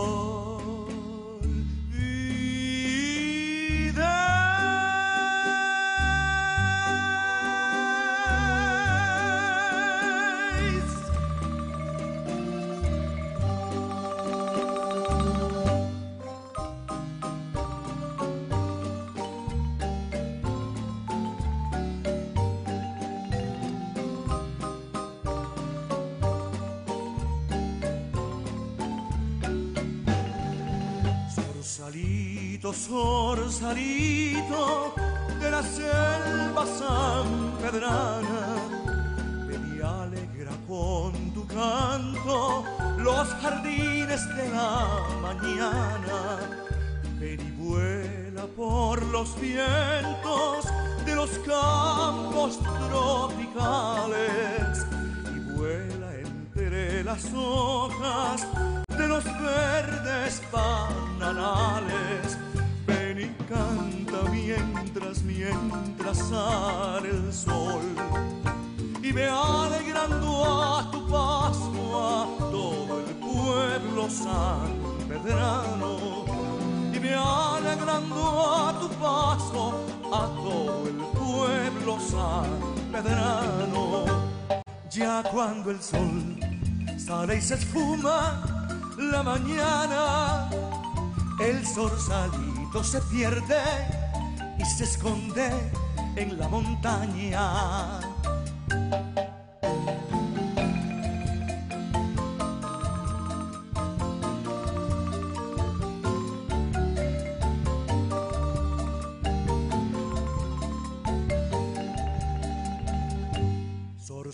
Sorsalito de la selva sanpedrana, ven y alegra con tu canto los jardines de la mañana, ven y vuela por los vientos de los campos tropicales y vuela entre las hojas de los verdes bananales. Ven y canta mientras sale el sol y ve alegrando a tu paso a todo el pueblo sanpedrano, y ve alegrando a tu paso a todo el pueblo sanpedrano. Ya cuando el sol sale y se esfuma la mañana, el sorsalito se pierde y se esconde en la montaña.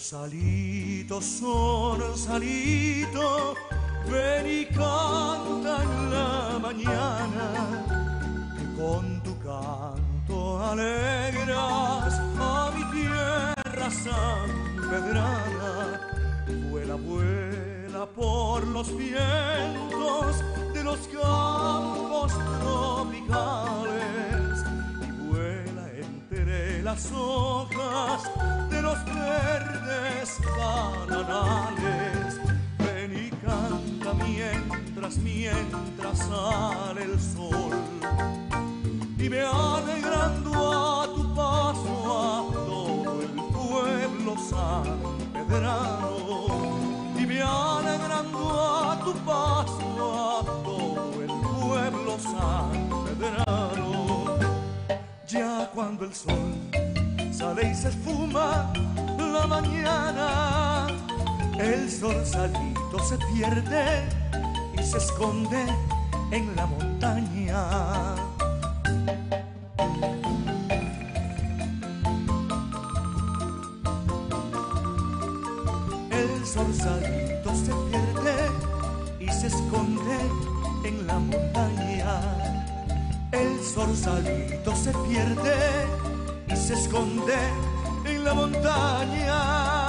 Sorsalito, sorsalito, ven y canta en la mañana, que con tu canto alegras a mi tierra sanpedrana. Vuela, vuela por los vientos de los campos tropicales y vuela entre las hojas de los verdes bananales. Ven y canta mientras sale el sol y ve alegrando a tu paso a todo el pueblo sanpedrano. Y ve alegrando a tu paso a todo el pueblo sanpedrano. Ya cuando el sol sale y se esfuma la mañana, el sorsalito se pierde y se esconde en la montaña. El sorsalito se pierde y se esconde en la montaña. El sorsalito se pierde y se esconde en la montaña.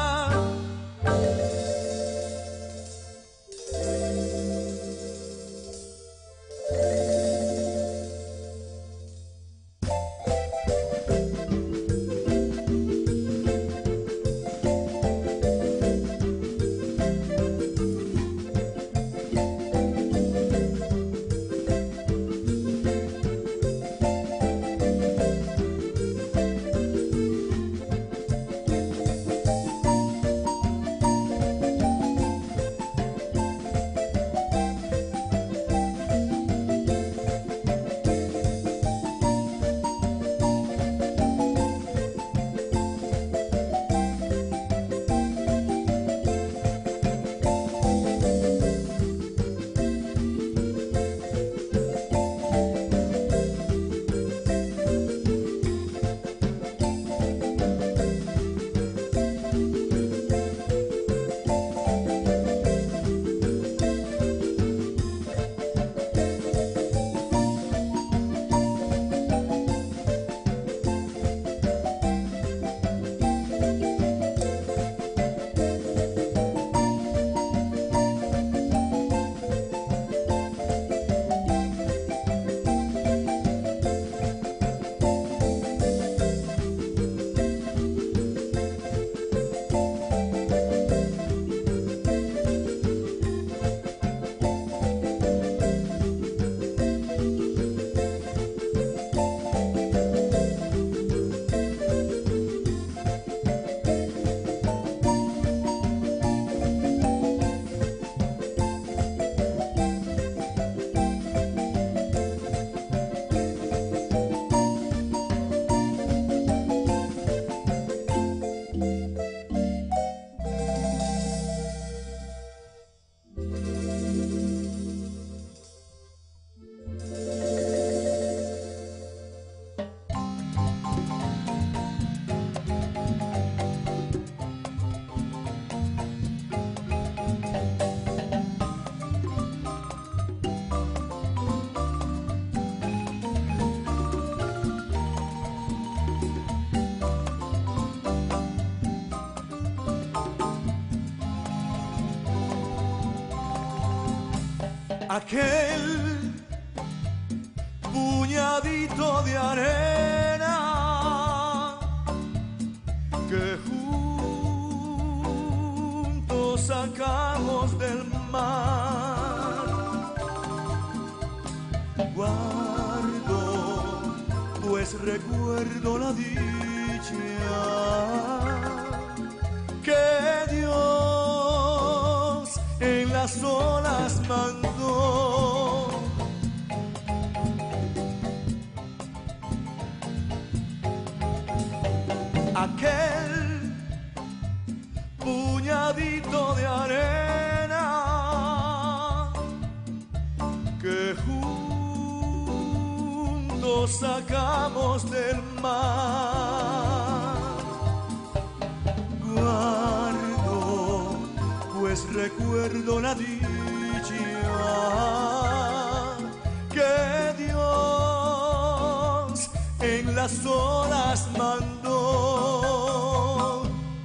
Aquel puñadito de arena que juntos sacamos del mar, guardo, pues recuerdo la dicha que Dios en las olas mandó. Aquel puñadito de arena que juntos sacamos del mar. recuerdo la dicha que Dios en las olas mandó.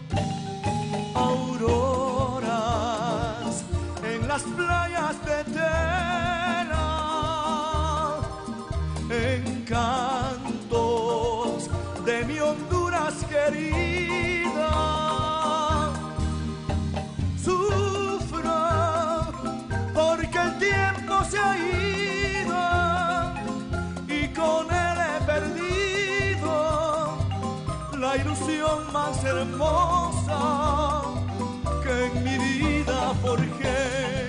Auroras en las playas de Tela, encantos de mi Honduras querida. Sufro porque el tiempo se ha ido y con él he perdido la ilusión más hermosa que en mi vida forjé.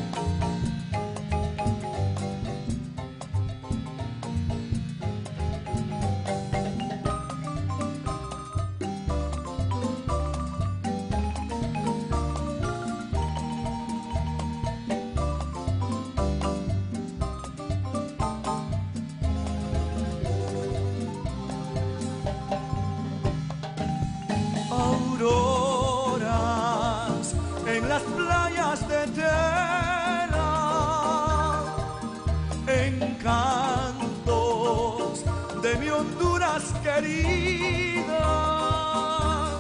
Auroras en las playas de Tela, encantos de mi Honduras querida.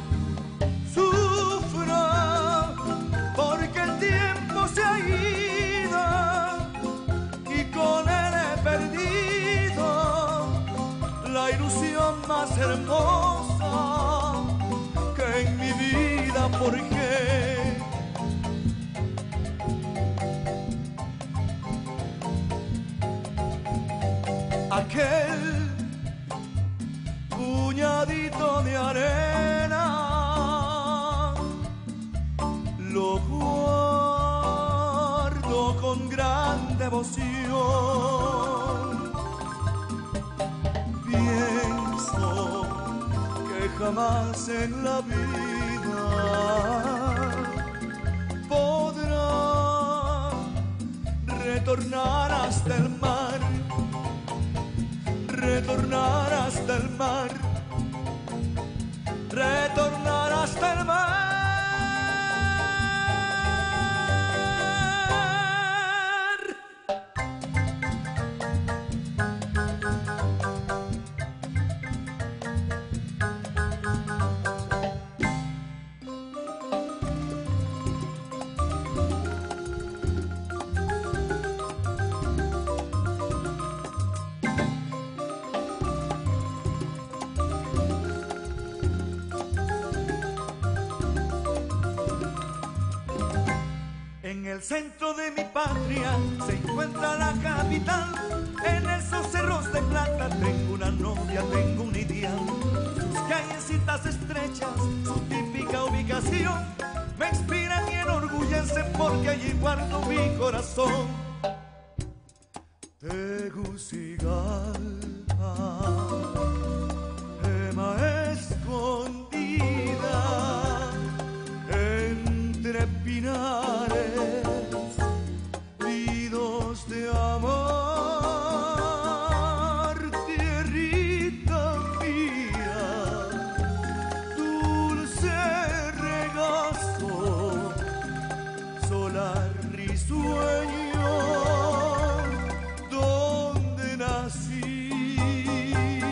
Sufro porque el tiempo se ha ido y con él he perdido la ilusión más hermosa que en mi vida forjé. Aquel puñadito de arena lo guardo con gran devoción. Pienso que jamás en la vida podrá retornar hasta el mar, retornar hasta el mar, retornar hasta el mar. En el centro de mi patria se encuentra la capital. En esos cerros de plata tengo una novia, tengo un ideal. Sus callecitas estrechas, su típica ubicación, me inspiran y enorgullecen porque allí guardo mi corazón. Tegucigalpa, gema escondida entre pinares, nidos de amor, tierrita mía, dulce regazo, solar risueño, donde nací.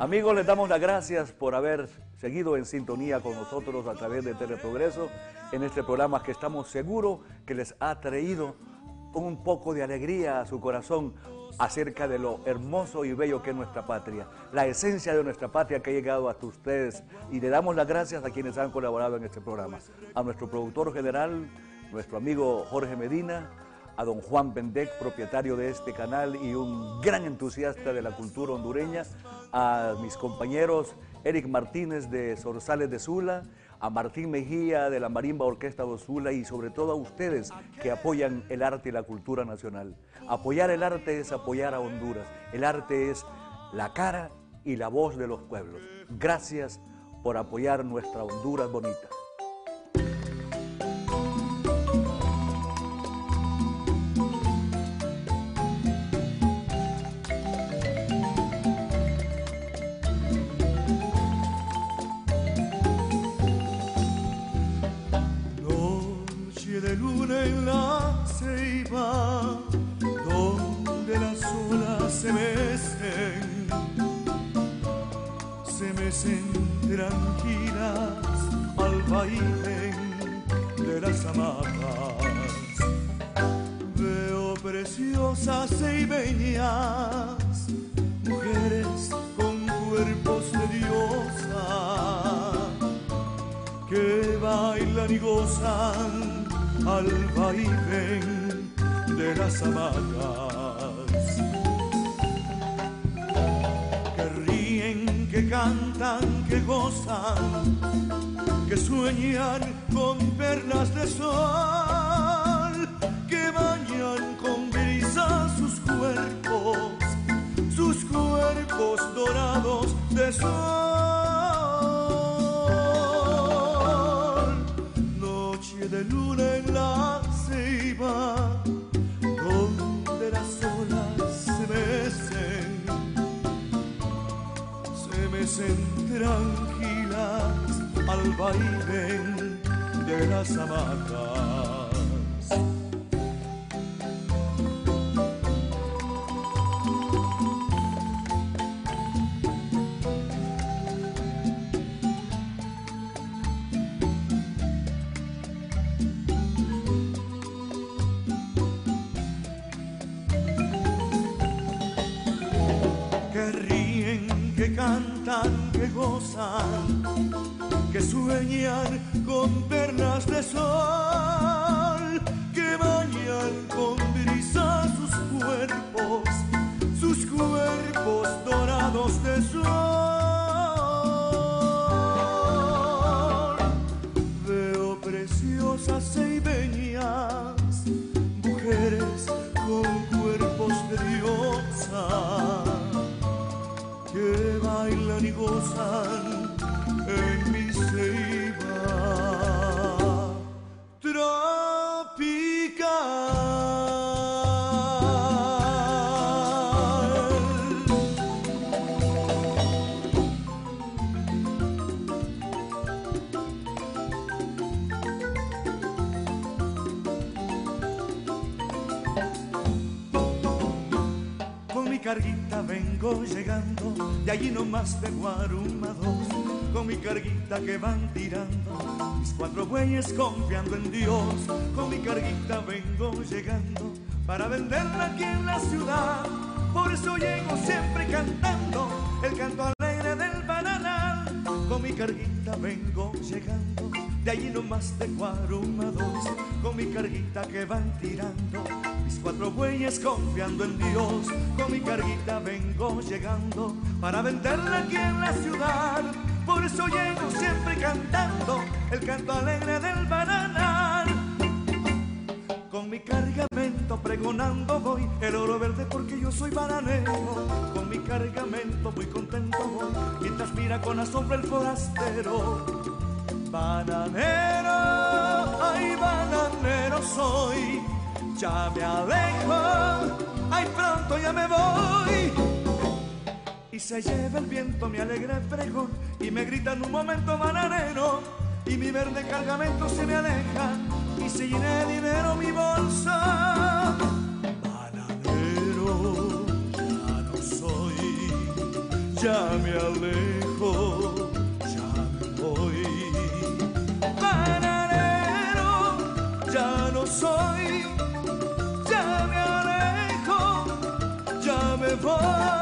Amigos, les damos las gracias por haber seguido en sintonía con nosotros a través de Teleprogreso en este programa que estamos seguros que les ha traído un poco de alegría a su corazón acerca de lo hermoso y bello que es nuestra patria, la esencia de nuestra patria que ha llegado hasta ustedes, y le damos las gracias a quienes han colaborado en este programa, a nuestro productor general, nuestro amigo Jorge Medina, a don Juan Bendec, propietario de este canal y un gran entusiasta de la cultura hondureña, a mis compañeros Eric Martínez de Zorzales de Sula, a Martín Mejía de la Marimba Orquesta de Sula, y sobre todo a ustedes que apoyan el arte y la cultura nacional. Apoyar el arte es apoyar a Honduras. El arte es la cara y la voz de los pueblos. Gracias por apoyar nuestra Honduras bonita. Donde las olas se mecen tranquilas al vaivén de las hamacas. Veo preciosas ceibeñas, mujeres con cuerpos de diosa, que bailan y gozan al vaivén de las hamacas, que ríen, que cantan, que gozan, que sueñan con perlas de sol, que bañan con brisa sus cuerpos dorados de sol. Noche de luna en la ceiba, donde las olas se mecen tranquilas al vaivén de las hamacas. Cantan, que gozan, que sueñan con perlas de sol, que bañan con brisa sus cuerpos dorados de sol. Veo preciosas ceibeñas, mujeres con cuerpos de diosa, que bailan y gozan en mi ceiba tropical. Con mi carguita vengo llegando, de allí nomás de Guaruma 2, con mi carguita que van tirando, mis 4 bueyes confiando en Dios. Con mi carguita vengo llegando, para venderla aquí en la ciudad, por eso llego siempre cantando el canto alegre del bananal. Con mi carguita vengo llegando, de allí nomás de Guaruma 2, con mi carguita que van tirando, mis 4 bueyes confiando en Dios. Con mi carguita vengo llegando, para venderla aquí en la ciudad, por eso llego siempre cantando el canto alegre del bananal. Con mi cargamento pregonando voy el oro verde porque yo soy bananero. Con mi cargamento muy contento voy, mientras mira con asombro el forastero. Bananero, ay bananero soy, ya me alejo, ay pronto ya me voy. Y se lleva el viento mi alegre pregón, y me grita en un momento bananero, y mi verde cargamento se me aleja, y se llena de dinero mi bolsa. Bananero ya no soy, ya me alejo, ya me voy. Bananero, ya no soy, ya me alejo, ya me voy.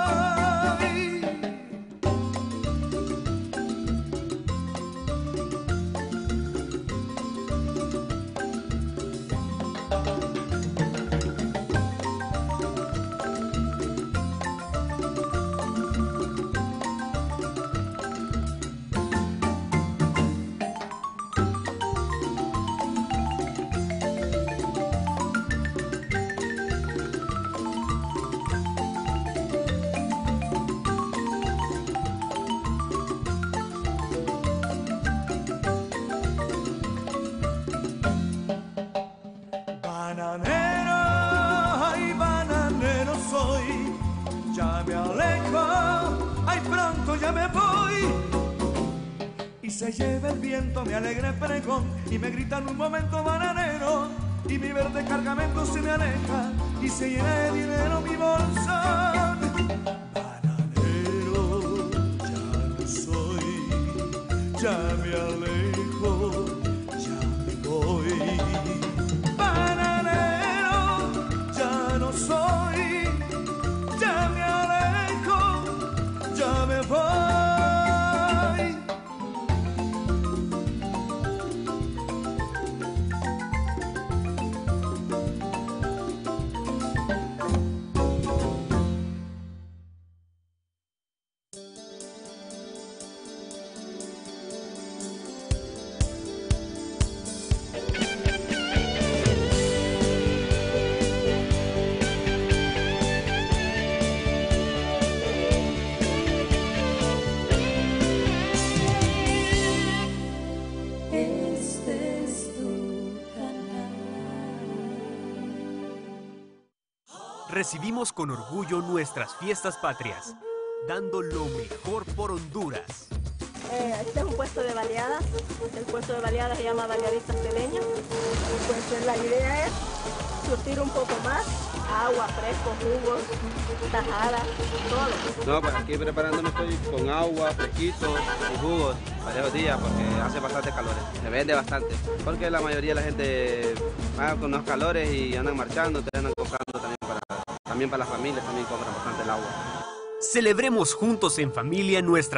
Bananero, ay bananero soy, ya me alejo, ay pronto ya me voy. Y se lleva el viento, me alegre pregón, y me grita en un momento bananero, y mi verde cargamento se me aleja, y se llena de dinero mi bolsa. Bananero, ya no soy, ya me alejo, ya me voy. Soy, ya me alejo, ya me voy. Recibimos con orgullo nuestras fiestas patrias, dando lo mejor por Honduras. Este es un puesto de baleadas. El puesto de baleadas se llama Baleadistas Teleñas. Pues la idea es surtir un poco más, agua, fresco, jugos, tajadas, todo. No, pues aquí preparándome estoy con agua, fresquitos y jugos varios días porque hace bastante calores. Se vende bastante porque la mayoría de la gente va con los calores y andan marchando, andan comprando también para las familias, también compran bastante el agua. Celebremos juntos en familia nuestra